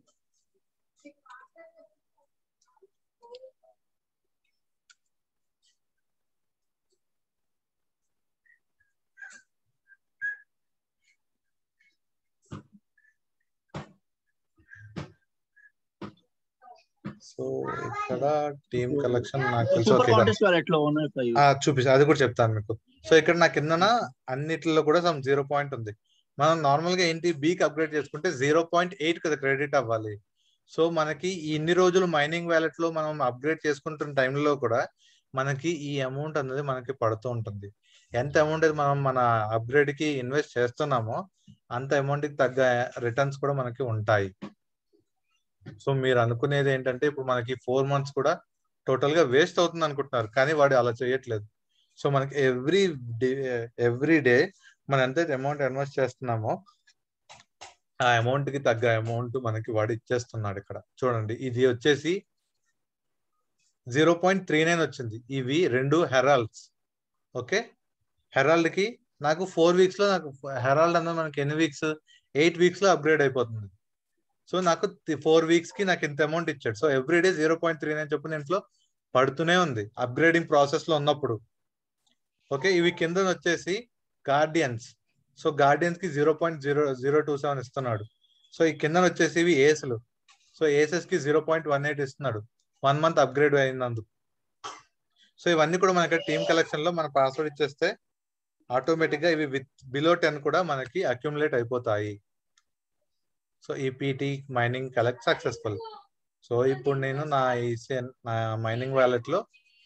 Speaker 1: సో ఇక్కడ టీమ్ కలెక్షన్ నాకు తెలుసు, చూపిస్తా, అది కూడా చెప్తాను మీకు. సో ఇక్కడ నా కిందన అన్నిటిలో కూడా సమ్ 0 పాయింట్ ఉంది. మనం నార్మల్ గా ఏంటి బీకి అప్గ్రేడ్ చేసుకుంటే 0.8 కదా క్రెడిట్ అవ్వాలి. సో మనకి ఇన్ని రోజులు మైనింగ్ వ్యాలెట్ లో మనం అప్గ్రేడ్ చేసుకుంటున్న టైంలో కూడా మనకి ఈ అమౌంట్ అనేది మనకి పడుతూ ఉంటుంది. ఎంత అమౌంట్ అయితే మనం మన అప్గ్రేడ్ కి ఇన్వెస్ట్ చేస్తున్నామో అంత అమౌంట్ కి తగ్గ రిటర్న్స్ కూడా మనకి ఉంటాయి. సో మీరు అనుకునేది ఏంటంటే ఇప్పుడు మనకి 4 months కూడా టోటల్ గా వేస్ట్ అవుతుంది అనుకుంటున్నారు, కానీ వాడు అలా చేయట్లేదు. సో మనకి ఎవ్రీ డే మనం ఎంతైతే అమౌంట్ ఇన్వెస్ట్ చేస్తున్నామో ఆ అమౌంట్ కి తగ్గ అమౌంట్ మనకి వాడు ఇచ్చేస్తున్నాడు. ఇక్కడ చూడండి, ఇది వచ్చేసి 0.39 వచ్చింది. ఇవి 2 హెరాల్డ్స్. ఓకే, హెరాల్డ్ కి నాకు 4 weeks లో, నాకు హెరాల్డ్ అన్నది మనకి ఎన్ని వీక్స్, 8 weeks లో అప్గ్రేడ్ అయిపోతుంది. సో నాకు 4 weeks కి నాకు ఇంత అమౌంట్ ఇచ్చాడు. సో ఎవ్రీడే 0.39 చెప్పిన ఇంట్లో పడుతూనే ఉంది అప్గ్రేడింగ్ ప్రాసెస్ లో ఉన్నప్పుడు. ఓకే, ఇవి కింద వచ్చేసి గార్డియన్స్. సో గార్డియన్స్ కి 0.027 ఇస్తున్నాడు. సో ఈ కింద వచ్చేసి ఇవి ఏసులు. సో ఏసెస్ కి 0.18 ఇస్తున్నాడు 1 month అప్గ్రేడ్ అయినందుకు. సో ఇవన్నీ కూడా మనకి టీమ్ కలెక్షన్ లో మన పాస్వర్డ్ ఇచ్చేస్తే ఆటోమేటిక్ గా ఇవి బిలో 10 కూడా మనకి అక్యుములేట్ అయిపోతాయి. So EPT mining collect successful. So ఇప్పుడు నేను నా మైనింగ్ వ్యాలెట్ లో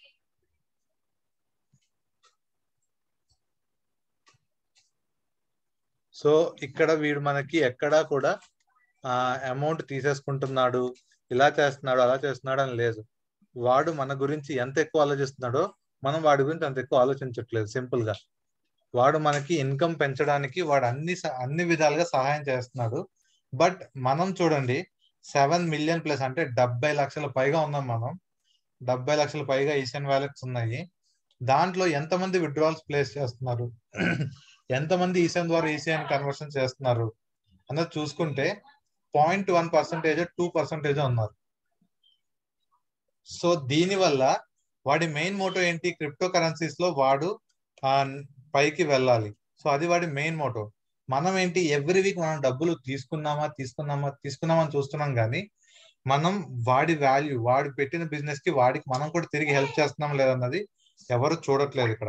Speaker 1: సో ఇక్కడ వీడు మనకి ఎక్కడా కూడా అమౌంట్ తీసేసుకుంటున్నాడు, ఇలా చేస్తున్నాడు, అలా చేస్తున్నాడు అని లేదు. వాడు మన గురించి ఎంత ఎక్కువ ఆలోచిస్తున్నాడో మనం వాడి గురించి అంత ఎక్కువ ఆలోచించట్లేదు. సింపుల్ గా వాడు మనకి ఇన్కమ్ పెంచడానికి వాడు అన్ని విధాలుగా సహాయం చేస్తున్నాడు. బట్ మనం చూడండి 7 million ప్లస్ అంటే 70 లక్షల పైగా ఉన్నాం మనం. 70 లక్షల పైగా ఈసీఎన్ వ్యాలెట్స్ ఉన్నాయి. దాంట్లో ఎంతమంది విత్డ్రాల్స్ ప్లేస్ చేస్తున్నారు, ఎంతమంది ఈసీఎన్ ద్వారా ఈసీఎన్ కన్వర్షన్ చేస్తున్నారు అన్నది చూసుకుంటే 0.1%, 2% ఉన్నారు. సో దీనివల్ల వాడి మెయిన్ మోటో ఏంటి, క్రిప్టో కరెన్సీస్ లో వాడు పైకి వెళ్ళాలి. సో అది వాడి మెయిన్ మోటో. మనం ఏంటి, ఎవ్రీ వీక్ మనం డబ్బులు తీసుకున్నామని చూస్తున్నాం కానీ మనం వాడి వాల్యూ, వాడు పెట్టిన బిజినెస్ కి వాడికి మనం కూడా తిరిగి హెల్ప్ చేస్తున్నాం లేదన్నది ఎవరు చూడట్లేదు ఇక్కడ.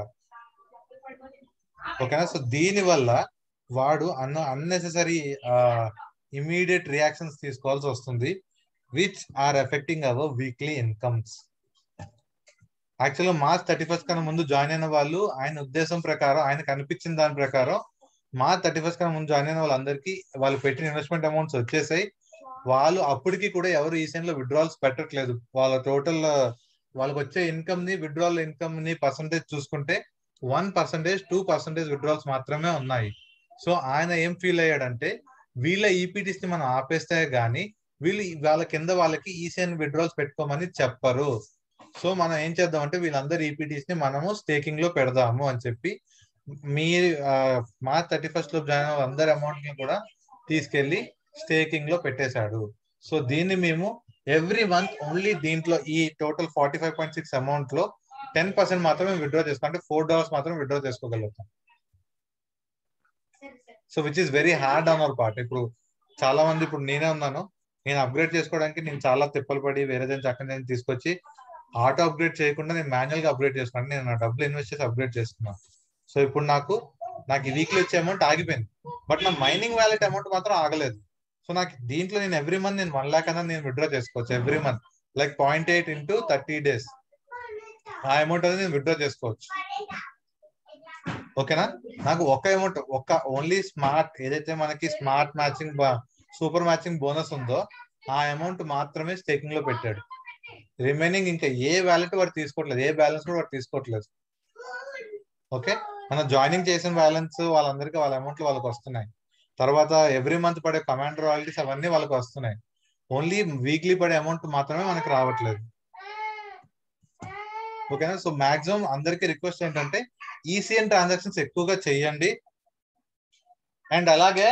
Speaker 1: ఓకేనా? సో దీని వల్ల వాడు అన్నెసెసరీ ఇమీడియట్ రియాక్షన్స్ తీసుకోవాల్సి వస్తుంది, which are affecting our weekly incomes. యాక్చువల్గా మార్చ్ 31 కన్నా ముందు జాయిన్ అయిన వాళ్ళు, ఆయన ఉద్దేశం ప్రకారం, ఆయనకు అనిపించిన దాని ప్రకారం మార్చ్ 31 కన్నా ముందు జాయిన్ అయిన వాళ్ళందరికీ వాళ్ళు పెట్టిన ఇన్వెస్ట్మెంట్ అమౌంట్స్ వచ్చేసాయి. వాళ్ళు అప్పటికి కూడా ఎవరు ఈసీఎన్ లో విత్డ్రాల్స్ పెట్టట్లేదు. వాళ్ళ టోటల్ వాళ్ళకి వచ్చే ఇన్కమ్ ని, విత్డ్రాల్ ఇన్కమ్ ని పర్సంటేజ్ చూసుకుంటే 1%, 2% విత్డ్రాల్స్ మాత్రమే ఉన్నాయి. సో ఆయన ఏం ఫీల్ అయ్యాడంటే, వీళ్ళ ఈపీటీస్ ని మనం ఆపేస్తే గానీ వాళ్ళ కింద వాళ్ళకి ఈసీఎన్ విత్డ్రాల్స్ పెట్టుకోమని చెప్పరు. సో మనం ఏం చేద్దామంటే వీళ్ళందరి ఈపీటీస్ ని మనము స్టేకింగ్ లో పెడదాము అని చెప్పి మార్చ్ 31 లో జాయిన్ అయిన అందరి అమౌంట్ ని కూడా తీసుకెళ్లి స్టేకింగ్ లో పెట్టేశాడు. సో దీన్ని మేము ఎవ్రీ మంత్ ఓన్లీ దీంట్లో ఈ టోటల్ 45.6 అమౌంట్ లో 10% మాత్రమే విత్డ్రా చేసుకో, అంటే $4 మాత్రమే విత్డ్రా చేసుకోగలుగుతాం. So which is very hard on our part. ఇప్పుడు చాలా మంది, ఇప్పుడు నేనే ఉన్నాను, నేను అప్గ్రేడ్ చేసుకోవడానికి నేను చాలా తిప్పలు పడి వేరే దాన్ని అక్కడ నేను తీసుకొచ్చి ఆటో అప్గ్రేడ్ చేయకుండా నేను మాన్యువల్ గా అప్గ్రేడ్ చేసుకున్నాను. నేను నా డబ్బులు ఇన్వెస్ట్ చేసి అప్గ్రేడ్ చేసుకున్నాను. సో ఇప్పుడు నాకు వీక్లీ వచ్చే అమౌంట్ ఆగిపోయింది, బట్ నా మైనింగ్ వ్యాలెట్ అమౌంట్ మాత్రం ఆగలేదు. సో నాకు దీంట్లో నేను ఎవ్రీ మంత్ నేను 1 lakh అన్నా నేను విత్డ్రా చేసుకోవచ్చు every month, like 0.8 into 30 days ఆ అమౌంట్ అనేది నేను విత్డ్రా చేసుకోవచ్చు. ఓకేనా? నాకు ఒక అమౌంట్, ఓన్లీ స్మార్ట్, ఏదైతే మనకి smart matching super matching bonus ఉందో ఆ అమౌంట్ మాత్రమే స్టేకింగ్ లో పెట్టాడు. రిమైనింగ్ ఇంకా ఏ వ్యాలెట్ వాడు తీసుకోవట్లేదు, ఏ బ్యాలెన్స్ కూడా వాడు తీసుకోవట్లేదు. ఓకే, మనం జాయినింగ్ చేసిన బ్యాలెన్స్ వాళ్ళందరికీ వాళ్ళ అమౌంట్లు వాళ్ళకి వస్తున్నాయి. తర్వాత ఎవ్రీ మంత్ పడే కమాండర్ రాయల్టీస్ అవన్నీ వాళ్ళకి వస్తున్నాయి. ఓన్లీ వీక్లీ పడే అమౌంట్ మాత్రమే మనకు రావట్లేదు. ఓకేనా? సో మాక్సిమం అందరికీ రిక్వెస్ట్ ఏంటంటే ఈసీఎన్ ట్రాన్సాక్షన్స్ ఎక్కువగా చెయ్యండి. అండ్ అలాగే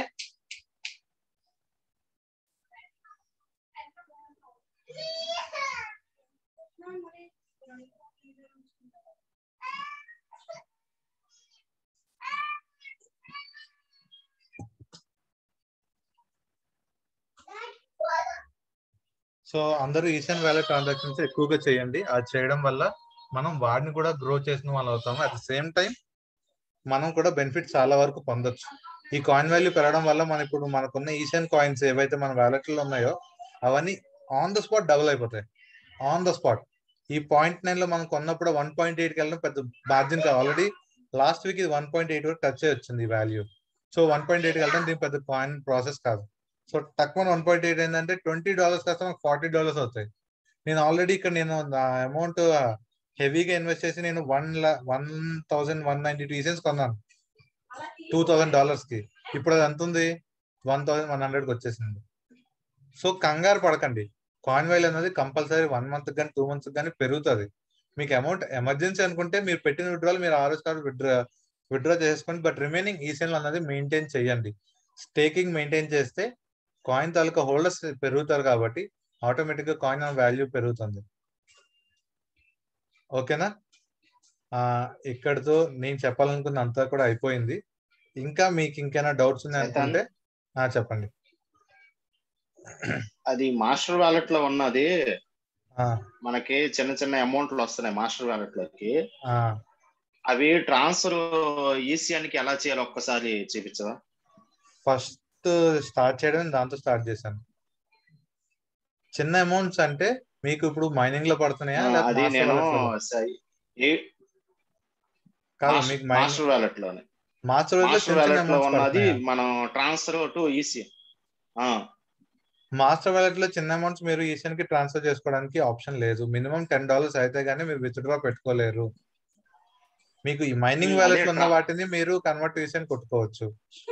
Speaker 1: అందరూ ఈసీఎన్ వ్యాలెట్ ట్రాన్సాక్షన్స్ ఎక్కువగా చేయండి. అది చేయడం వల్ల మనం వాడిని కూడా గ్రో చేసిన వాళ్ళు అవుతాము. అట్ ద సేమ్ టైం మనం కూడా బెనిఫిట్ చాలా వరకు పొందొచ్చు. ఈ కాయిన్ వాల్యూ పెరగడం వల్ల మనకున్న ఈసీఎన్ కాయిన్స్ ఏవైతే మన వ్యాలెట్ లో ఉన్నాయో అవన్నీ ఆన్ ద స్పాట్ డబుల్ అయిపోతాయి. ఆన్ ద స్పాట్ ఈ 0.9 లో మనం కొన్నప్పుడు 1.8కి వెళ్ళడం పెద్ద మార్జిన్ కాదు. ఆల్రెడీ లాస్ట్ వీక్ ఇది 1.8 వరకు టచ్ అయ్యి వచ్చింది వాల్యూ. సో 1.8కి వెళ్ళడం దీని పెద్ద కాయిన్ ప్రాసెస్ కాదు. సో తక్కువ 1.8 ఏంటంటే $20 కాస్త మనకు $40 అవుతాయి. నేను ఆల్రెడీ ఇక్కడ నేను అమౌంట్ హెవీగా ఇన్వెస్ట్ చేసి నేను 1,192 ఈసీఎన్స్ కొన్నాను $2,000 కి. ఇప్పుడు అది ఎంత ఉంది, 1,100కి వచ్చేసింది. సో కంగారు పడకండి, కాయిన్ వాల్యూ అనేది కంపల్సరీ 1 month కానీ 2 months కానీ పెరుగుతుంది. మీకు అమౌంట్ ఎమర్జెన్సీ అనుకుంటే మీరు పెట్టిన విత్డ్రాల్ మీరు ఆ రోజు కాదు విత్డ్రా చేసుకోండి. బట్ రిమైనింగ్ ఈసీఎన్ అన్నది మెయింటైన్ చేయండి. స్టేకింగ్ మెయింటైన్ చేస్తే కాయిన్ తాలూకా హోల్డర్స్ పెరుగుతారు కాబట్టి ఆటోమేటిక్ గా కాయిన్ వాల్యూ పెరుగుతుంది. ఓకేనా? ఇక్కడతో నేను చెప్పాలనుకున్న అంతా కూడా అయిపోయింది. ఇంకా మీకు ఇంకేమైనా డౌట్స్ ఉన్నాయి అనుకుంటే చెప్పండి.
Speaker 8: అది మాస్టర్ వ్యాలెట్ లో ఉన్నది, మనకి చిన్న చిన్న అమౌంట్లు వస్తున్నాయి మాస్టర్ వ్యాలెట్ లోకి. అవి ట్రాన్స్ఫర్ ఈసీఎన్ కి ఎలా చేయాలో ఒక్కసారి చూపించవా?
Speaker 1: ఫస్ట్ స్టార్ట్ చేయడం దాంతో స్టార్ట్ చేశాను. చిన్న అమౌంట్స్ అంటే మీకు ఇప్పుడు మైనింగ్ లో పడుతున్నాయా?
Speaker 8: అది నేను మాస్టర్ వ్యాలెట్ లోనే, మాస్టర్ వ్యాలెట్ లో ఉన్నది మనం transfer to ECN.
Speaker 1: Master wallet లో చిన్న అమౌంట్స్ మీరు ఈసీఎన్ కి ట్రాన్స్ఫర్ చేసుకోవడానికి ఆప్షన్ లేదు. మినిమం $10 అయితే గానీ మీరు విత్డ్రా పెట్టుకోలేరు. మీకు ఈ మైనింగ్ వ్యాలెట్ ఉన్న వాటిని మీరు కన్వర్ట్ ఈసీఎన్ కొట్టుకోవచ్చు.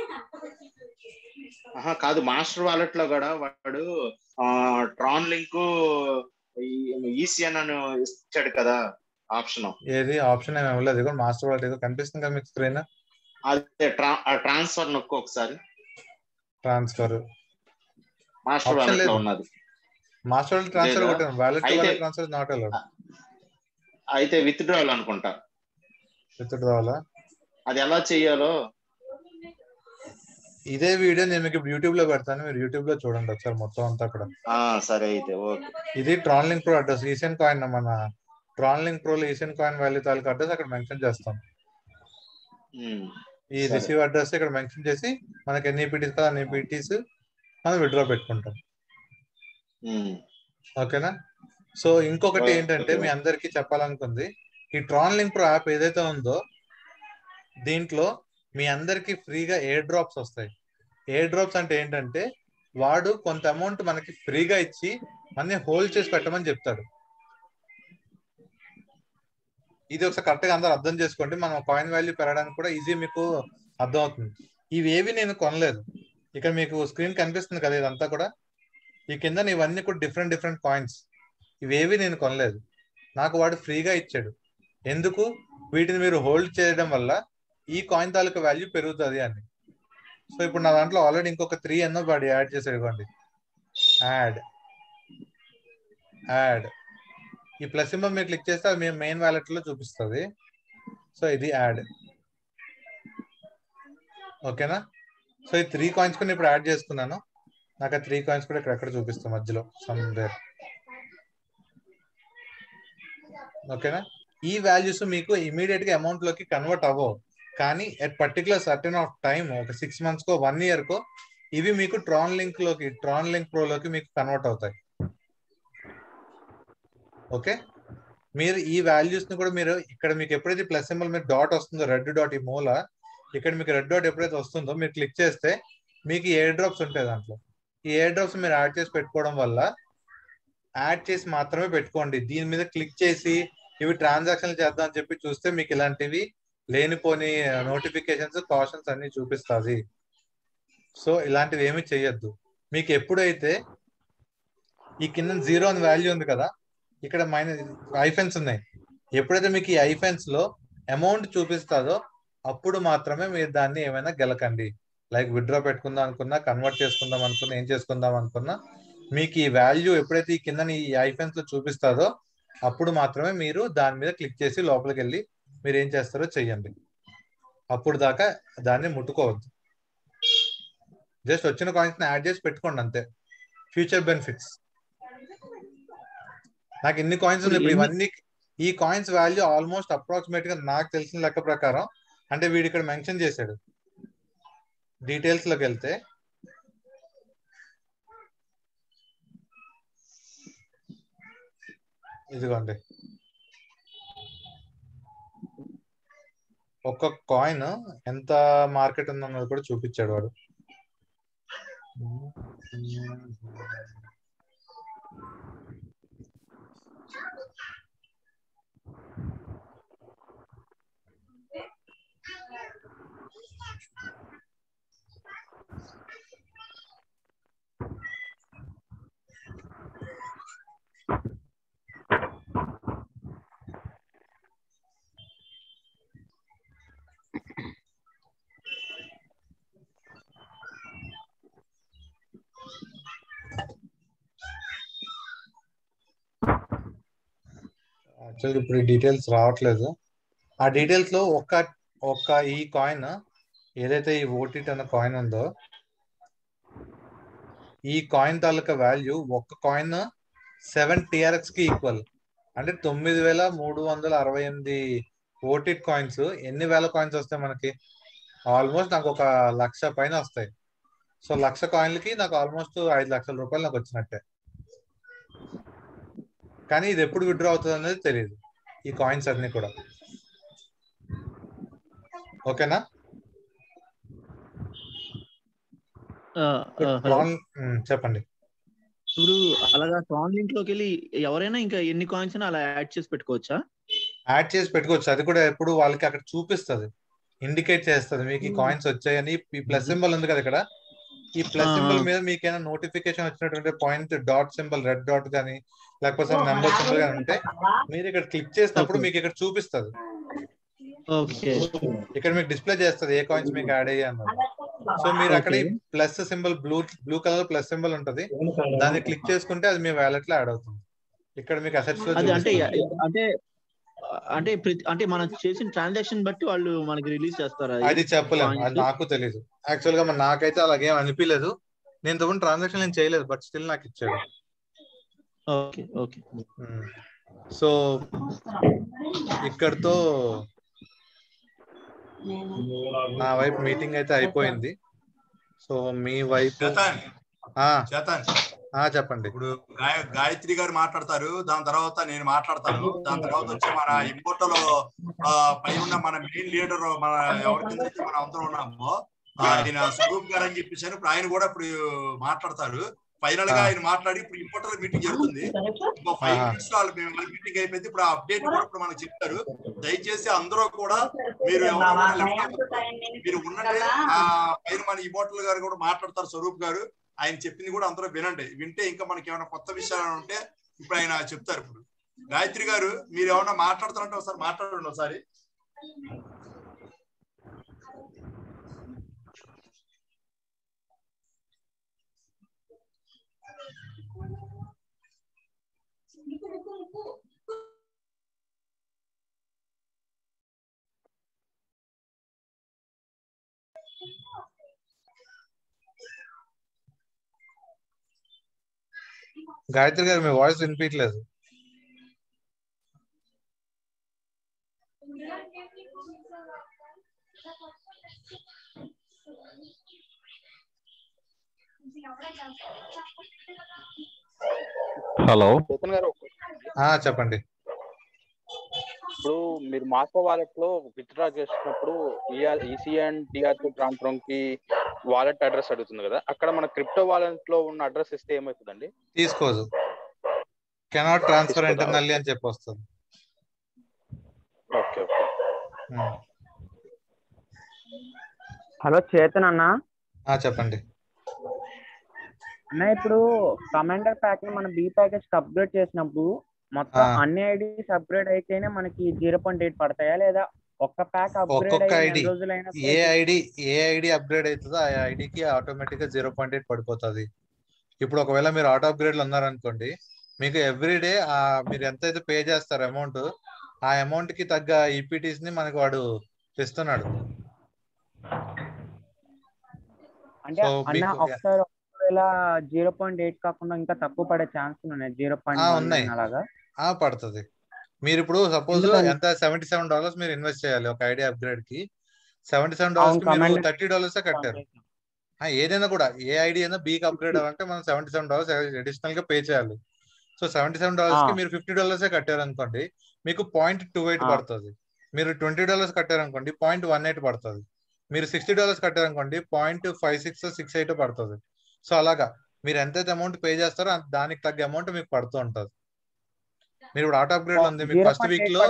Speaker 8: కాదు, మాస్టర్ వాలెట్ లో కూడా వాడు ట్రాన్ లింక్ ఈసీఎన్ అని ఇచ్చాడు కదా ఆప్షన్.
Speaker 1: ఏది ఆప్షన్ ఏమి ఇవ్వలేదు. మాస్టర్ వాలెట్ ఏదో కనిపిస్తుంది కదా మీకు స్క్రీన్.
Speaker 11: అదే ట్రాన్స్ఫర్ నొక్కు ఒకసారి.
Speaker 1: ట్రాన్స్ఫర్
Speaker 11: మాస్టర్
Speaker 1: ఆప్షన్
Speaker 11: వాలెట్ లో
Speaker 1: లేదు.
Speaker 11: ఉన్నది.
Speaker 1: మాస్టర్ ట్రాన్స్ఫర్
Speaker 11: లేదా?
Speaker 1: కొట్టాను, వాలెట్ టు
Speaker 11: అయితే
Speaker 1: వాలెట్ ట్రాన్స్ఫర్ నాట్ అలౌడ్.
Speaker 11: అయితే విత్డ్రావల్ అనుకుంటా.
Speaker 1: విత్డ్రావాలా?
Speaker 11: అది ఎలా చెయ్యాలో
Speaker 1: ఇదే వీడియో నేను మీకు యూట్యూబ్ లో పెడతాను, మీరు యూట్యూబ్ లో చూడండి ఒకసారి మొత్తం అంతా కూడా.
Speaker 11: సరే అయితే ఓకే.
Speaker 1: ఇది TronLink pro address, ECN coin మన ట్రాన్లింక్ ప్రో లో ఈసెన్ కాయిన్ వాల్యూ తాలూకు అడ్రస్ అక్కడ మెన్షన్ చేస్తాం. ఈ
Speaker 11: సరే.
Speaker 1: రిసీవ్ అడ్రస్ ఇక్కడ మెన్షన్ చేసి మనకి ఎన్ని ఈపీటీస్ కదా అన్ని ఈపీటీస్ మనం విత్డ్రా పెట్టుకుంటాం. ఓకేనా? సో ఇంకొకటి ఏంటంటే మీ అందరికి చెప్పాలనుకుంది, ఈ ట్రాన్లింక్ ప్రో యాప్ ఏదైతే ఉందో దీంట్లో మీ అందరికి ఫ్రీగా ఎయిర్ డ్రాప్స్ వస్తాయి. ఎయిర్ డ్రాప్స్ అంటే ఏంటంటే వాడు కొంత అమౌంట్ మనకి ఫ్రీగా ఇచ్చి మన హోల్డ్ చేసి పెట్టమని చెప్తాడు. ఇది ఒకసారి కరెక్ట్ గా అందరూ అర్థం చేసుకోండి, మనం కాయిన్ వాల్యూ పెరగడానికి కూడా ఈజీ మీకు అర్థం అవుతుంది. ఇవేవి నేను కొనలేదు, ఇక్కడ మీకు స్క్రీన్ కనిపిస్తుంది కదా, ఇదంతా కూడా ఈ కింద ఇవన్నీ కూడా డిఫరెంట్ డిఫరెంట్ కాయిన్స్, ఇవేవి నేను కొనలేదు, నాకు వాడు ఫ్రీగా ఇచ్చాడు. ఎందుకు? వీటిని మీరు హోల్డ్ చేయడం వల్ల ఈ కాయిన్ తాలూకు వాల్యూ పెరుగుతుంది అని. సో ఇప్పుడు నా దాంట్లో ఆల్రెడీ ఇంకొక 3 ఎన్నో వాడు యాడ్ చేసాడు. ఇవ్వండి, యాడ్ ఈ ప్లస్ సింబల్ మీరు క్లిక్ చేస్తే అది మీ మెయిన్ వ్యాలెట్ లో చూపిస్తుంది. సో ఇది యాడ్. ఓకేనా? సో ఈ 3 కాయిన్స్ కూడా ఇప్పుడు యాడ్ చేసుకున్నాను. నాకు ఆ 3 కాయిన్స్ కూడా ఇక్కడ ఎక్కడ చూపిస్తాం మధ్యలో సమ్వేర్. ఓకేనా? ఈ వాల్యూస్ మీకు ఇమీడియట్ గా అమౌంట్ లోకి కన్వర్ట్ అవ్వవు, కానీ at particular certain of time, ఒక 6 months కో 1 year కో ఇవి మీకు ట్రాన్లింక్ ప్రో లోకి మీకు కన్వర్ట్ అవుతాయి. ఓకే, మీరు ఈ వాల్యూస్ ని కూడా మీరు ఇక్కడ మీకు ఎప్పుడైతే ప్లస్ సింబల్ మీరు డాట్ వస్తుందో, రెడ్ డాట్, ఈ మూల ఇక్కడ మీకు రెడ్ డాట్ ఎప్పుడైతే వస్తుందో మీరు క్లిక్ చేస్తే మీకు ఎయిర్ డ్రాప్స్ ఉంటాయి. దాంట్లో ఈ ఎయిర్ డ్రాప్స్ మీరు యాడ్ చేసి పెట్టుకోవడం వల్ల, యాడ్ చేసి మాత్రమే పెట్టుకోండి. దీని మీద క్లిక్ చేసి ఇవి ట్రాన్సాక్షన్లు చేద్దాం అని చెప్పి చూస్తే మీకు ఇలాంటివి లేనిపోని నోటిఫికేషన్స్, కాషన్స్ అన్ని చూపిస్తుంది. సో ఇలాంటివి ఏమి చేయొద్దు. మీకు ఎప్పుడైతే ఈ కింద 0 అని వాల్యూ ఉంది కదా, ఇక్కడ ఐఫెన్స్ ఉన్నాయి, ఎప్పుడైతే మీకు ఈ ఐఫెన్స్ లో అమౌంట్ చూపిస్తుందో అప్పుడు మాత్రమే మీరు దాన్ని ఏమైనా గెలకండి. లైక్ విత్డ్రా పెట్టుకుందాం అనుకున్నా, కన్వర్ట్ చేసుకుందాం అనుకున్నా, ఏం చేసుకుందాం అనుకున్నా, మీకు ఈ వాల్యూ ఎప్పుడైతే ఈ కింద ఈ ఐఫెన్స్ లో చూపిస్తుందో అప్పుడు మాత్రమే మీరు దాని మీద క్లిక్ చేసి లోపలికి వెళ్ళి మీరు ఏం చేస్తారో చెయ్యండి. అప్పుడు దాకా దాన్ని ముట్టుకోవద్దు. జస్ట్ వచ్చిన కాయిన్స్ యాడ్ చేసి పెట్టుకోండి అంతే. Future benefits. నాకు ఇన్ని కాయిన్స్ ఉన్నాయి ఇప్పుడు, ఇవన్నీ ఈ కాయిన్స్ వాల్యూ ఆల్మోస్ట్ అప్రాక్సిమేట్ గా నాకు తెలిసిన లెక్క ప్రకారం, అంటే వీడు ఇక్కడ మెన్షన్ చేశాడు డీటెయిల్స్ లోకి వెళ్తే, ఇదిగోండి ఒక్కొక్క కాయిన్ ఎంత మార్కెట్ ఉందన్నది కూడా చూపించాడు వాడు. యాక్చువల్గా ఇప్పుడు ఈ డీటెయిల్స్ రావట్లేదు. ఆ డీటెయిల్స్ లో ఒక్క ఈ కాయిన్ ఏదైతే ఈ ఓటీటీ అన్న కాయిన్ ఉందో, ఈ కాయిన్ తాలూకా వాల్యూ ఒక్క కాయిన్ 7 TRX కి ఈక్వల్. అంటే 9368 ఓటీటీ కాయిన్స్. ఎన్ని వేల కాయిన్స్ వస్తాయి మనకి? ఆల్మోస్ట్ నాకు 1,00,000 పైన వస్తాయి. సో 1,00,000 కాయిన్లకి నాకు ఆల్మోస్ట్ 5,00,000 రూపాయలు నాకు వచ్చినట్టే. కానీ ఇది ఎప్పుడు విత్డ్రా అవుతుంది అనేది తెలియదు ఈ కాయిన్స్ అన్ని కూడా. ఓకేనా? చెప్పండి.
Speaker 8: ఇప్పుడు అలాగా ట్రాన్లింక్ లోకి వెళ్ళి ఎవరైనా ఇంకా ఎన్ని కాయిన్స్ అలా యాడ్ చేసి పెట్టుకోవచ్చా?
Speaker 1: యాడ్ చేసి పెట్టుకోవచ్చు. అది కూడా ఎప్పుడు వాళ్ళకి అక్కడ చూపిస్తుంది, ఇండికేట్ చేస్తుంది మీకు ఈ కాయిన్స్ వచ్చాయని. ఈ ప్లస్ సింబల్ ఉంది కదా ఇక్కడ, ఈ ప్లస్ సింబల్ మీద మీకైనా నోటిఫికేషన్ వచ్చినటువంటి point dot symbol, red dot కానీ లేకపోతే నెంబర్ సింబల్ కానీ ఉంటే మీరు ఇక్కడ క్లిక్ చేసినప్పుడు మీకు ఇక్కడ చూపిస్తుంది.
Speaker 8: ఓకే
Speaker 1: ఇక్కడ మీకు డిస్ప్లే చేస్తుంది ఏ కాయిన్స్ మీకు యాడ్ అయ్యాయి అన్నది. సో మీరు అక్కడ plus symbol blue colour plus symbol ఉంటది, దాన్ని క్లిక్ చేసుకుంటే అది మీ వ్యాలెట్ లో యాడ్ అవుతుంది. ఇక్కడ మీకు అసెట్స్ లో
Speaker 8: అది అంటే మనం చేసిన ట్రాన్సాక్షన్ బట్టి వాళ్ళు మనకి రిలీజ్ చేస్తారా?
Speaker 1: అది చెప్పలేము, అది నాకు తెలీదు. యాక్చువల్ గా నాకైతే అలాగేం అనిపించలేదు. నేను తప్పని ట్రాన్సాక్షన్ నేను చేయలేదు, బట్ స్టిల్ నాకు ఇచ్చాడు.
Speaker 8: Okay okay.
Speaker 1: సో ఇక్కడతో నా వైపు మీటింగ్ అయితే అయిపోయింది. సో మీ వైపు చెప్పండి.
Speaker 2: ఇప్పుడు గాయత్రి గారు మాట్లాడతారు, దాని తర్వాత నేను మాట్లాడతాను. దాని తర్వాత వచ్చి మన ఇంపోర్టలో పైన మన మెయిన్ లీడర్ మన ఎవరికైతే మనం అందరం ఉన్నామో ఆయన స్వరూప్ గారు అని చెప్పేసి ఇప్పుడు ఆయన కూడా ఇప్పుడు మాట్లాడతారు. ఫైనల్ గా ఆయన మాట్లాడి ఇప్పుడు ఇంపోర్టర్ మీటింగ్ జరుగుతుంది. ఇంకో 5 minutes లో మీటింగ్ అయిపోయింది. ఇప్పుడు అప్డేట్ కూడా ఇప్పుడు మనకు చెప్తారు. దయచేసి అందరూ కూడా మీరు మీరు ఉన్నట్టే పైన మన ఇంపోర్టర్ గారు కూడా మాట్లాడతారు. స్వరూప్ గారు ఆయన చెప్పింది కూడా అందరూ వినండి. వింటే ఇంకా మనకి ఏమైనా కొత్త విషయాలు ఉంటే ఇప్పుడు ఆయన చెప్తారు. ఇప్పుడు గాయత్రి గారు మీరు ఏమన్నా మాట్లాడుతారంటే ఒకసారి మాట్లాడండి. ఒకసారి
Speaker 1: గాయత్రి గారు మీ వాయిస్ వినిపించలేదు.
Speaker 12: హలో
Speaker 1: చెప్పండి.
Speaker 12: ఇప్పుడు మీరు మాస్కో వాలెట్ లో విత్డ్రా చేసినప్పుడు ఈసీఎన్ టిఆర్2 ట్రాన్స్ఫర్ కి వాలెట్ అడ్రస్ అడుగుతుంది కదా, అక్కడ మన క్రిప్టో వాలెట్ లో ఉన్న అడ్రస్ ఇస్తే ఏమవుతుందండి?
Speaker 1: తీసుకోదు, కెనాట్ ట్రాన్స్ఫర్ ఇంటర్నల్లీ అని చెప్పి వస్తుంది.
Speaker 12: Okay okay.
Speaker 10: హలో చేతన్ అన్న.
Speaker 1: చెప్పండి
Speaker 10: అన్న. ఇప్పుడు కమాండర్ ప్యాక్ ని మనం బి ప్యాకేజ్ కి అప్గ్రేడ్ చేసినప్పుడు మొత్తం అన్ని ఐడీస్ అప్గ్రేడ్ అయితేనే మనకి 0.8 పడతాయా, లేదా ఒక్క ప్యాక్ అప్గ్రేడ్ అయ్యి రోజులైనా
Speaker 1: ఏ ఐడి అప్గ్రేడ్ అవుతుందో ఆ ఐడికి ఆటోమేటిక్ గా 0.8 పడిపోతుంది. ఇప్పుడు ఒకవేళ మీరు ఆటో అప్గ్రేడ్ లో ఉన్నారనుకోండి, మీకు ఎవ్రీడే మీరు ఎంతైతే పే చేస్తారో అమౌంట్, ఆ అమౌంట్ కి తగ్గ ఈపీటీస్ ని మనకు వాడు ఇస్తున్నాడు.
Speaker 10: అంటే అన్న ఒకసారి ఒకవేళ 0.8 కాకుండా ఇంకా తక్కువ పడే ఛాన్స్ ఉన్నాయి, 0.1 అలాగా
Speaker 1: పడుతుంది. మీరు ఇప్పుడు సపోజ్ ఎంత $77 మీరు ఇన్వెస్ట్ చేయాలి ఒక ఐడి అప్గ్రేడ్ కి. $77 కి మీరు $30 కట్టారు. ఏదైనా కూడా ఏ ఐడి అయినా బీకి అప్గ్రేడ్ అవ్వాలంటే మనం $77 అడిషనల్ గా పే చేయాలి. సో $77 కి మీరు $50 కట్టారు అనుకోండి, మీకు 0.28 పడుతుంది. మీరు $20 కట్టారు అనుకోండి 0.18 పడుతుంది. మీరు $60 కట్టారు అనుకోండి 0.5668 పడుతుంది. సో అలాగా మీరు ఎంతైతే అమౌంట్ పే చేస్తారో దానికి తగ్గ అమౌంట్ మీకు పడుతూ ఉంటుంది. మీరు ఇప్పుడు ఆటో అప్గ్రేడ్ ఉంది, మీకు ఫస్ట్ వీక్ లో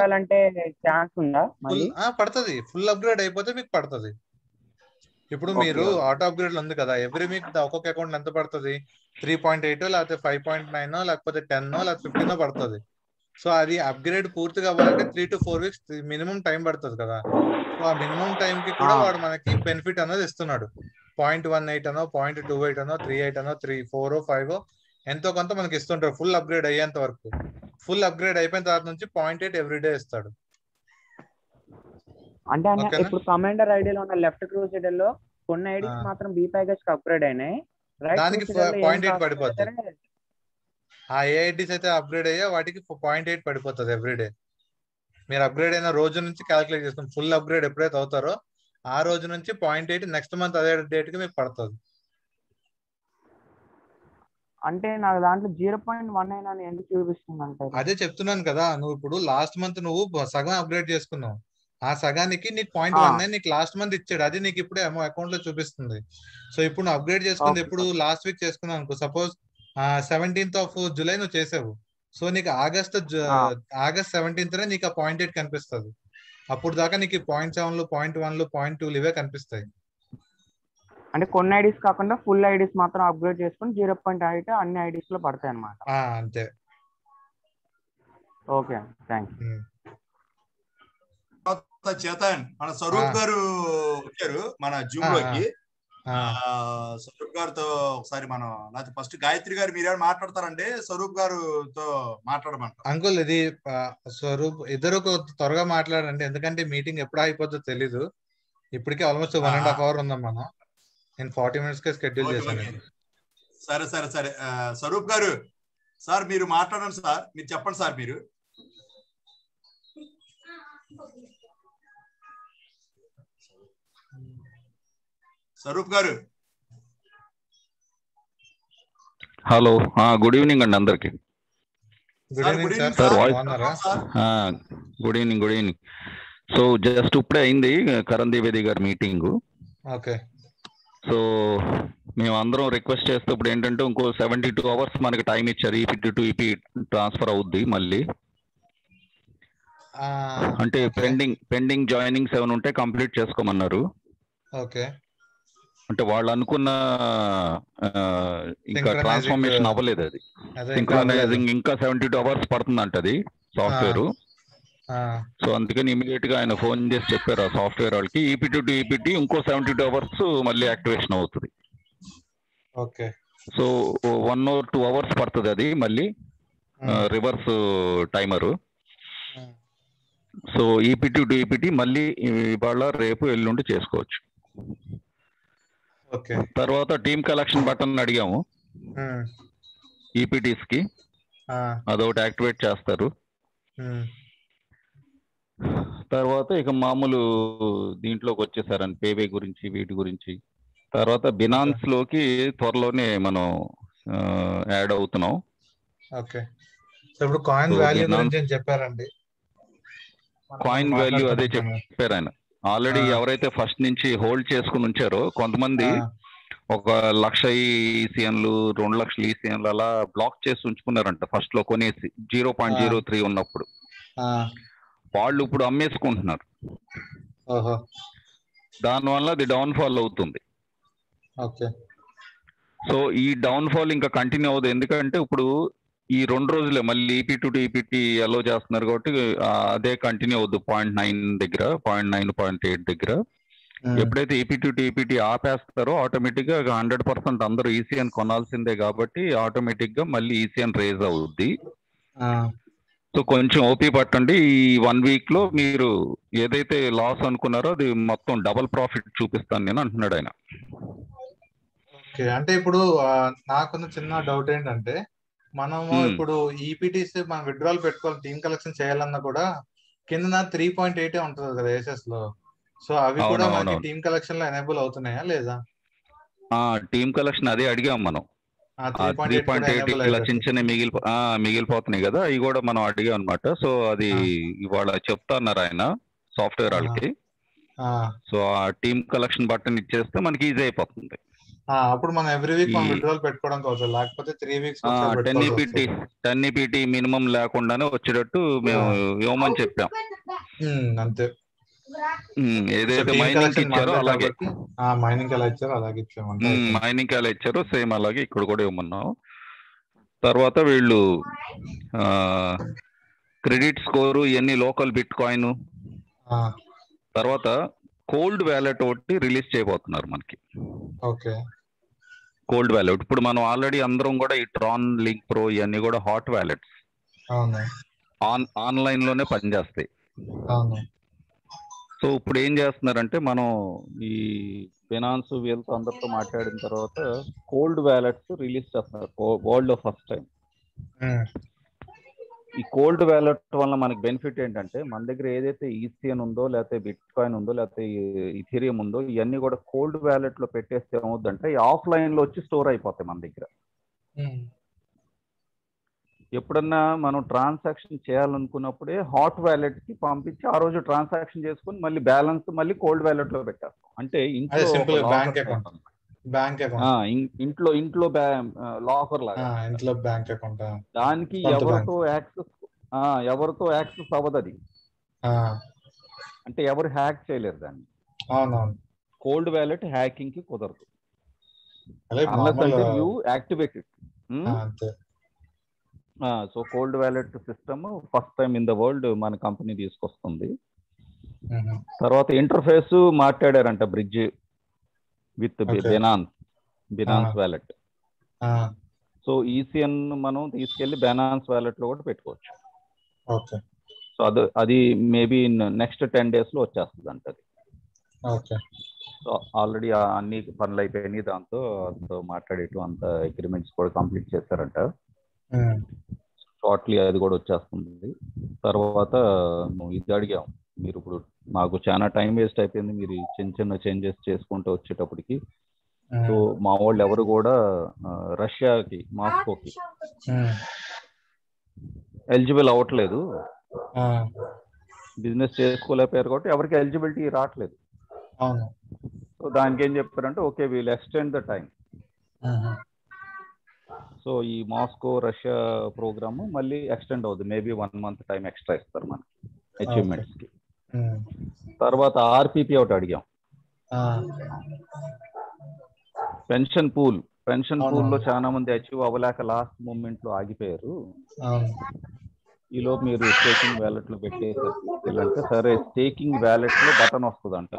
Speaker 1: పడుతుంది. ఫుల్ అప్గ్రేడ్ అయిపోతే మీకు పడుతుంది. ఇప్పుడు మీరు ఆటో అప్గ్రేడ్ ఉంది కదా, ఎవ్రీ వీక్ ఒక్కొక్క అకౌంట్ ఎంత పడుతుంది? 3.8 లేకపోతే 5.9 లేకపోతే 10 లేకపోతే 15 పడుతుంది. సో అది అప్గ్రేడ్ పూర్తిగా అవ్వాలంటే 3 to 4 weeks మినిమం టైం పడుతుంది కదా. సో ఆ మినిమం టైం కి కూడా వాడు మనకి బెనిఫిట్ అనేది ఇస్తున్నాడు. 0.18 అనో 0.28 అనో 38 అనో 4 5 ఎంతో కొంత మనకి ఇస్తుంటారు ఫుల్ అప్గ్రేడ్ అయ్యేంత వరకు. ఫుల్ అప్గ్రేడ్ అయిపోయిన తర్వాత నుంచి 0.8 ఎవ్రీడే ఇస్తాడు.
Speaker 10: అంటే ఇప్పుడు కమాండర్ ఐడిలో ఉన్న లెఫ్ట్ క్రూసైడర్ లో కొన్ని ఐడీస్ మాత్రం బి ప్యాకేజ్ కి అప్గ్రేడ్ అయినాయి,
Speaker 1: దానికి 0.8 పడిపోతుంది. ఆ ఏ ఐడీస్ అయితే అప్గ్రేడ్ అయ్యా వాటికి 0.8 పడిపోతుంది ఎవ్రీడే. మీరు అప్గ్రేడ్ అయిన రోజు నుంచి క్యాలిక్యులేట్ చేసుకుని ఫుల్ అప్గ్రేడ్ ఎప్పుడైతే అవుతారో ఆ రోజు నుంచి 0.8 నెక్స్ట్ మంత్ అదే డేట్ కి మీకు పడుతుంది.
Speaker 10: అంటే నాకు దాంట్లో 0.19 అని ఎందుకు చూపిస్తుంది అంటే
Speaker 1: అదే చెప్తున్నాను కదా, నువ్వు ఇప్పుడు లాస్ట్ మంత్ నువ్వు సగం అప్గ్రేడ్ చేసుకున్నావు, ఆ సగానికి నీకు 0.19 నీకు లాస్ట్ మంత్ ఇచ్చాడు, అది నీకు ఇప్పుడే అకౌంట్ లో చూపిస్తుంది. సో ఇప్పుడు నువ్వు అప్గ్రేడ్ చేసుకుంది ఎప్పుడు లాస్ట్ వీక్ చేసుకున్నావు అనుకో, సపోజ్ 17th of July నువ్వు చేసావు. సో నీకు ఆగస్ట్ 17th నీకు ఆ 0.8 కనిపిస్తుంది. అప్పుడు దాకా నీకు 0.7లు 0.1లు 0.2లు ఇవే కనిపిస్తాయి.
Speaker 10: అంటే కొన్ని ఐడీస్ కాకుండా ఫుల్ ఐడీస్ మాత్రం అప్గ్రేడ్ చేసుకుని 0.8 అన్ని ఐడీస్ లో పడతాయి అన్నమాట.
Speaker 1: అంతే.
Speaker 10: Okay, thank you.
Speaker 2: చేతన్ మన స్వరూప్ గారు వచ్చారు మన జూమ్ లోకి. స్వరూప్ గారితో ఒకసారి మనం లేకపోతే ఫస్ట్ గాయత్రి గారు మీరేమైనా మాట్లాడతారండి, స్వరూప్ గారుతో మాట్లాడమంటారు.
Speaker 1: అంకుల్ ఇది స్వరూప్ ఇద్దరు త్వరగా మాట్లాడండి, ఎందుకంటే మీటింగ్ ఎప్పుడు అయిపోతుందో తెలీదు. ఇప్పటికే ఆల్మోస్ట్ 1.5 hour ఉందాం మనం. నేను 40 minutes కే షెడ్యూల్ చేశాను.
Speaker 2: సరే సరే సరే స్వరూప్ గారు సార్ మీరు మాట్లాడండి సార్, మీరు చెప్పండి సార్. మీరు స్వరూప్ గారు.
Speaker 13: హలో, గుడ్ ఈవినింగ్ అండి అందరికి. Sir voice good evening. Good evening. So just ఇప్పుడే అయింది కరణ్ ద్వివేది గారి మీటింగ్.
Speaker 1: ఓకే.
Speaker 13: సో మేము అందరం రిక్వెస్ట్ చేస్తే ఇప్పుడు ఏంటంటే ఇంకో 72 hours మనకి టైం ఇచ్చారు. ఈపీ టు ఈపీ ట్రాన్స్ఫర్ అవుద్ది మళ్ళీ. అంటే పెండింగ్ జాయినింగ్స్ ఏమైనా ఉంటే కంప్లీట్ చేసుకోమన్నారు.
Speaker 1: ఓకే.
Speaker 13: అంటే వాళ్ళు అనుకున్న ఇంకా ట్రాన్స్ఫర్మేషన్ అవ్వలేదు, అది సింక్రనైజింగ్ ఇంకా 72 hours పడుతుందంట అది సాఫ్ట్వేర్. సో అందుకని ఇమీడియట్ గా ఆయన ఫోన్ చేసి చెప్పారు ఆ సాఫ్ట్వేర్ వాళ్ళకి, ఈపీటీ టు ఈపీటీ ఇంకో 72 hours మళ్ళీ యాక్టివేషన్ అవుతుంది.
Speaker 1: ఓకే.
Speaker 13: సో 1 or 2 hours పడుతుంది అది మళ్ళీ reverse timer. So EPT to EPT మళ్ళీ ఇవాళ రేపు ఎల్లుండి చేసుకోవచ్చు. తర్వాత టీమ్ కలెక్షన్ బటన్ అడిగాము ఈపీటీస్ కి, అదొకటి యాక్టివేట్ చేస్తారు. తర్వాత ఇక మామూలు దీంట్లోకి వచ్చేసారని పేవే గురించి వీటి గురించి. తర్వాత బినాన్స్ లోకి త్వరలోనే మనం యాడ్ అవుతున్నాం.
Speaker 1: ఓకే. సో ఇప్పుడు కాయిన్ వాల్యూ గురించి చెప్పారండి.
Speaker 13: కాయిన్ వాల్యూ అదే చెప్పారు ఆయన. ఆల్రెడీ ఎవరైతే ఫస్ట్ నుంచి హోల్డ్ చేసుకుని ఉంచారో కొంతమంది 1,00,000 ఈసీఎన్లు 2 లక్షల ఈసీఎన్లు అలా బ్లాక్ చేసి ఉంచుకున్నారంట ఫస్ట్ లో కొనేసి 0.03 ఉన్నప్పుడు. వాళ్ళు ఇప్పుడు అమ్మేసుకుంటున్నారు. దానివల్ల అది డౌన్ ఫాల్ అవుతుంది. సో ఈ డౌన్ ఫాల్ ఇంకా కంటిన్యూ అవుతుంది, ఎందుకంటే ఇప్పుడు ఈ 2 రోజులే మళ్ళీ ఈపీ టు ఈపీటీ అలో చేస్తున్నారు కాబట్టి అదే కంటిన్యూ అవుద్దు 0.9 దగ్గర, 0.9, 0.8 దగ్గర. ఎప్పుడైతే ఈపీ టు ఈపీటీ ఆపేస్తారో ఆటోమేటిక్ గా 100% అందరూ ఈసీఎన్ కొనాల్సిందే కాబట్టి ఆటోమేటిక్ గా మళ్ళీ ఈసీఎన్ రేజ్ అవుద్ది. సో కొంచెం ఓపీ పట్టండి. ఈ 1 week లో మీరు ఏదైతే లాస్ అనుకున్నారో అది మొత్తం డబుల్ ప్రాఫిట్ చూపిస్తాను నేను అంటున్నాడు ఆయన.
Speaker 1: ఓకే. అంటే ఇప్పుడు నాకున్న చిన్న డౌట్ ఏంటంటే, మనము ఇప్పుడు ఈపీటీస్ మనం విత్డ్రాల్ పెట్టుకోవాలి, టీమ్ కలెక్షన్ చేయాలన్నా కూడా కింద 3.8 ఉంటుంది కదా ఏసెస్ లో. సో అవి కూడా మనకి టీమ్ కలెక్షన్ లో ఎనేబుల్ అవుతున్నాయా లేదా?
Speaker 13: టీమ్ కలెక్షన్ అదే అడిగాం మనం. 3.8 ఇలా చిన్న మిగిలిపోతున్నాయి కదా, అవి కూడా మనం అడిగాం అనమాట. సో అది ఇవాళ చెప్తా అన్నారు ఆయన సాఫ్ట్వేర్ వాళ్ళకి. సో ఆ టీమ్ కలెక్షన్ బటన్ ఇచ్చేస్తే మనకి ఈజీ అయిపోతుంది.
Speaker 1: అప్పుడు మనం ఎవ్రీ వీక్ మనం విత్డ్రాల్ పెట్టుకోవడానికి అవుతుంది, లేకపోతే 3 weeks
Speaker 13: 10 EPT మినిమం లేకుండానే వచ్చేటట్టు మేము ఇవ్వమని చెప్పాం.
Speaker 1: అంతే.
Speaker 13: ఏదైతే మైనింగ్ ఇచ్చారో అలాగే
Speaker 1: మైనింగ్ ఎలా ఇచ్చారో అలాగే ఇచ్చామంటే
Speaker 13: మైనింగ్ ఎలా ఇచ్చారో సేమ్ అలాగే ఇక్కడ కూడా ఇవ్వమన్నాం. తర్వాత వీళ్ళు క్రెడిట్ స్కోరు ఇవన్నీ లోకల్ బిట్ కాయిన్, తర్వాత కోల్డ్ వ్యాలెట్ ఒకటి రిలీజ్ చేయబోతున్నారు మనకి.
Speaker 1: ఓకే.
Speaker 13: కోల్డ్ వ్యాలెట్ ఇప్పుడు మనం ఆల్రెడీ అందరం కూడా ఈ ట్రాన్, లింక్ ప్రో ఇవన్నీ కూడా హాట్ వ్యాలెట్స్ ఆన్లైన్ లోనే పనిచేస్తాయి. సో ఇప్పుడు ఏం చేస్తున్నారంటే మనం ఈ ఫైనాన్స్ వీళ్ళతో అందరితో మాట్లాడిన తర్వాత కోల్డ్ వ్యాలెట్స్ రిలీజ్ చేస్తున్నారు వరల్డ్ లో ఫస్ట్ టైం. ఈ కోల్డ్ వ్యాలెట్ వల్ల మనకి బెనిఫిట్ ఏంటంటే మన దగ్గర ఏదైతే ఈసీఎన్ ఉందో లేకపోతే బిట్ కాయిన్ ఉందో లేకపోతే ఇథీరియం ఉందో ఇవన్నీ కూడా కోల్డ్ వ్యాలెట్ లో పెట్టేస్తే ఏమవుద్దంటే ఆఫ్లైన్ లో వచ్చి స్టోర్ అయిపోతాయి మన దగ్గర. ఎప్పుడన్నా మనం ట్రాన్సాక్షన్ చేయాలనుకున్నప్పుడే హాట్ వ్యాలెట్ కి పంపించి ఆ రోజు ట్రాన్సాక్షన్ చేసుకుని మళ్ళీ బ్యాలెన్స్ మళ్ళీ కోల్డ్ వ్యాలెట్ లో పెట్టేస్తాం. అంటే ఇంట్లో లాకర్ లాగా
Speaker 1: ఇంట్లో బ్యాంక్ అకౌంట్,
Speaker 13: దానికి ఎవరితో యాక్సెస్ అవ్వదు అది. అంటే ఎవరు హ్యాక్ చేయలేరు దాన్ని. కోల్డ్ వ్యాలెట్ హ్యాకింగ్ కి కుదరదు అన్లెస్ అంటే you activate it. So cold wallet system first time in the world మన కంపెనీ తీసుకొస్తుంది. తర్వాత ఇంటర్ఫేస్ మాట్లాడారంట bridge with Binance wallet. So ECN మనం తీసుకెళ్లి బెనాన్స్ వ్యాలెట్ లో కూడా పెట్టుకోవచ్చు. సో అది మేబీ నెక్స్ట్ 10 days లో వచ్చేస్తుంది అంట అది. సో ఆల్రెడీ అన్ని పనులు అయిపోయినాయి, దాంతో మాట్లాడేటు అంత అగ్రిమెంట్స్ కూడా కంప్లీట్ చేశారంట. షార్ట్లీ అది కూడా వచ్చేస్తుంది. తర్వాత ఇది అడిగాం, మీరు ఇప్పుడు మాకు చాలా టైం వేస్ట్ అయిపోయింది, మీరు చిన్న చిన్న చేంజెస్ చేసుకుంటూ వచ్చేటప్పటికి. సో మా వాళ్ళు ఎవరు కూడా రష్యాకి మాస్కోకి ఎలిజిబుల్ అవ్వట్లేదు, బిజినెస్ చేసుకోలేకపోయారు కాబట్టి ఎవరికి ఎలిజిబిలిటీ రావట్లేదు. సో దానికి ఏం చెప్పారంటే okay we'll extend the time. So ఈ మాస్కో రష్యా ప్రోగ్రామ్ మళ్ళీ ఎక్స్టెండ్ అవుతుంది, మేబీ 1 month టైం ఎక్స్ట్రా ఇస్తారు మనకి అచీవ్మెంట్స్ కి. తర్వాత ఆర్పిపి ఒకటి అడిగాం, పెన్షన్ పూల్ లో చాలా మంది అచీవ్ అవ్వలేక లాస్ట్ మూమెంట్ లో ఆగిపోయారు. ఈలోపు మీరు స్టేకింగ్ వ్యాలెట్ లో పెట్టేసరికి సరే స్టేకింగ్ వ్యాలెట్ లో బటన్ వస్తుంది అంట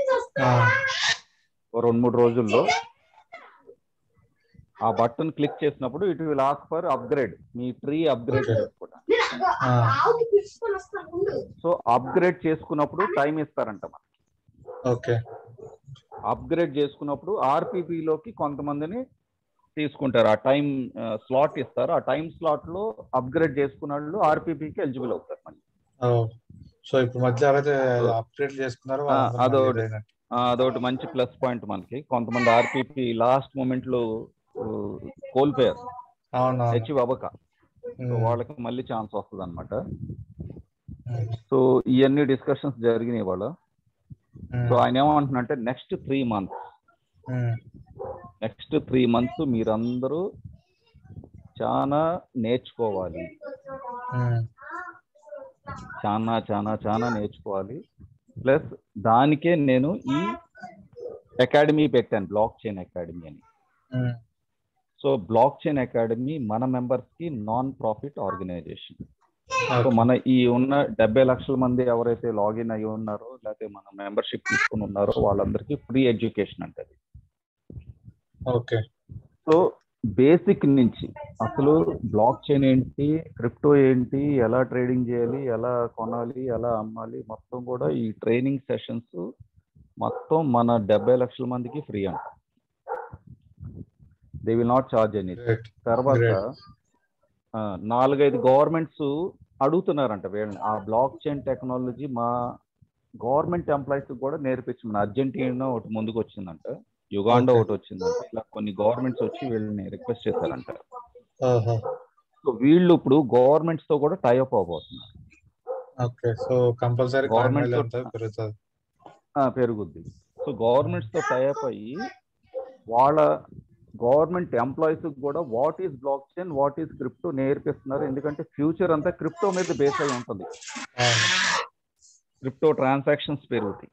Speaker 13: 2-3 రోజుల్లో. ఆ బటన్ క్లిక్ చేసినప్పుడు it will ask for upgrade, మీ ట్రీ అప్గ్రేడ్ చేసుకోవడానికి. సో అప్గ్రేడ్ చేసుకున్నప్పుడు టైం ఇస్తారంట మనకి. అప్గ్రేడ్ చేసుకున్నప్పుడు ఆర్పిపిలోకి కొంతమందిని తీసుకుంటారు, ఆ టైం స్లాట్ ఇస్తారు. ఆ టైం స్లాట్ లో అప్గ్రేడ్ చేసుకున్న వాళ్ళు ఆర్పిపికి ఎలిజిబుల్ అవుతారు మళ్ళీ.
Speaker 1: సో ఇప్పుడు మధ్య అప్గ్రేడ్ చేసుకున్నారు,
Speaker 13: అదొకటి మంచి ప్లస్ పాయింట్ మనకి. కొంతమంది ఆర్పిపి లాస్ట్ మూమెంట్ లో కోల్పోయారు అచీవ్ అవ్వక, వాళ్ళకి మళ్ళీ ఛాన్స్ వస్తుంది అనమాట. సో ఇవన్నీ డిస్కషన్స్ జరిగినాయి వాళ్ళ. సో ఆయన ఏమంటున్నంటే నెక్స్ట్ 3 months మీరందరూ చాలా నేర్చుకోవాలి, చాలా నేర్చుకోవాలి. ప్లస్ దానికే నేను ఈ అకాడమీ పెట్టాను, బ్లాక్ చైన్ అకాడమీ అని. సో బ్లాక్ చైన్ అకాడమీ మన మెంబర్స్ కి నాన్ ప్రాఫిట్ ఆర్గనైజేషన్. సో మన ఈ ఉన్న 70 లక్షల మంది ఎవరైతే లాగిన్ అయ్యి ఉన్నారో లేకపోతే మన మెంబర్షిప్ తీసుకుని ఉన్నారో వాళ్ళందరికీ ఫ్రీ ఎడ్యుకేషన్ అంటది. సో బేసిక్ నుంచి అసలు బ్లాక్ చైన్ ఏంటి, క్రిప్టో ఏంటి, ఎలా ట్రేడింగ్ చేయాలి, ఎలా కొనాలి, ఎలా అమ్మాలి, మొత్తం కూడా ఈ ట్రైనింగ్ సెషన్స్ మొత్తం మన 70 లక్షల మందికి ఫ్రీ అంట. They will not charge any. తర్వాత 4-5 గవర్నమెంట్స్ అడుగుతున్నారంట వీళ్ళని, ఆ బ్లాక్ చైన్ టెక్నాలజీ మా గవర్నమెంట్ ఎంప్లాయీస్ కూడా నేర్పించమని. అర్జెంటీనా ఒకటి ముందుకు వచ్చిందంట, యుగాండా ఒకటి వచ్చిందంట, ఇలా కొన్ని గవర్నమెంట్స్ వచ్చి వీళ్ళని రిక్వెస్ట్ చేశారంట. సో వీళ్ళు ఇప్పుడు గవర్నమెంట్స్ తో కూడా టైఅప్ అవబోతున్నారు. పెరుగుద్ది. సో గవర్నమెంట్స్ తో టైఅప్ అయ్యి వాళ్ళ గవర్నమెంట్ ఎంప్లాయీస్ కూడా what is blockchain, what is crypto నేర్పిస్తున్నారు. ఎందుకంటే ఫ్యూచర్ అంతా క్రిప్టో మీద బేస్ అయి ఉంటుంది, క్రిప్టో ట్రాన్సాక్షన్స్ పెరుగుతాయి.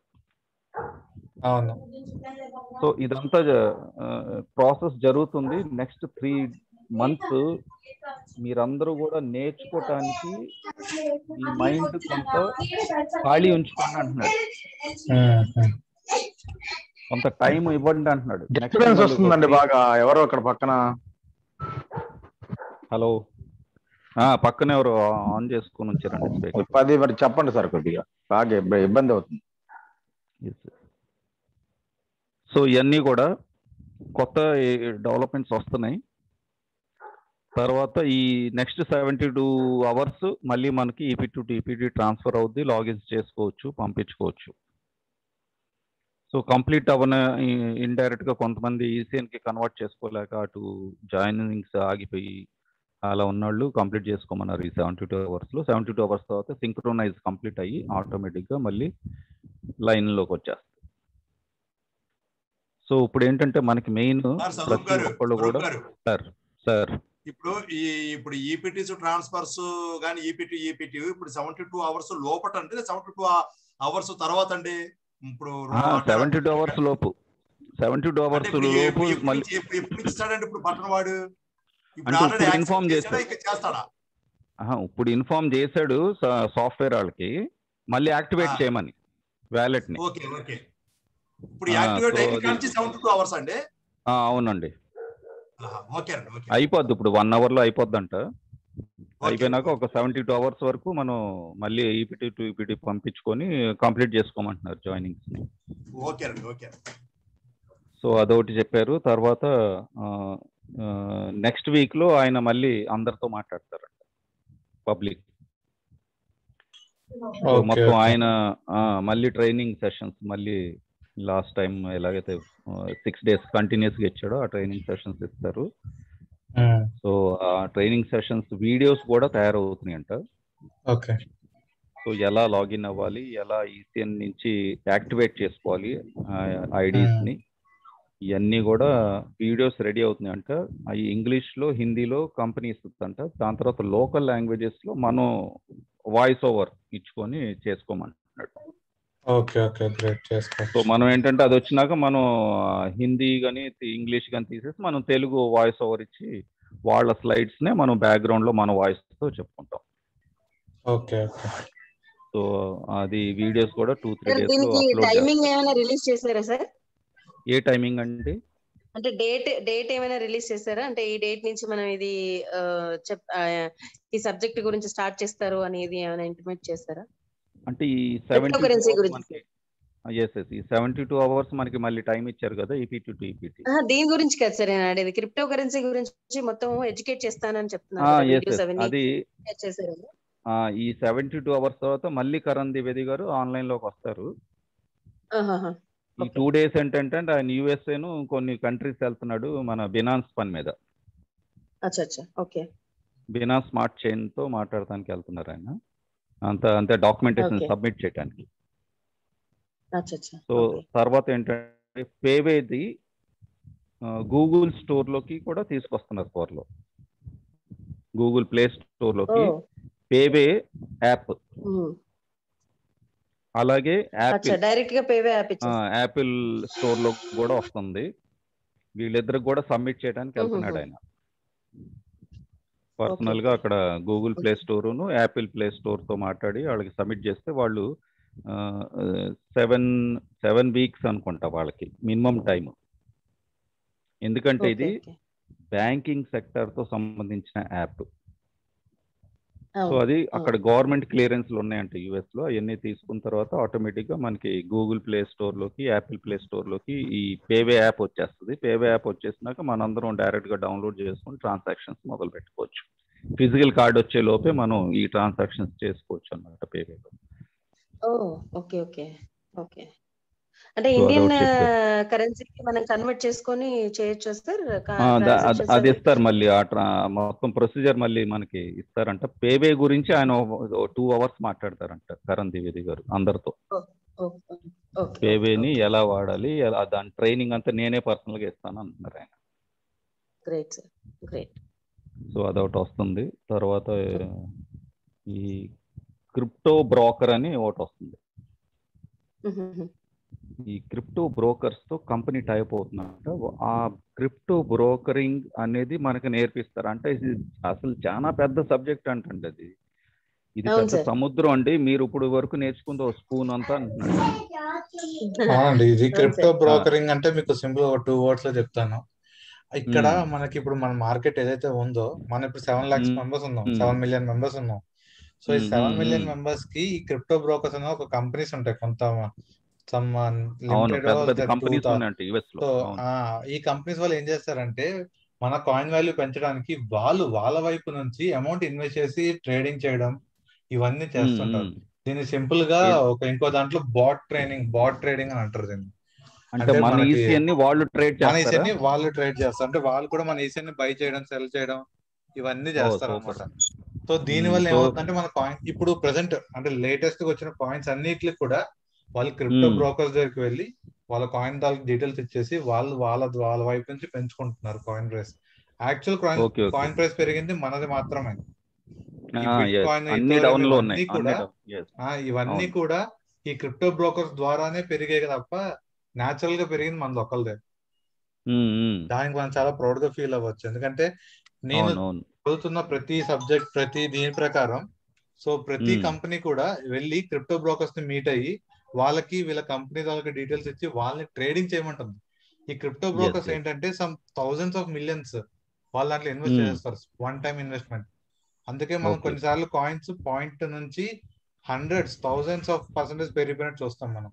Speaker 13: సో ఇదంతా ప్రాసెస్ జరుగుతుంది. నెక్స్ట్ 3 months మీరందరూ కూడా నేర్చుకోవటానికి ఈ మైండ్ కొంత ఖాళీ ఉంచుకోండి అంటున్నాడు, కొంత టైం ఇవ్వండి అంటున్నాడు.
Speaker 14: డిస్టర్బెన్స్ వస్తుందండి బాగా, ఎవరో అక్కడ పక్కన.
Speaker 13: హలో, పక్కన ఎవరు ఆన్ చేసుకుని ఉంచారండి?
Speaker 14: 10 మరి చెప్పండి సార్, కొద్దిగా బాగా ఇబ్బంది అవుతుంది.
Speaker 13: సో ఇవన్నీ కూడా కొత్త డెవలప్మెంట్స్ వస్తున్నాయి. తర్వాత ఈ నెక్స్ట్ 72 hours మళ్ళీ మనకి ఈపీ టు ఈపీటీ ట్రాన్స్ఫర్ అవుద్ది, లాగిన్స్ చేసుకోవచ్చు, పంపించుకోవచ్చు. సో కంప్లీట్ అవ్వన ఇండైరెక్ట్ గా కొంతమంది ఈసీఎన్ కి కన్వర్ట్ చేసుకోలేక అటు జాయినింగ్స్ ఆగిపోయి అలా ఉన్నవాళ్ళు కంప్లీట్ చేసుకోమన్నారు ఈ 72 hours లో. 72 hours తర్వాత సింక్రోనైజ్ కంప్లీట్ అయ్యి ఆటోమేటిక్ గా మళ్ళీ లైన్ లోకి వచ్చేస్తుంది. సో ఇప్పుడు ఏంటంటే మనకి మెయిన్ ప్రతి ఒక్కళ్ళు కూడా సార్
Speaker 2: ఇప్పుడు ఈపీటీస్ ట్రాన్స్ఫర్స్ కానీ ఈపీటీ ఇప్పుడు 72 hours లోపట అంటే 72 hours తర్వాత అండి. ఇప్పుడు
Speaker 13: 72 hours లోపు 72 hours లోపు మళ్ళీ
Speaker 2: ఎప్పుడు ఇస్తాడండి ఇప్పుడు బటన్ వాడు?
Speaker 13: అంటే ఇన్ఫార్మ్ చేస్తాడు, ఇప్పుడు ఇన్ఫార్మ్ చేశాడు సాఫ్ట్వేర్ వాళ్ళకి మళ్ళీ యాక్టివేట్ చేయమని. వ్యాలెట్ ని.
Speaker 2: Okay okay. ఇప్పుడు యాక్టివేట్ అయిన నుంచి 72 అవర్స్ అండి.
Speaker 13: అవునండి.
Speaker 2: ఓకే అండి. ఓకే.
Speaker 13: అయిపోద్ది ఇప్పుడు 1 hour లో అయిపోద్దంట. అయిపోయినాక ఒక 72 hours వరకు మనం మళ్ళీ ఈపీటీ టు ఈపీటీ పంపించుకొని కంప్లీట్ చేసుకోమంటున్నారు జాయినింగ్స్ ని.
Speaker 2: ఓకే అండి. ఓకే.
Speaker 13: సో అదొకటి చెప్పారు. తర్వాత నెక్స్ట్ వీక్ లో ఆయన మళ్ళీ అందరితో మాట్లాడతారంట పబ్లిక్. మొత్తం ఆయన మళ్ళీ ట్రైనింగ్ సెషన్స్ మళ్ళీ లాస్ట్ టైం ఎలాగైతే 6 days కంటిన్యూస్ గా ఇచ్చాడో ఆ ట్రైనింగ్ సెషన్స్ ఇస్తారు. సో ఆ ట్రైనింగ్ సెషన్స్ వీడియోస్ కూడా తయారవుతున్నాయంట.
Speaker 1: ఓకే.
Speaker 13: సో ఎలా లాగిన్ అవ్వాలి, ఎలా ఈసీఎన్ నుంచి యాక్టివేట్ చేసుకోవాలి ఐడీస్ ని, ఇవన్నీ కూడా వీడియోస్ రెడీ అవుతున్నాయంట. అవి ఇంగ్లీష్ లో, హిందీలో కంపెనీ ఇస్తుందంట. దాని తర్వాత లోకల్ లాంగ్వేజెస్ లో మనం వాయిస్ ఓవర్ ఇచ్చుకొని చేసుకోమంటున్నాడు.
Speaker 1: Okay okay great. చేసుకో.
Speaker 13: సో మనం ఏంటంటే అది వచ్చినాక మనం హిందీ కానీ ఇంగ్లీష్ కానీ తీసేసి మనం తెలుగు వాయిస్ ఓవర్ ఇచ్చి వాళ్ళ స్లైడ్స్ నే మనం బ్యాక్గ్రౌండ్ లో మన వాయిస్ తో చెప్పుకుంటాం.
Speaker 1: Okay okay.
Speaker 13: సో అది వీడియోస్ కూడా 2-3 days లో
Speaker 15: దీనికి
Speaker 13: అప్లోడ్
Speaker 15: టైమింగ్
Speaker 13: చేస్తారు.
Speaker 15: ఏమైనా రిలీజ్ చేశారా సార్?
Speaker 13: ఏ టైమింగ్ అండి?
Speaker 15: అంటే డేట్ ఏమైనా రిలీజ్ చేశారా? అంటే ఈ డేట్ నుంచి మనం ఇది ఈ సబ్జెక్ట్ గురించి స్టార్ట్ చేస్తారు అనేది ఏమైనా ఇంటిమేట్ చేస్తారా?
Speaker 13: అంటే ఈ 72
Speaker 15: గురించి
Speaker 13: ఈ 72 hours మనకి మళ్ళీ టైం ఇచ్చారు కదా ఈపీటీ టు ఈపీటీ.
Speaker 15: దీని గురించి కదా సార్ నేను అడిగేది, క్రిప్టో కరెన్సీ గురించి మొత్తం ఎడ్యుకేట్ చేస్తానని చెప్తున్నారు.
Speaker 13: అది ఈ 72 hours తర్వాత మళ్ళీ కరణ్ ద్వివేది గారు ఆన్లైన్ లోకి వస్తారు. ఈ 2 days ఏంటంటే ఆయన యూఎస్ఏను కొన్ని కంట్రీస్ వెళ్తున్నాడు మన బినాన్స్ పని మీద. బినాన్స్ స్మార్ట్ చైన్ తో మాట్లాడటానికి వెళ్తున్నారు ఆయన. అంతే డాక్యుమెంటేషన్ సబ్మిట్ చేయడానికి. సో తర్వాత ఏంటంటే పేవేది గూగుల్ స్టోర్ లోకి కూడా తీసుకొస్తున్నారు త్వరలో. గూగుల్ ప్లే స్టోర్ లోకి పేవే యాప్, అలాగే యాపిల్ స్టోర్ లో కూడా వస్తుంది. వీళ్ళిద్దరికి కూడా సబ్మిట్ చేయడానికి వెళ్తున్నాడు ఆయన పర్సనల్ గా. అక్కడ Google Play store Apple Play store తో మాట్లాడి వాళ్ళకి సబ్మిట్ చేస్తే వాళ్ళు 7 weeks అనుకుంటా వాళ్ళకి మినిమం టైం. ఎందుకంటే ఇది బ్యాంకింగ్ సెక్టర్ తో సంబంధించిన యాప్. సో అది అక్కడ గవర్నమెంట్ క్లియరెన్స్లు ఉన్నాయంట యుఎస్ లో. అవన్నీ తీసుకున్న తర్వాత ఆటోమేటిక్ గా మనకి గూగుల్ ప్లే స్టోర్ లోకి, యాపిల్ ప్లే స్టోర్ లోకి ఈ పేవే యాప్ వచ్చేస్తుంది. పేవే యాప్ వచ్చేసినాక మనందరం డైరెక్ట్ గా డౌన్లోడ్ చేసుకుని ట్రాన్సాక్షన్స్ మొదలు పెట్టుకోవచ్చు. ఫిజికల్ కార్డ్ వచ్చే లోపే మనం ఈ ట్రాన్సాక్షన్స్ చేసుకోవచ్చు అన్నమాట పేవేలో.
Speaker 15: Okay okay okay. అంటే ఇండియన్ కరెన్సీకి మనం కన్వర్ట్ చేసుకొని చేయొచ్చు సార్?
Speaker 13: అది ఇస్తారు మళ్ళీ మొత్తం ప్రొసీజర్ మళ్ళీ మనకి ఇస్తారంట. పేవే గురించి ఆయన 2 hours మాట్లాడతారంట కరణ్ ద్వివేది గారు అందరితో. పేవేని ఎలా వాడాలి, దాని ట్రైనింగ్ అంతా నేనే పర్సనల్ గా ఇస్తాను అంటున్నారు ఆయన.
Speaker 15: Great sir, great.
Speaker 13: సో అదొకటి వస్తుంది. తర్వాత ఈ క్రిప్టో బ్రోకర్ అని ఒకటి వస్తుంది. ఈ క్రిప్టో బ్రోకర్స్ తో కంపెనీ టైప్ అవుతుందంట. ఆ క్రిప్టో బ్రోకరింగ్ అనేది మనకి నేర్పిస్తారు. అంటే ఇది అసలు చాలా పెద్ద సబ్జెక్ట్ అంటండి. అది ఇది పెద్ద సముద్రం అండి. మీరు ఇప్పుడు వరకు నేర్చుకుంది ఒక స్పూన్ అంతా అంటున్నాడు.
Speaker 1: అవునండి. ఇది క్రిప్టో బ్రోకరింగ్ అంటే మీకు సింపుల్ 2 words లో చెప్తాను. ఇక్కడ మనకి ఇప్పుడు మన మార్కెట్ ఏదైతే ఉందో, మనం ఇప్పుడు 7 lakhs members ఉన్నాం, 7 million members ఉన్నాం. సో ఈ 7 million members కి ఈ క్రిప్టో బ్రోకర్స్ అనే ఒక కంపెనీస్ ఉంటాయి, కొంత ఈ కంపెనీస్ వాళ్ళు ఏం చేస్తారంటే మన కాయిన్ వాల్యూ పెంచడానికి వాళ్ళు వాళ్ళ వైపు నుంచి అమౌంట్ ఇన్వెస్ట్ చేసి ట్రేడింగ్ చేయడం ఇవన్నీ చేస్తుంటారు. దీన్ని సింపుల్ గా ఇంకో దాంట్లో బాట్ ట్రేడింగ్ అని అంటారు దీన్ని.
Speaker 13: అంటే మన ఈసీఎన్ని వాళ్ళు ట్రేడ్
Speaker 1: చేస్తారు. అంటే వాళ్ళు కూడా మన ఈసీఎన్ని బై చేయడం, సెల్ చేయడం ఇవన్నీ చేస్తారు అన్నమాట. సో దీని వల్ల ఏమవుతుందంటే మన కాయిన్ ఇప్పుడు ప్రెసెంట్ అంటే లేటెస్ట్ గా వచ్చిన కాయిన్స్ అన్నిటికి కూడా వాళ్ళు క్రిప్టో బ్రోకర్స్ దగ్గరికి వెళ్ళి వాళ్ళ కాయిన్ డీటెయిల్స్ ఇచ్చేసి వాళ్ళ వైపు నుంచి పెంచుకుంటున్నారు coin price. Actual coin price పెరిగింది మనది మాత్రమే. ఇవన్నీ కూడా ఈ క్రిప్టో బ్రోకర్స్ ద్వారానే పెరిగాయి తప్ప న్యాచురల్ గా పెరిగింది మనది ఒక్కళ్ళదే. దానికి మనం చాలా ప్రౌడ్ గా ఫీల్ అవ్వచ్చు. ఎందుకంటే నేను చదువుతున్న ప్రతి సబ్జెక్ట్ ప్రతి దీని ప్రకారం సో ప్రతి కంపెనీ కూడా వెళ్ళి క్రిప్టో బ్రోకర్స్ ని మీట్ అయ్యి వాళ్ళకి వీళ్ళ కంపెనీ వాళ్ళకి డీటెయిల్స్ ఇచ్చి వాళ్ళని ట్రేడింగ్ చేయమంటుంది. ఈ క్రిప్టో బ్రోకర్స్ ఏంటంటే సమ్ థౌజండ్స్ ఆఫ్ మిలియన్స్ వాళ్ళ దాంట్లో ఇన్వెస్ట్ చేస్తారు, వన్ టైం ఇన్వెస్ట్మెంట్. అందుకే మనం కొన్నిసార్లు కాయిన్స్ పాయింట్ నుంచి హండ్రెడ్స్ థౌజండ్స్ ఆఫ్ పర్సెంటేజ్ పెరిగిపోయినట్టు చూస్తాం మనం.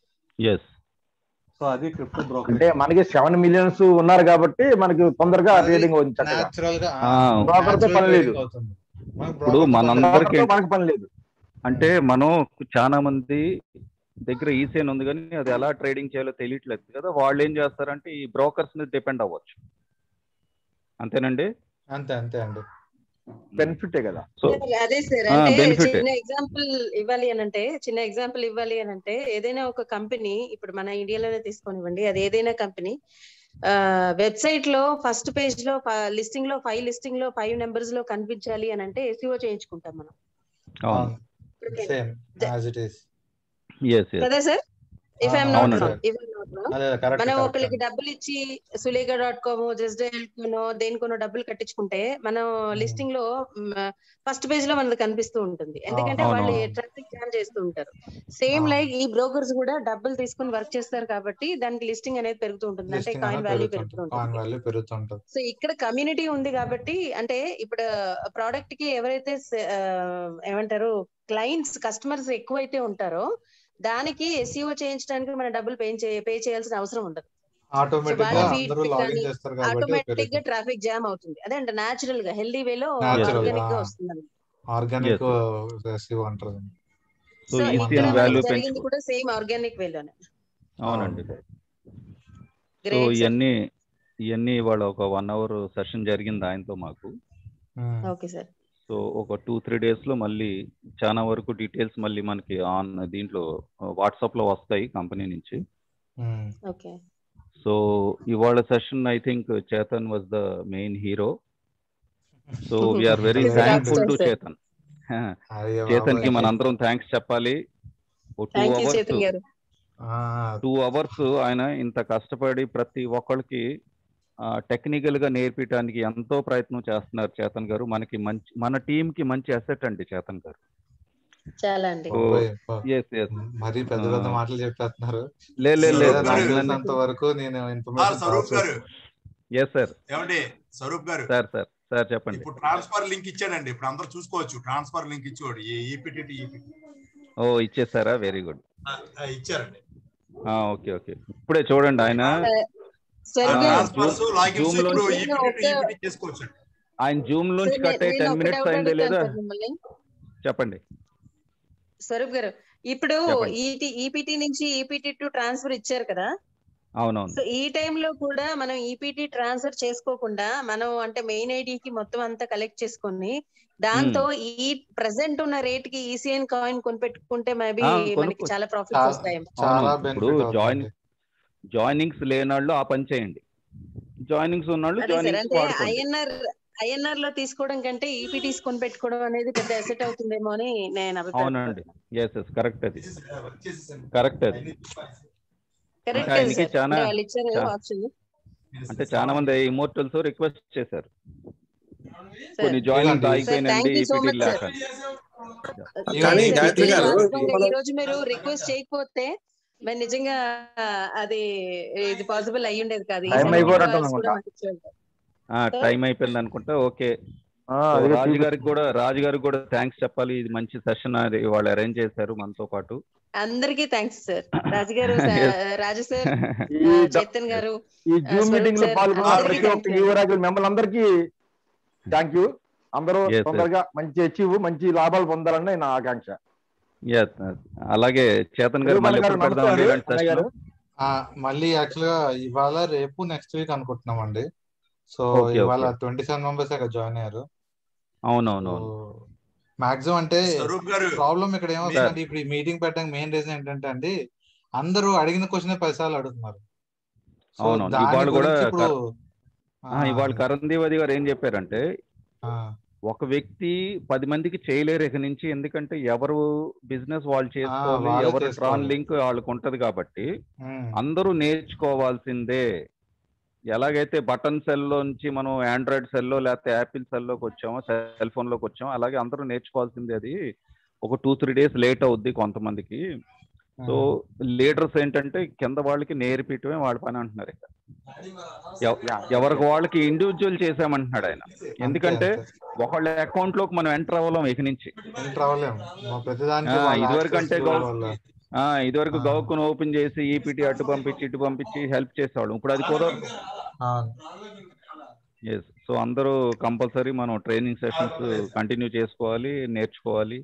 Speaker 1: సో అది క్రిప్టో బ్రోకర్.
Speaker 14: అంటే మనకి 7 మిలియన్స్ ఉన్నారు కాబట్టి మనకి తొందరగా ట్రేడింగ్
Speaker 1: నేచురల్ గా
Speaker 14: బ్రోకర్ తో పని లేదు.
Speaker 13: ఇప్పుడు మనందరికి
Speaker 14: మనకు పని లేదు.
Speaker 13: అంటే మనం చాలా మంది దగ్గర ఈసీఎన్ ఉంది కానీ అది ఎలా ట్రేడింగ్ చేయాలో తెలియట్లేదు కదా, వాళ్ళు ఏం చేస్తారంటే ఈ బ్రోకర్స్ మీద డిపెండ్ అవ్వచ్చు. అంతేనండి?
Speaker 1: అంతే అంతే అండి,
Speaker 14: బెనిఫిటే కదా.
Speaker 15: అదే సార్, అంటే చిన్న ఎగ్జాంపుల్ ఇవ్వాలి అని అంటే ఏదైనా ఒక కంపెనీ ఇప్పుడు మన ఇండియాలోనే తీసుకోనివ్వండి, అది ఏదైనా కంపెనీ వెబ్సైట్ లో ఫస్ట్ పేజ్ లో లిస్టింగ్ లో 5 నెంబర్స్ లో కనిపించాలి అని అంటే SEO చేయించుకుంటాం మనం కదా sir. If I'm not wrong, మనం ఒకరికి డబ్బులు ఇచ్చి sulega.com justdial.com దేనికోనో డబ్బులు కట్టించుకుంటే మనం లిస్టింగ్ లో ఫస్ట్ పేజ్ లో మనది కనిపిస్తూ ఉంటుంది, ఎందుకంటే వాళ్ళు ట్రాఫిక్ జామ్ చేస్తూ ఉంటారు. సేమ్ లైక్ ఈ బ్రోకర్స్ కూడా డబ్బులు తీసుకుని వర్క్ చేస్తారు కాబట్టి దానికి లిస్టింగ్ అనేది పెరుగుతూ ఉంటుంది, అంటే కాయిన్ వాల్యూ పెరుగుతూ ఉంటుంది. సో ఇక్కడ కమ్యూనిటీ ఉంది కాబట్టి, అంటే ఇప్పుడు ప్రోడక్ట్ కి ఎవరైతే ఏమంటారు క్లయింట్స్ కస్టమర్స్ ఎక్కువైతే ఉంటారో దానికి SEO చేయించడానికి మన డబ్బులు పే చేయాల్సిన అవసరం ఉండదు. ఆటోమేటిక్ గా ట్రాఫిక్ జామ్ అవుతుంది. అదే అంటే నేచురల్ గా హెల్దీ వేలో ఆర్గానిక్ గా వస్తుంది.
Speaker 1: ఆర్గానిక్ SEO అంటారు.
Speaker 15: సో ఇక్కడ జరిగింది కూడా సేమ్ ఆర్గానిక్ వేలోనే.
Speaker 13: అవునండి. సో ఇవన్నీ ఇవాళ ఒక 1 hour సెషన్ జరిగింది ఆయనతో మాకు.
Speaker 15: Okay sir.
Speaker 13: సో ఒక 2-3 days లో మళ్ళీ చాలా వరకు డీటెయిల్స్ మళ్ళీ మనకి దీంట్లో వాట్సాప్ లో వస్తాయి కంపెనీ నుంచి. సో ఇవాళ session I think Chetan was the main hero. So we're very thankful to Chetan. Chetan కి మనందరం థ్యాంక్స్ చెప్పాలి. 2 hours ఆయన ఇంత కష్టపడి ప్రతి ఒక్కరికి టెక్నికల్ గా నేర్పించడానికి ఎంతో ప్రయత్నం చేస్తున్నారు చేతన్ గారు. మన టీం కి మంచి అసెట్ అండి చేతన్ గారు.
Speaker 15: చాలా అండి.
Speaker 1: మరి పెద్ద పెద్ద మాటలు చెప్పేస్తున్నారు.
Speaker 2: స్వరూప్ గారు
Speaker 13: సార్ చెప్పండి.
Speaker 2: ఇప్పుడు ట్రాన్స్ఫర్ లింక్ ఇచ్చాడండి, ఇప్పుడు అందరూ చూసుకోవచ్చు. ట్రాన్స్ఫర్ లింక్ ఇచ్చాడు ఈపీటీ.
Speaker 13: ఓ ఇచ్చేసారా? వెరీ గుడ్,
Speaker 2: ఇచ్చారండి.
Speaker 13: ఓకే ఓకే, ఇప్పుడే చూడండి ఆయన జూమ్ లోంచి కట్ అయ్యి 10 minutes అయిందే లేదా చెప్పండి.
Speaker 15: స్వరూప్ గారు, ఇప్పుడు ఈపీటీ నుంచి ఈపీటీ టు ట్రాన్స్ఫర్ ఇచ్చారు కదా.
Speaker 13: అవునవును.
Speaker 15: సో ఈ టైంలో కూడా మనం ఈపీటీ ట్రాన్స్ఫర్ చేసుకోకుండా మనం అంటే మెయిన్ ఐడికి మొత్తం అంతా కలెక్ట్ చేసుకొని దాంతో ఈ ప్రెసెంట్ ఉన్న రేట్ కి ఈసీఎన్ కాయిన్ కొనిపెట్టుకుంటే మేబీ మనకి చాలా ప్రాఫిట్స్ వస్తాయి.
Speaker 13: ఇప్పుడు జాయినింగ్స్ లేనాళ్ళు ఆ పని చేయండి, జాయినింగ్స్ ఉన్నాళ్ళు
Speaker 15: ఐఎన్ఆర్ లో తీసుకోవడం కంటే ఈపీటీస్ కొని పెట్టుకోవడం అనేది పెద్ద అసెట్ అవుతుందేమో అని నేను అభిప్రాయం.
Speaker 13: అవునండి, కరెక్ట్ అది కరెక్ట్ అది. అంటే చాలా మంది ఇమోర్టల్స్ రిక్వెస్ట్ చేశారు, కొన్ని జాయినింగ్ ఆగిపోయినండి ఈపీటీ లేక.
Speaker 15: ఈ రోజు మీరు రిక్వెస్ట్ చేయకపోతే మరి నిజంగా అది ఇది పాసిబుల్ అయ్యి ఉండేది కాదు.
Speaker 13: టైం అయిపోయింది అనుకుంటా. ఓకే, రాజు గారికి కూడా థ్యాంక్స్ చెప్పాలి. ఇది మంచి సెషన్ అది వాళ్ళు అరేంజ్ చేశారు మనతో పాటు.
Speaker 15: అందరికీ థ్యాంక్స్ సార్. రాజు గారు, రాజు సార్, చైతన్ గారు,
Speaker 14: ఈ జూమ్ మీటింగ్ లో పాల్గొన్న ప్రతి ఒక్క యువరాజుల మెంబర్లు అందరికీ థ్యాంక్ యూ. అందరూ తొందరగా మంచి అచీవ్, మంచి లాభాలు పొందాలని నా ఆకాంక్ష.
Speaker 13: అలాగే చేతన్ గారు
Speaker 1: మళ్ళీ యాక్చువల్ గా ఇవాళ రేపు నెక్స్ట్ వీక్ అనుకుంటున్నాం అండి. సో ఇవాళ 27 members జాయిన్ అయ్యారు.
Speaker 13: అవునవును.
Speaker 1: మాక్సిమం అంటే ప్రాబ్లం ఇక్కడ ఏమవుతుందంటే ఇప్పుడు ఈ మీటింగ్ పెట్టడానికి మెయిన్ రీజన్ ఏంటంటే అండి, అందరూ అడిగిన క్వశ్చన్ 10 సార్లు అడుగుతున్నారు.
Speaker 13: ఇవాళ కరణ్దేవది గారు ఏం చెప్పారంటే ఒక వ్యక్తి 10 మందికి చేయలేరు ఇక నుంచి, ఎందుకంటే ఎవరు బిజినెస్ వాళ్ళు చేసుకోవాలి, ఎవరు ట్రాన్ లింక్ వాళ్ళకు ఉంటది కాబట్టి అందరూ నేర్చుకోవాల్సిందే. ఎలాగైతే బటన్ సెల్లోంచి మనం ఆండ్రాయిడ్ సెల్లో లేకపోతే యాపిల్ సెల్లోకి వచ్చామో, సెల్ ఫోన్ లోకి వచ్చామో, అలాగే అందరూ నేర్చుకోవాల్సిందే. అది ఒక 2-3 days లేట్ అవుద్ది కొంతమందికి. సో లీడర్స్ ఏంటంటే కింద వాళ్ళకి నేర్పించడమే వాళ్ళ పని అంటున్నారు. ఎవరికి వాళ్ళకి ఇండివిజువల్ చేసామంటున్నాడు ఆయన. ఎందుకంటే ఒకళ్ళ అకౌంట్ లోకి మనం ఎంటర్ అవ్వలేం ఇక నుంచి. ఇదివరకు గౌకును ఓపెన్ చేసి ఈపీటీ అటు పంపించి హెల్ప్ చేసేవాళ్ళం. ఇప్పుడు అది కుదరదు. సో అందరూ కంపల్సరీ మనం ట్రైనింగ్ సెషన్స్ కంటిన్యూ చేసుకోవాలి, నేర్చుకోవాలి.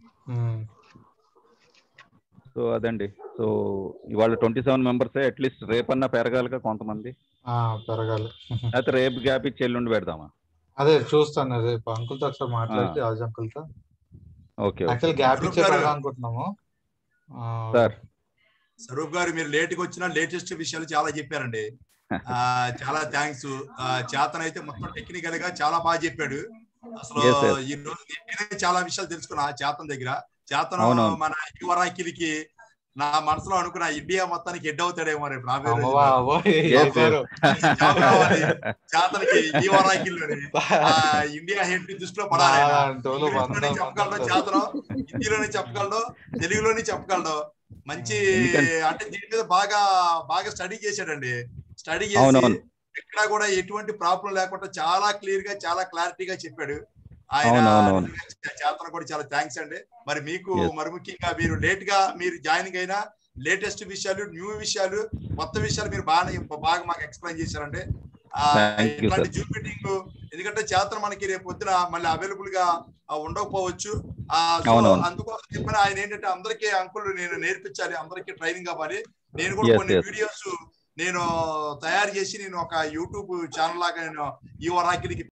Speaker 13: సో అదండి. సో ఇవాళ 27 మెంబర్స్, అట్లీస్ట్ రేపన్నా పెరగాలిగా కొంతమంది.
Speaker 1: పెరగాలి.
Speaker 13: అయితే రేపు గ్యాప్ ఇచ్చి ఎల్లుండి పెడదామా?
Speaker 1: అదే చూస్తాను, రేపు అంకుల్ తో ఒకసారి మాట్లాడి రాజు అంకుల్ తో.
Speaker 13: ఓకే,
Speaker 1: యాక్చువల్ గ్యాప్ ఇచ్చే అనుకుంటున్నాము
Speaker 13: సార్.
Speaker 2: స్వరూప్ గారు మీరు లేట్ గా వచ్చినా లేటెస్ట్ విషయాలు చాలా చెప్పారండి. చాలా థ్యాంక్స్. చేతన్ అయితే మొత్తం టెక్నికల్ గా చాలా బాగా చెప్పాడు. అసలు ఈ రోజు నేను చాలా విషయాలు తెలుసుకున్నా చేతన్ దగ్గర. చేతన్ మన యువరాకిలికి నా మనసులో అనుకున్నా ఇండియా మొత్తానికి హెడ్ అవుతాడేమో రేపు చేతన్కి ఈ వరాకిల్లోనే ఇండియా హెడ్ దృష్టిలో పడాలి. చెప్పగలడు చేతనం, హిందీలోనే చెప్పగలడు, తెలుగులోనే చెప్పగలడు. మంచి అంటే దీని మీద బాగా స్టడీ చేశాడండి. స్టడీ చేసి ఎక్కడా కూడా ఎటువంటి ప్రాబ్లం లేకుండా చాలా క్లియర్ గా చాలా క్లారిటీగా చెప్పాడు ఆయన. చేతన కూడా చాలా థ్యాంక్స్ అండి. మరి మీకు మరి ముఖ్యంగా మీరు లేట్ గా మీరు జాయినింగ్ అయినా లేటెస్ట్ విషయాలు, న్యూ విషయాలు, కొత్త విషయాలు మీరు బాగా మాకు ఎక్స్ప్లెయిన్ చేశారండి. ఇట్లాంటి జూమ్ మీటింగ్ ఎందుకంటే చేతన మనకి రేపు పొద్దున మళ్ళీ అవైలబుల్ గా ఉండకపోవచ్చు. అందుకోసం చెప్పిన ఆయన ఏంటంటే అందరికీ అంకుల్ నేను నేర్పించాలి, అందరికీ ట్రైనింగ్ అవ్వాలి. నేను కూడా కొన్ని వీడియోస్ నేను తయారు చేసి నేను ఒక యూట్యూబ్ ఛానల్ లాగా నేను ఈ వరాకిలికి